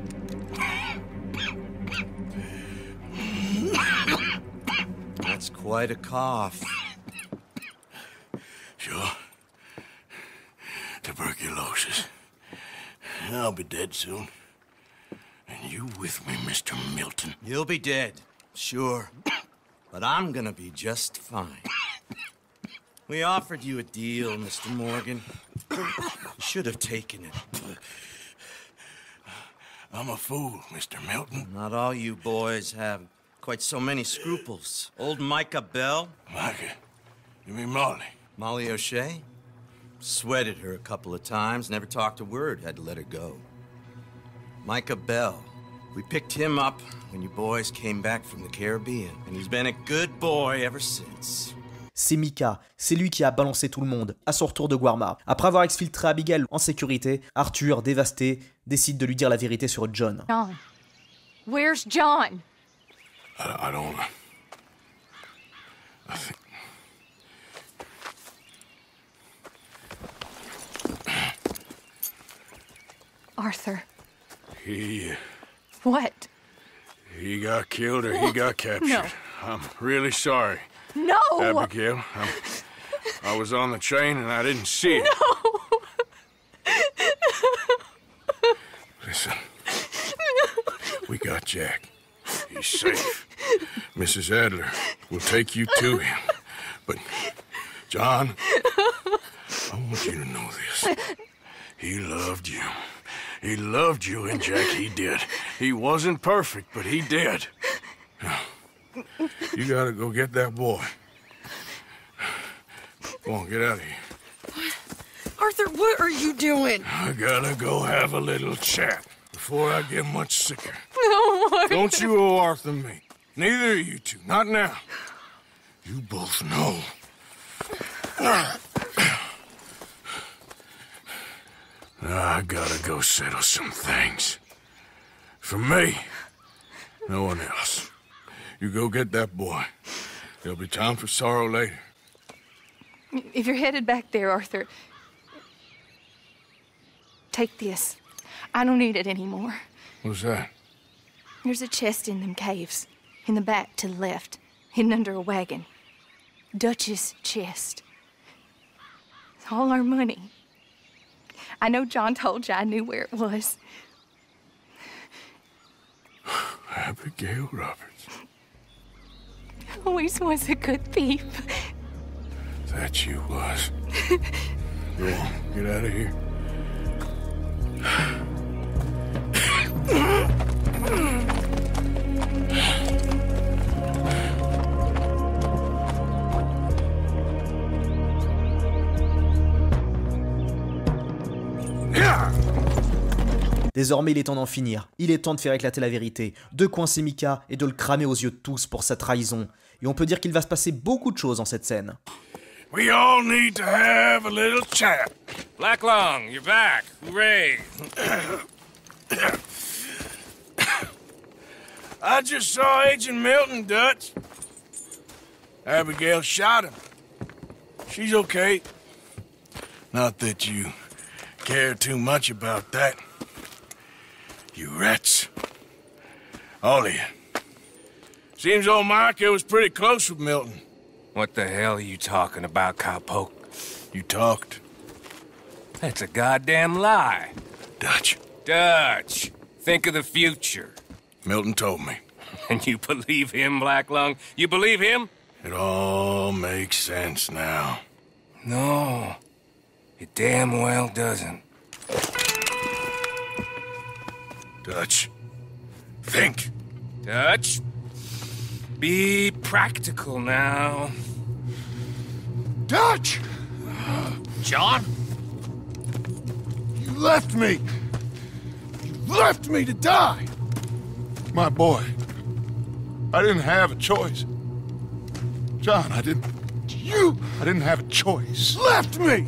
That's quite a cough. Sure. Tuberculosis. I'll be dead soon. And you with me, Mister Milton. You'll be dead, sure. But I'm gonna be just fine. We offered you a deal, Mister Morgan. You should have taken it. I'm a fool, Mister Milton. Not all you boys have quite so many scruples. Old Micah Bell. Micah? You mean Molly? Molly O'Shea? Sweated her a couple of times, never talked a word, had to let her go. Micah Bell. We picked him up when you boys came back from the Caribbean, and he's been a good boy ever since. C'est Micah, c'est lui qui a balancé tout le monde, à son retour de Guarma. Après avoir exfiltré Abigail en sécurité, Arthur, dévasté, décide de lui dire la vérité sur John. John. Where's John? I, I don't... I think... Arthur. He... What? He got killed or he got captured. No. I'm really sorry. No! Abigail, I'm, I was on the train and I didn't see it. No! Listen, we got Jack. He's safe. Missus Adler will take you to him. But, John, I want you to know this. He loved you. He loved you, and Jack, he did. He wasn't perfect, but he did. Now, you gotta go get that boy. Go on, get out of here. What? Arthur, what are you doing? I gotta go have a little chat before I get much sicker. No, Arthur. Don't you owe Arthur me. Neither of you two. Not now. You both know. I gotta go settle some things. For me, no one else. You go get that boy. There'll be time for sorrow later. If you're headed back there, Arthur, take this. I don't need it anymore. What's that? There's a chest in them caves, in the back to the left, hidden under a wagon. Dutch's chest. It's all our money. I know John told you I knew where it was. Abigail Roberts. Always was a good thief. That you was. Go on, get out of here. Désormais, il est temps d'en finir. Il est temps de faire éclater la vérité, de coincer Micah et de le cramer aux yeux de tous pour sa trahison. Et on peut dire qu'il va se passer beaucoup de choses dans cette scène. We all need to have a little chat. Black Lung, you're back. Hooray. I just saw Agent Milton, Dutch. Abigail shot him. She's okay. Not that you care too much about that. You rats. All of you. Seems old Micah was pretty close with Milton. What the hell are you talking about, cowpoke? You talked. That's a goddamn lie. Dutch. Dutch. Think of the future. Milton told me. And you believe him, Black Lung? You believe him? It all makes sense now. No. It damn well doesn't. Dutch. Think. Dutch. Be practical now. Dutch! John? You left me! You left me to die! My boy. I didn't have a choice. John, I didn't... You! I didn't have a choice. Left me!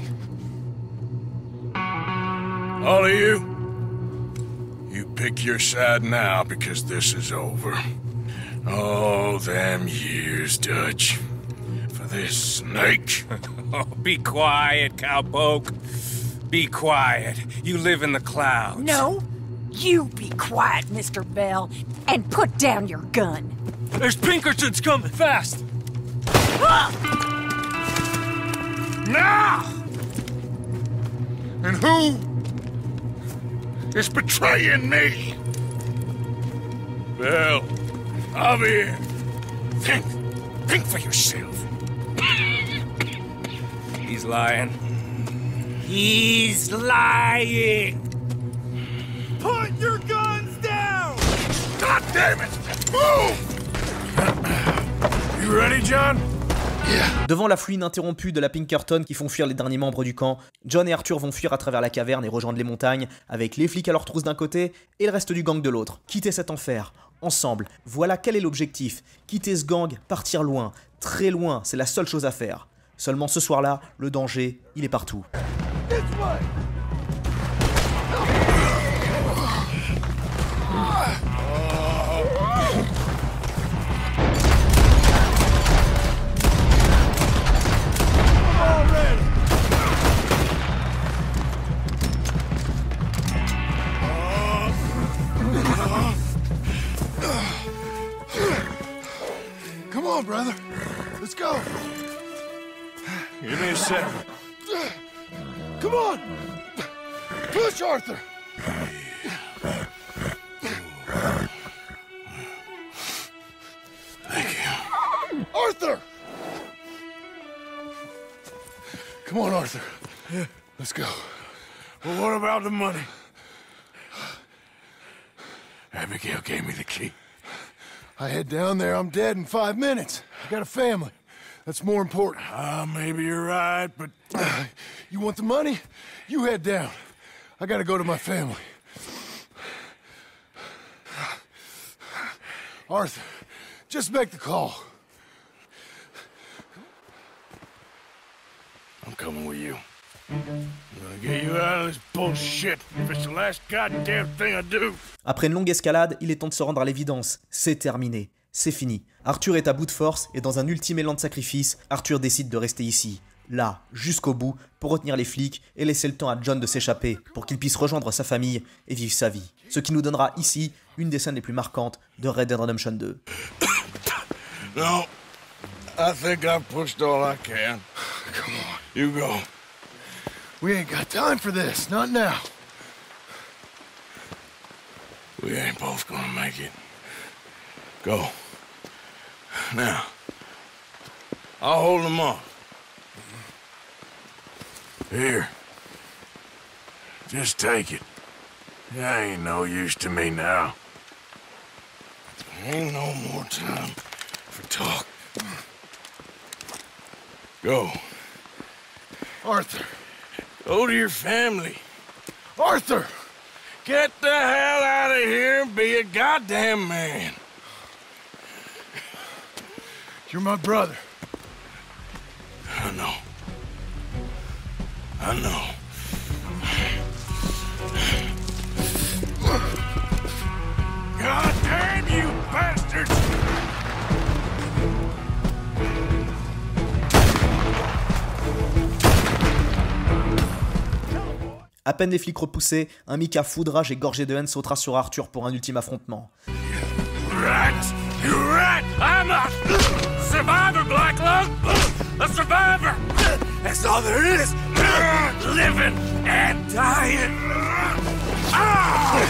All of you, you pick your side now because this is over. All them years, Dutch. For this snake. Oh, be quiet, cowpoke. Be quiet. You live in the clouds. No. You be quiet, Mister Bell, and put down your gun. There's Pinkertons coming! Fast! Ah! Now! And who is betraying me? Bell, Javier, think, think for yourself. He's lying. He's lying! Put your guns God damn it! Move! You ready, John? Devant la fouille ininterrompue de la Pinkerton qui font fuir les derniers membres du camp, John et Arthur vont fuir à travers la caverne et rejoindre les montagnes, avec les flics à leur trousse d'un côté et le reste du gang de l'autre. Quitter cet enfer, ensemble, voilà quel est l'objectif. Quitter ce gang, partir loin, très loin, c'est la seule chose à faire. Seulement ce soir-là, le danger, il est partout. Come on, brother. Let's go. Give me a sec. Come on. Push, Arthur. Thank you. Arthur! Come on, Arthur. Let's go. Well, what about the money? Abigail gave me the key. I head down there, I'm dead in five minutes. I got a family. That's more important. Ah, uh, maybe you're right, but... Uh, you want the money? You head down. I gotta go to my family. Arthur, just make the call. I'm coming with you. I'm gonna get you out of this bullshit if it's the last goddamn thing I do. Après une longue escalade, il est temps de se rendre à l'évidence. C'est terminé. C'est fini. Arthur est à bout de force et dans un ultime élan de sacrifice, Arthur décide de rester ici, là, jusqu'au bout, pour retenir les flics et laisser le temps à John de s'échapper pour qu'il puisse rejoindre sa famille et vivre sa vie. Ce qui nous donnera ici une des scènes les plus marquantes de Red Dead Redemption deux. No, I think I've pushed all I can. Come on. You go. We ain't got time for this, not now. We ain't both gonna make it. Go. Now, I'll hold them off. Here. Just take it. It ain't no use to me now. Ain't no more time for talk. Go. Arthur. Go to your family. Arthur! Get the hell out of here and be a goddamn man. You're my brother. I know. I know. God damn you bastards! À peine les flics repoussés, un Mika foudrage et gorgé de haine sautera sur Arthur pour un ultime affrontement. Rat! You rat! I'm a survivor, Black Lung! A survivor! That's all there is! Living and dying! Ah!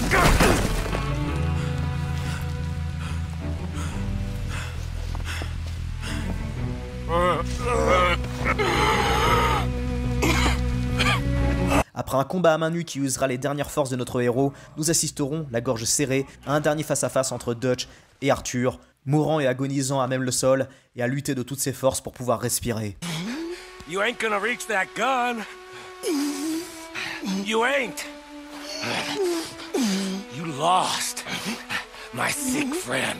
Après un combat à main nue qui usera les dernières forces de notre héros, nous assisterons, la gorge serrée, à un dernier face-à-face entre Dutch et Arthur, mourant et agonisant à même le sol, et à lutter de toutes ses forces pour pouvoir respirer. You ain't gonna reach that gun. You ain't. You lost, my sick friend.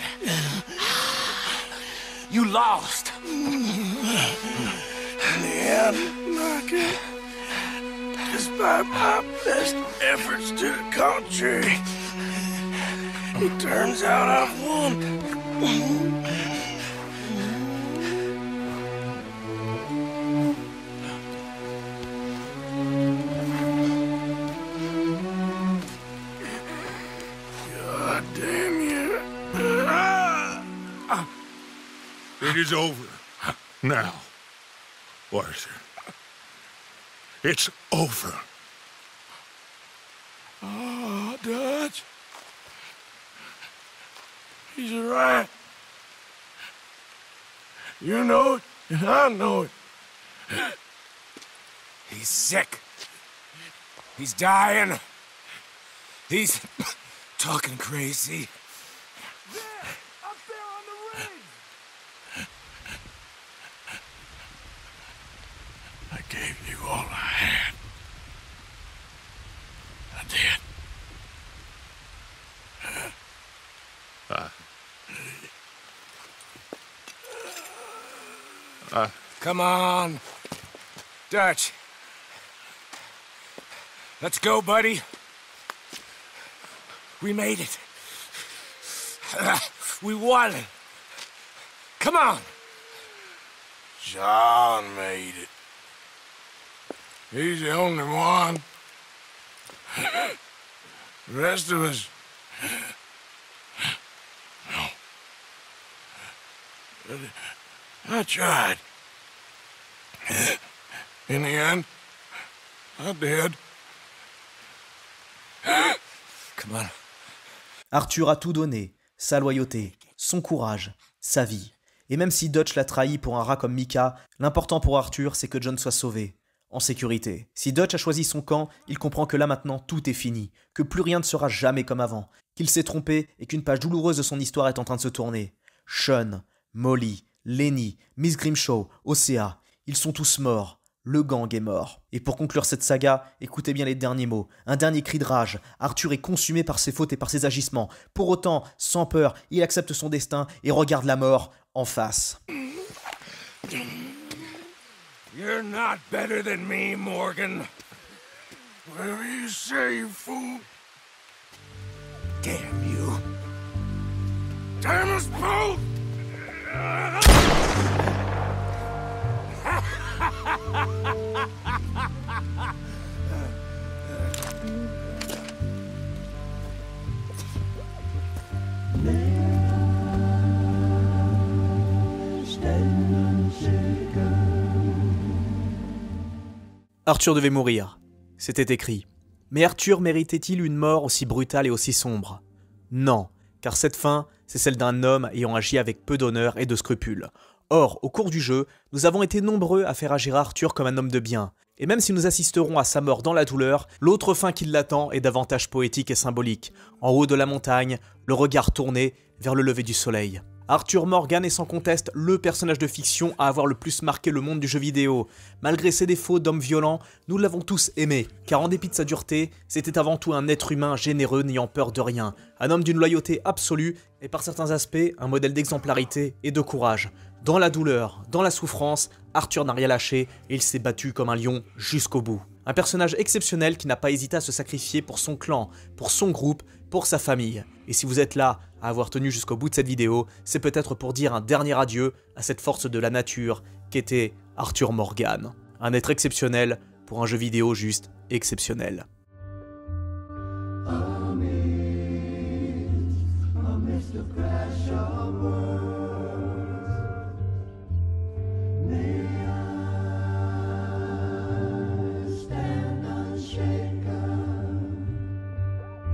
You lost. In the end, Micah, despite my best efforts to the contrary, it turns out I've won. God damn you. It is over. Now, Arthur. It's over. Oh, Dutch. He's right. You know it, and I know it. He's sick. He's dying. He's talking crazy. I gave you all I had. I did. Uh, uh, Come on. Dutch. Let's go, buddy. We made it. We won. Come on. John made it. He's the only one. The rest of us... No. I tried. In the end, I did. Come on. Arthur a tout donné, sa loyauté, son courage, sa vie. Et même si Dutch l'a trahi pour un rat comme Micah, l'important pour Arthur, c'est que John soit sauvé, en sécurité. Si Dutch a choisi son camp, il comprend que là maintenant tout est fini, que plus rien ne sera jamais comme avant, qu'il s'est trompé et qu'une page douloureuse de son histoire est en train de se tourner. Sean, Molly, Lenny, Miss Grimshaw, Océa, ils sont tous morts. Le gang est mort. Et pour conclure cette saga, écoutez bien les derniers mots. Un dernier cri de rage. Arthur est consumé par ses fautes et par ses agissements. Pour autant, sans peur, il accepte son destin et regarde la mort en face. You're not better than me, Morgan. Whatever you say, you fool. Damn you. Damn us both! Arthur devait mourir, c'était écrit. Mais Arthur méritait-il une mort aussi brutale et aussi sombre? Non, car cette fin, c'est celle d'un homme ayant agi avec peu d'honneur et de scrupules. Or, au cours du jeu, nous avons été nombreux à faire agir Arthur comme un homme de bien. Et même si nous assisterons à sa mort dans la douleur, l'autre fin qui l'attend est davantage poétique et symbolique. En haut de la montagne, le regard tourné vers le lever du soleil. Arthur Morgan est sans conteste le personnage de fiction à avoir le plus marqué le monde du jeu vidéo. Malgré ses défauts d'homme violent, nous l'avons tous aimé, car en dépit de sa dureté, c'était avant tout un être humain généreux n'ayant peur de rien, un homme d'une loyauté absolue et par certains aspects un modèle d'exemplarité et de courage. Dans la douleur, dans la souffrance, Arthur n'a rien lâché et il s'est battu comme un lion jusqu'au bout. Un personnage exceptionnel qui n'a pas hésité à se sacrifier pour son clan, pour son groupe, pour sa famille. Et si vous êtes là à avoir tenu jusqu'au bout de cette vidéo, c'est peut-être pour dire un dernier adieu à cette force de la nature qu'était Arthur Morgan. Un être exceptionnel pour un jeu vidéo juste exceptionnel.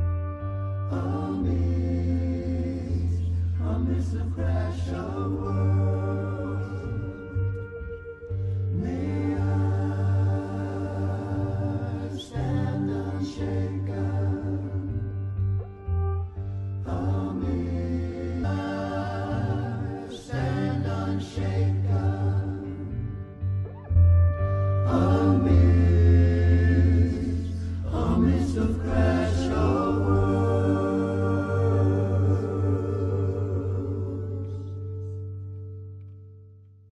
Crash of words.